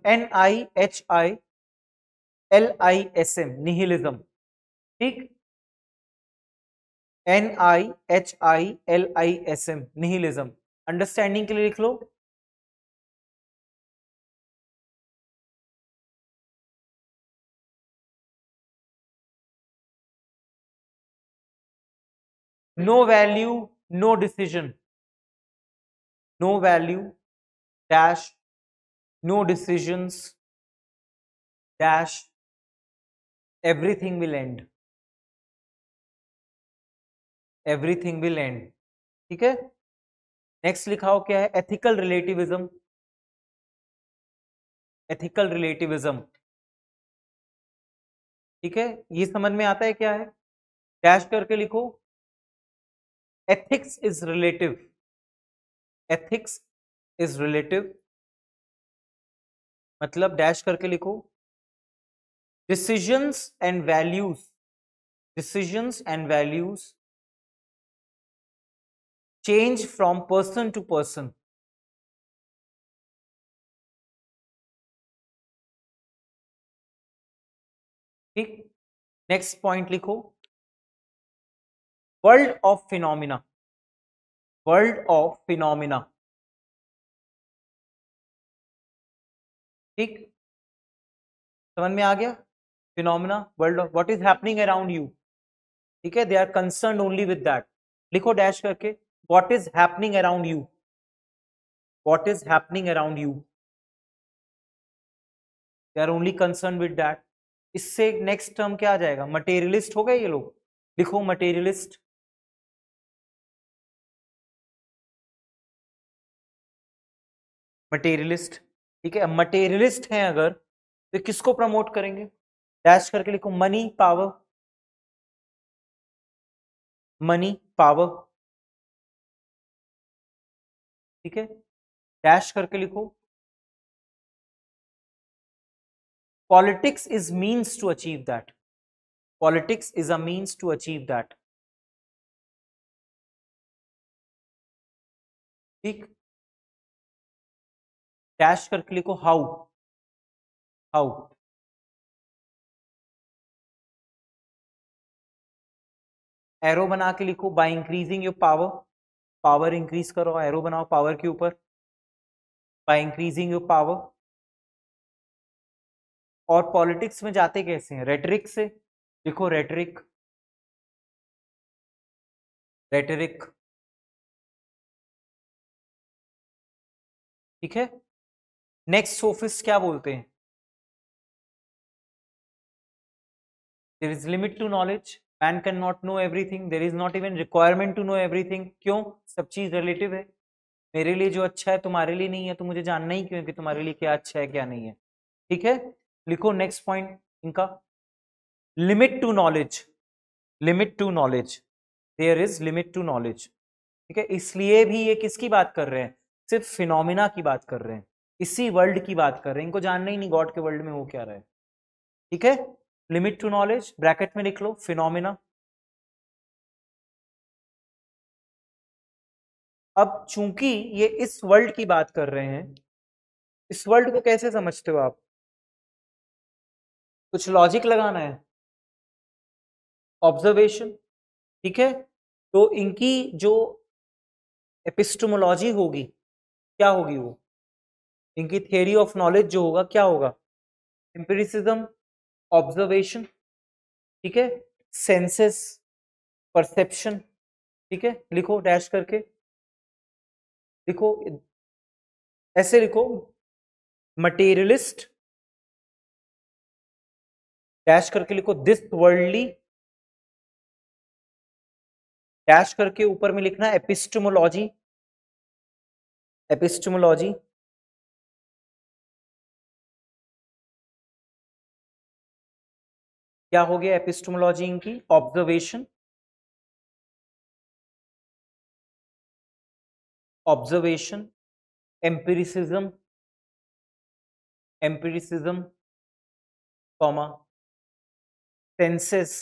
NIHILISM, nihilism. ठीक, NIHILISM, निहिलिज्म। अंडरस्टैंडिंग के लिए लिख लो। No value, no decision, no value dash, no decisions dash, everything will end, everything will end. ठीक है, नेक्स्ट लिखाओ क्या है? Ethical relativism, ethical relativism. ठीक है, ये समझ में आता है क्या है? डैश करके लिखो। Ethics is relative, ethics is relative, मतलब डैश करके लिखो। Decisions and values, decisions and values change from person to person। ठीक, नेक्स्ट पॉइंट लिखो। World of phenomena, world of phenomena. ठीक, समझ में आ गया? Phenomena, world of what is happening around you. ठीक है, they are concern only with that. लिखो डैश करके, what is happening around you, what is happening around you, they are only concern with that. इससे next term क्या आ जाएगा? Materialist हो गए ये लोग। लिखो मटेरियलिस्ट, मटेरियलिस्ट। ठीक है, मटेरियलिस्ट हैं अगर तो किसको प्रमोट करेंगे? डैश करके लिखो, मनी पावर, मनी पावर। ठीक है, डैश करके लिखो, politics is means to achieve that, politics is a means to achieve that. ठीक, डैश करके लिखो, हाउ, हाउ। एरो बना के लिखो, by increasing your power, power increase करो, एरो बनाओ पावर के ऊपर, बाय इंक्रीजिंग योर पावर। और पॉलिटिक्स में जाते कैसे हैं? रेटरिक से। लिखो रेटरिक, रेटरिक। ठीक है, नेक्स्ट सोफिस्ट क्या बोलते हैं? There is limit to knowledge, man can not know everything, there is not even requirement to know everything. क्यों? सब चीज रिलेटिव है। मेरे लिए जो अच्छा है तुम्हारे लिए नहीं है, तो मुझे जानना ही क्यों है कि तुम्हारे लिए क्या अच्छा है क्या नहीं है। ठीक है, लिखो नेक्स्ट पॉइंट इनका, limit to knowledge, limit to knowledge, there is limit to knowledge. ठीक है, इसलिए भी ये किसकी बात कर रहे हैं? सिर्फ फिनोमिना की बात कर रहे हैं, इसी वर्ल्ड की बात कर रहे हैं, इनको जानना ही नहीं गॉड के वर्ल्ड में हो क्या रहा है। ठीक है, लिमिट टू नॉलेज, ब्रैकेट में लिख लो फिनोमिना। अब चूंकि ये इस वर्ल्ड की बात कर रहे हैं, इस वर्ल्ड को कैसे समझते हो आप? कुछ लॉजिक लगाना है, ऑब्जर्वेशन। ठीक है, तो इनकी जो एपिस्टोमोलॉजी होगी, क्या होगी वो, इनकी थियरी ऑफ नॉलेज जो होगा क्या होगा, एम्पिरिसिज्म, ऑब्जर्वेशन, ठीक है, सेंसेस, परसेप्शन, ठीक है, लिखो डैश करके, लिखो ऐसे लिखो, मटेरियलिस्ट, डैश करके लिखो दिस वर्ल्डली, डैश करके ऊपर में लिखना एपिस्टोमोलॉजी, एपिस्टोमोलॉजी, क्या हो गया एपिस्टोमोलॉजी इनकी, observation, observation, empiricism, empiricism, comma, senses,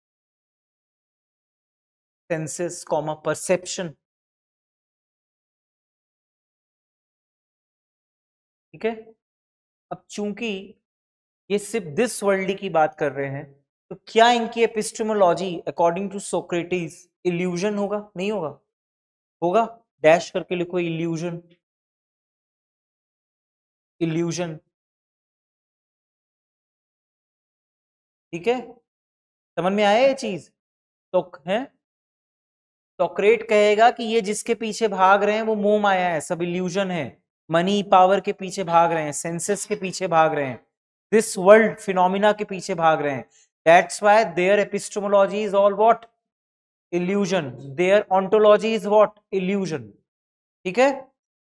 senses, comma, perception, ठीक है। अब चूंकि ये सिर्फ दिस वर्ल्ड की बात कर रहे हैं, तो क्या इनकी epistemology according to Socrates illusion होगा, नहीं होगा, होगा, डैश करके लिखो इल्यूजन, इल्यूजन, ठीक है, समझ में आया ये चीज, तो है सोक्रेट कहेगा कि ये जिसके पीछे भाग रहे हैं वो मोह माया है, सब इल्यूजन है, मनी पावर के पीछे भाग रहे हैं, सेंसेस के पीछे भाग रहे हैं, दिस वर्ल्ड फिनोमिना के पीछे भाग रहे हैं, that's why their epistemology is all what, illusion, their ontology is what, illusion, ठीक है,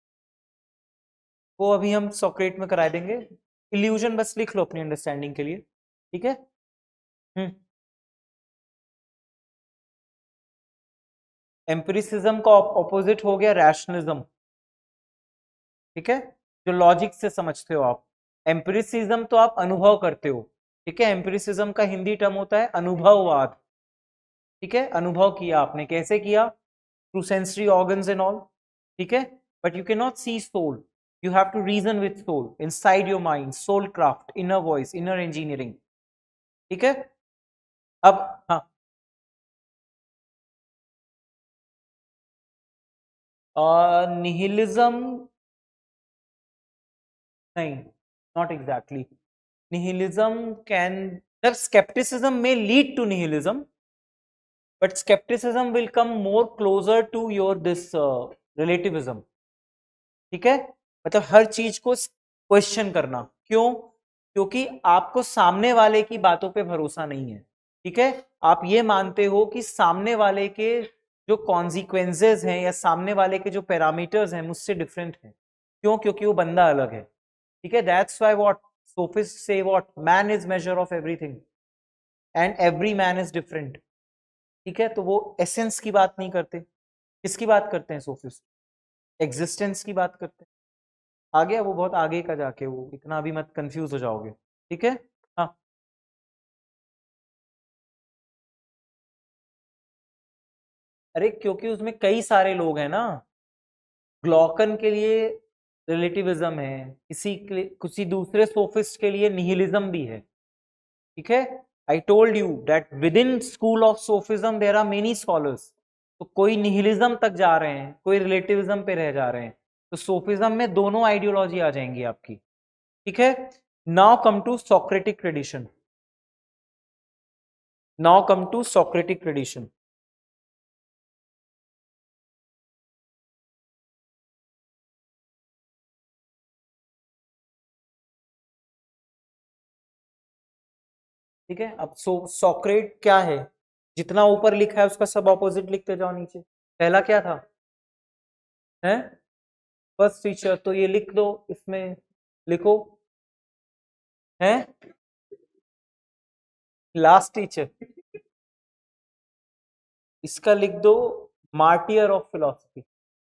वो अभी हम सोक्रेट में करा देंगे, इल्यूजन बस लिख लो अपनी अंडरस्टैंडिंग के लिए, ठीक है। एम्पिरिसिज्म का ऑपोजिट हो गया रैशनलिज्म, ठीक है, जो लॉजिक से समझते हो आप, एम्पिरिसिज्म तो आप अनुभव करते हो, ठीक है, एम्पिरिसिज्म का हिंदी टर्म होता है अनुभववाद, ठीक है, अनुभव किया आपने, कैसे किया, through sensory organs and all, ठीक है, but you can not see soul, you have to reason with soul inside your mind, soul craft, inner voice, inner engineering, ठीक है। अब हाँ, निहिलिज्म, नहीं, not exactly, nihilism can, that skepticism may lead to nihilism, but skepticism will come more closer to your this relativism, ठीक है, मतलब हर चीज को क्वेश्चन करना, क्यों, क्योंकि आपको सामने वाले की बातों पे भरोसा नहीं है, ठीक है, आप ये मानते हो कि सामने वाले के जो कॉन्सिक्वेंसेज हैं या सामने वाले के जो पैरामीटर्स हैं मुझसे डिफरेंट हैं, क्यों, क्योंकि वो बंदा अलग है, ठीक है, that's why what sophists say what man is measure of everything and every man is different, ठीक है, तो वो एसेंस की बात नहीं करते, किसकी बात करते हैं सोफिस्ट, एग्जिस्टेंस की बात करते हैं, आ गया वो बहुत आगे का जाके, वो इतना अभी मत कंफ्यूज हो जाओगे, ठीक है, हाँ, अरे क्योंकि उसमें कई सारे लोग हैं ना, ग्लॉकन के लिए रिलेटिविज्म है, किसी के लिए, किसी दूसरे सोफिस्ट के लिए निहिलिज्म भी है, ठीक है, I told you that within school of sophism there are many scholars, तो कोई निहिलिज्म तक जा रहे हैं, कोई रिलेटिविज्म पे रह जा रहे हैं, तो सोफिज्म में दोनों आइडियोलॉजी आ जाएंगी आपकी, ठीक है। Now come to Socratic tradition, now come to Socratic tradition, ठीक है, अब सोक्रेट क्या है, जितना ऊपर लिखा है उसका सब ऑपोजिट लिखते जाओ नीचे, पहला क्या था, है फर्स्ट टीचर, तो ये लिख दो, इसमें लिखो, है लास्ट टीचर, इसका लिख दो martyr of philosophy,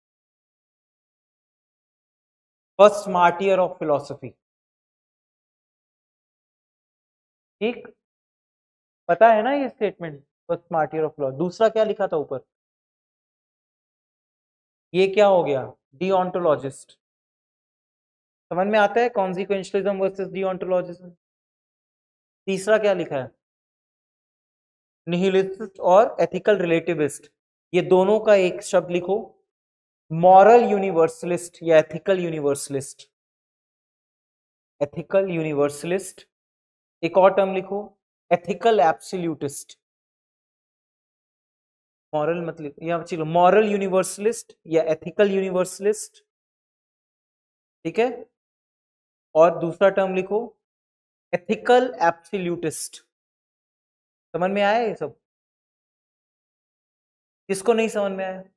first martyr of philosophy, ठीक, पता है ना ये statement, first martyr of philosophy, दूसरा क्या लिखा था ऊपर, ये क्या हो गया, डिओंटोलॉजिस्ट, समझ में आता है, कॉन्सिक्वेंशलिज्म वर्सेस डिओंटोलॉजिज्म, तीसरा क्या लिखा है, निहिलिस्ट और एथिकल रिलेटिविस्ट, ये दोनों का एक शब्द लिखो, मॉरल यूनिवर्सलिस्ट या एथिकल यूनिवर्सलिस्ट? Ethical universalist. एक और टर्म लिखो, एथिकल एब्सोल्यूटिस्ट। मॉरल मतलब या चलो मॉरल यूनिवर्सलिस्ट या एथिकल यूनिवर्सलिस्ट, ठीक है। और दूसरा टर्म लिखो एथिकल एब्सोल्यूटिस्ट। समझ में आया ये सब? किसको नहीं समझ में आया?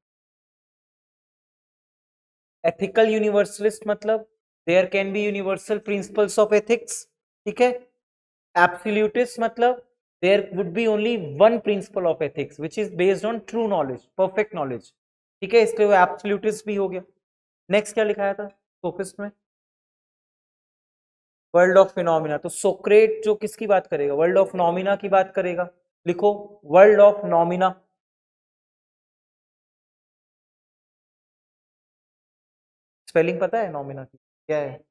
एथिकल यूनिवर्सलिस्ट मतलब there can be universal principles of ethics, ठीक है। एब्सोल्यूटिस्ट मतलब there would be only one principle of ethics which is based on true knowledge, perfect knowledge, ठीक है। इसलिए वो एब्सोल्यूटिस्ट भी हो गया। नेक्स्ट क्या लिखाया था सोफिस्ट में? World of phenomena. तो सोक्रेट जो किसकी बात करेगा? वर्ल्ड ऑफ नॉमिना की बात करेगा। लिखो वर्ल्ड ऑफ नॉमिना। स्पेलिंग पता है नॉमिना की क्या है?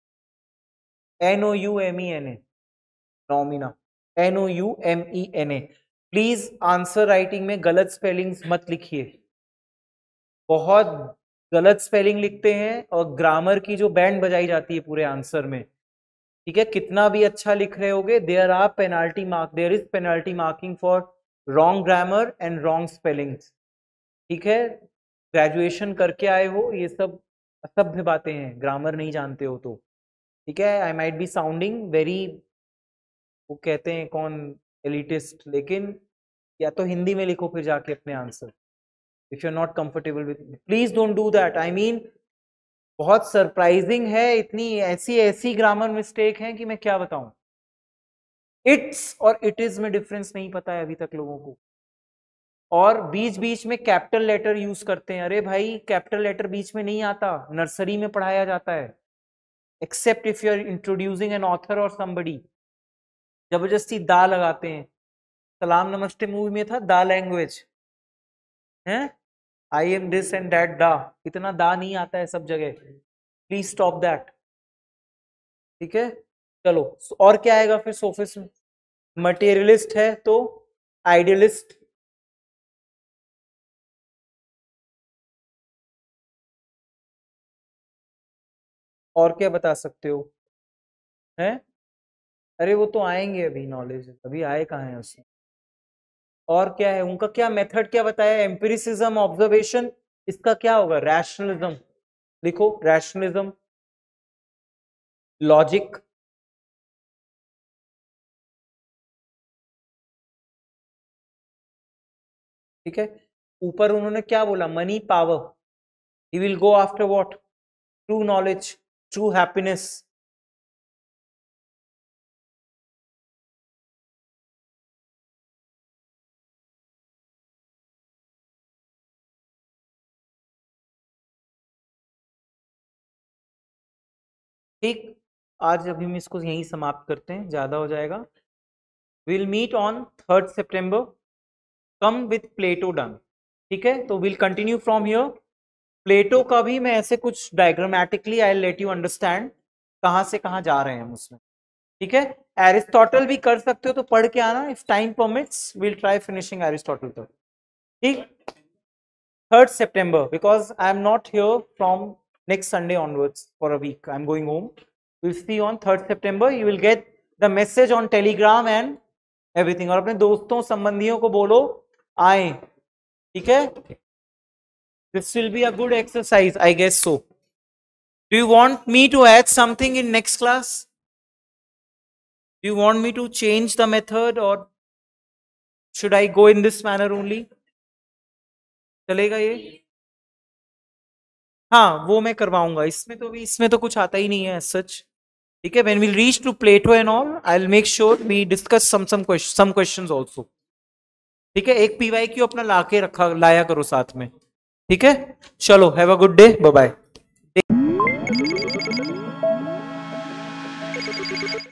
NOUMENA, noumena, NOUMENA। Please answer writing में गलत स्पेलिंग्स मत लिखिए, बहुत गलत स्पेलिंग लिखते हैं और ग्रामर की जो बैंड बजाई जाती है पूरे आंसर में, ठीक है। कितना भी अच्छा लिख रहे होगे, there are penalty mark, there is penalty marking for wrong grammar and wrong spellings, ठीक है। ग्रेजुएशन करके आए हो, ये सब असभ्य बातें हैं, ग्रामर नहीं जानते हो तो, ठीक है। I might be sounding very, वो कहते हैं कौन, एलिटिस्ट, लेकिन या तो हिंदी में लिखो फिर जाके अपने answer, if you are not comfortable with, please don't do that. I mean बहुत सरप्राइजिंग है, इतनी ऐसी ऐसी ग्रामर मिस्टेक है कि मैं क्या बताऊं। इट्स और इट इज में डिफरेंस नहीं पता है अभी तक लोगों को, और बीच बीच में कैपिटल लेटर यूज करते हैं। अरे भाई कैपिटल लेटर बीच में नहीं आता, नर्सरी में पढ़ाया जाता है, except if you are introducing an author और समबडी। जबरदस्ती दा लगाते हैं। सलाम नमस्ते मूवी में था दा लैंग्वेज है, I am this and that the, इतना दा नहीं आता है सब जगह, प्लीज स्टॉप दैट, ठीक है। चलो और क्या आएगा फिर सोफिस्ट में? मटेरियलिस्ट है तो आइडियलिस्ट, और क्या बता सकते हो? हैं? अरे वो तो आएंगे अभी, नॉलेज अभी आए कहाँ है उसमें। और क्या है उनका, क्या मेथड क्या बताया? Empiricism, observation. इसका क्या होगा? रैशनलिज्म। लिखो रैशनलिज्म, लॉजिक, ठीक है। ऊपर उन्होंने क्या बोला? Money, power. He will go after what? True knowledge, true happiness. ठीक, आज अभी हम इसको यहीं समाप्त करते हैं, ज्यादा हो जाएगा। Will meet on 3rd September, come with Plato done, ठीक है। तो will continue from here. Plato का भी मैं ऐसे कुछ diagrammatically I let you understand कहां से कहां जा रहे हैं हम उसमें, ठीक है। एरिस्टोटल भी कर सकते हो तो पढ़ के आना, if time permits will try finishing Aristotle तक, ठीक। 3rd September, because I am not here from next Sunday onwards for a week. I am going home. We'll see on 3rd September. You will get the message on Telegram and everything. और अपने दोस्तों संबंधियों को बोलो आए, ठीक है। This will be a good exercise, I guess so. Do you want me to add something in next class? Do you want me to change the method or should I go in this manner only? चलेगा ये? हाँ वो मैं करवाऊंगा, इसमें तो भी, इसमें तो कुछ आता ही नहीं है सच, ठीक है। When we reach to Plato and all, I will make sure we discuss some questions also, ठीक है। एक PYQ अपना लाके रखा लाया करो साथ में, ठीक है। चलो have a good day, bye bye.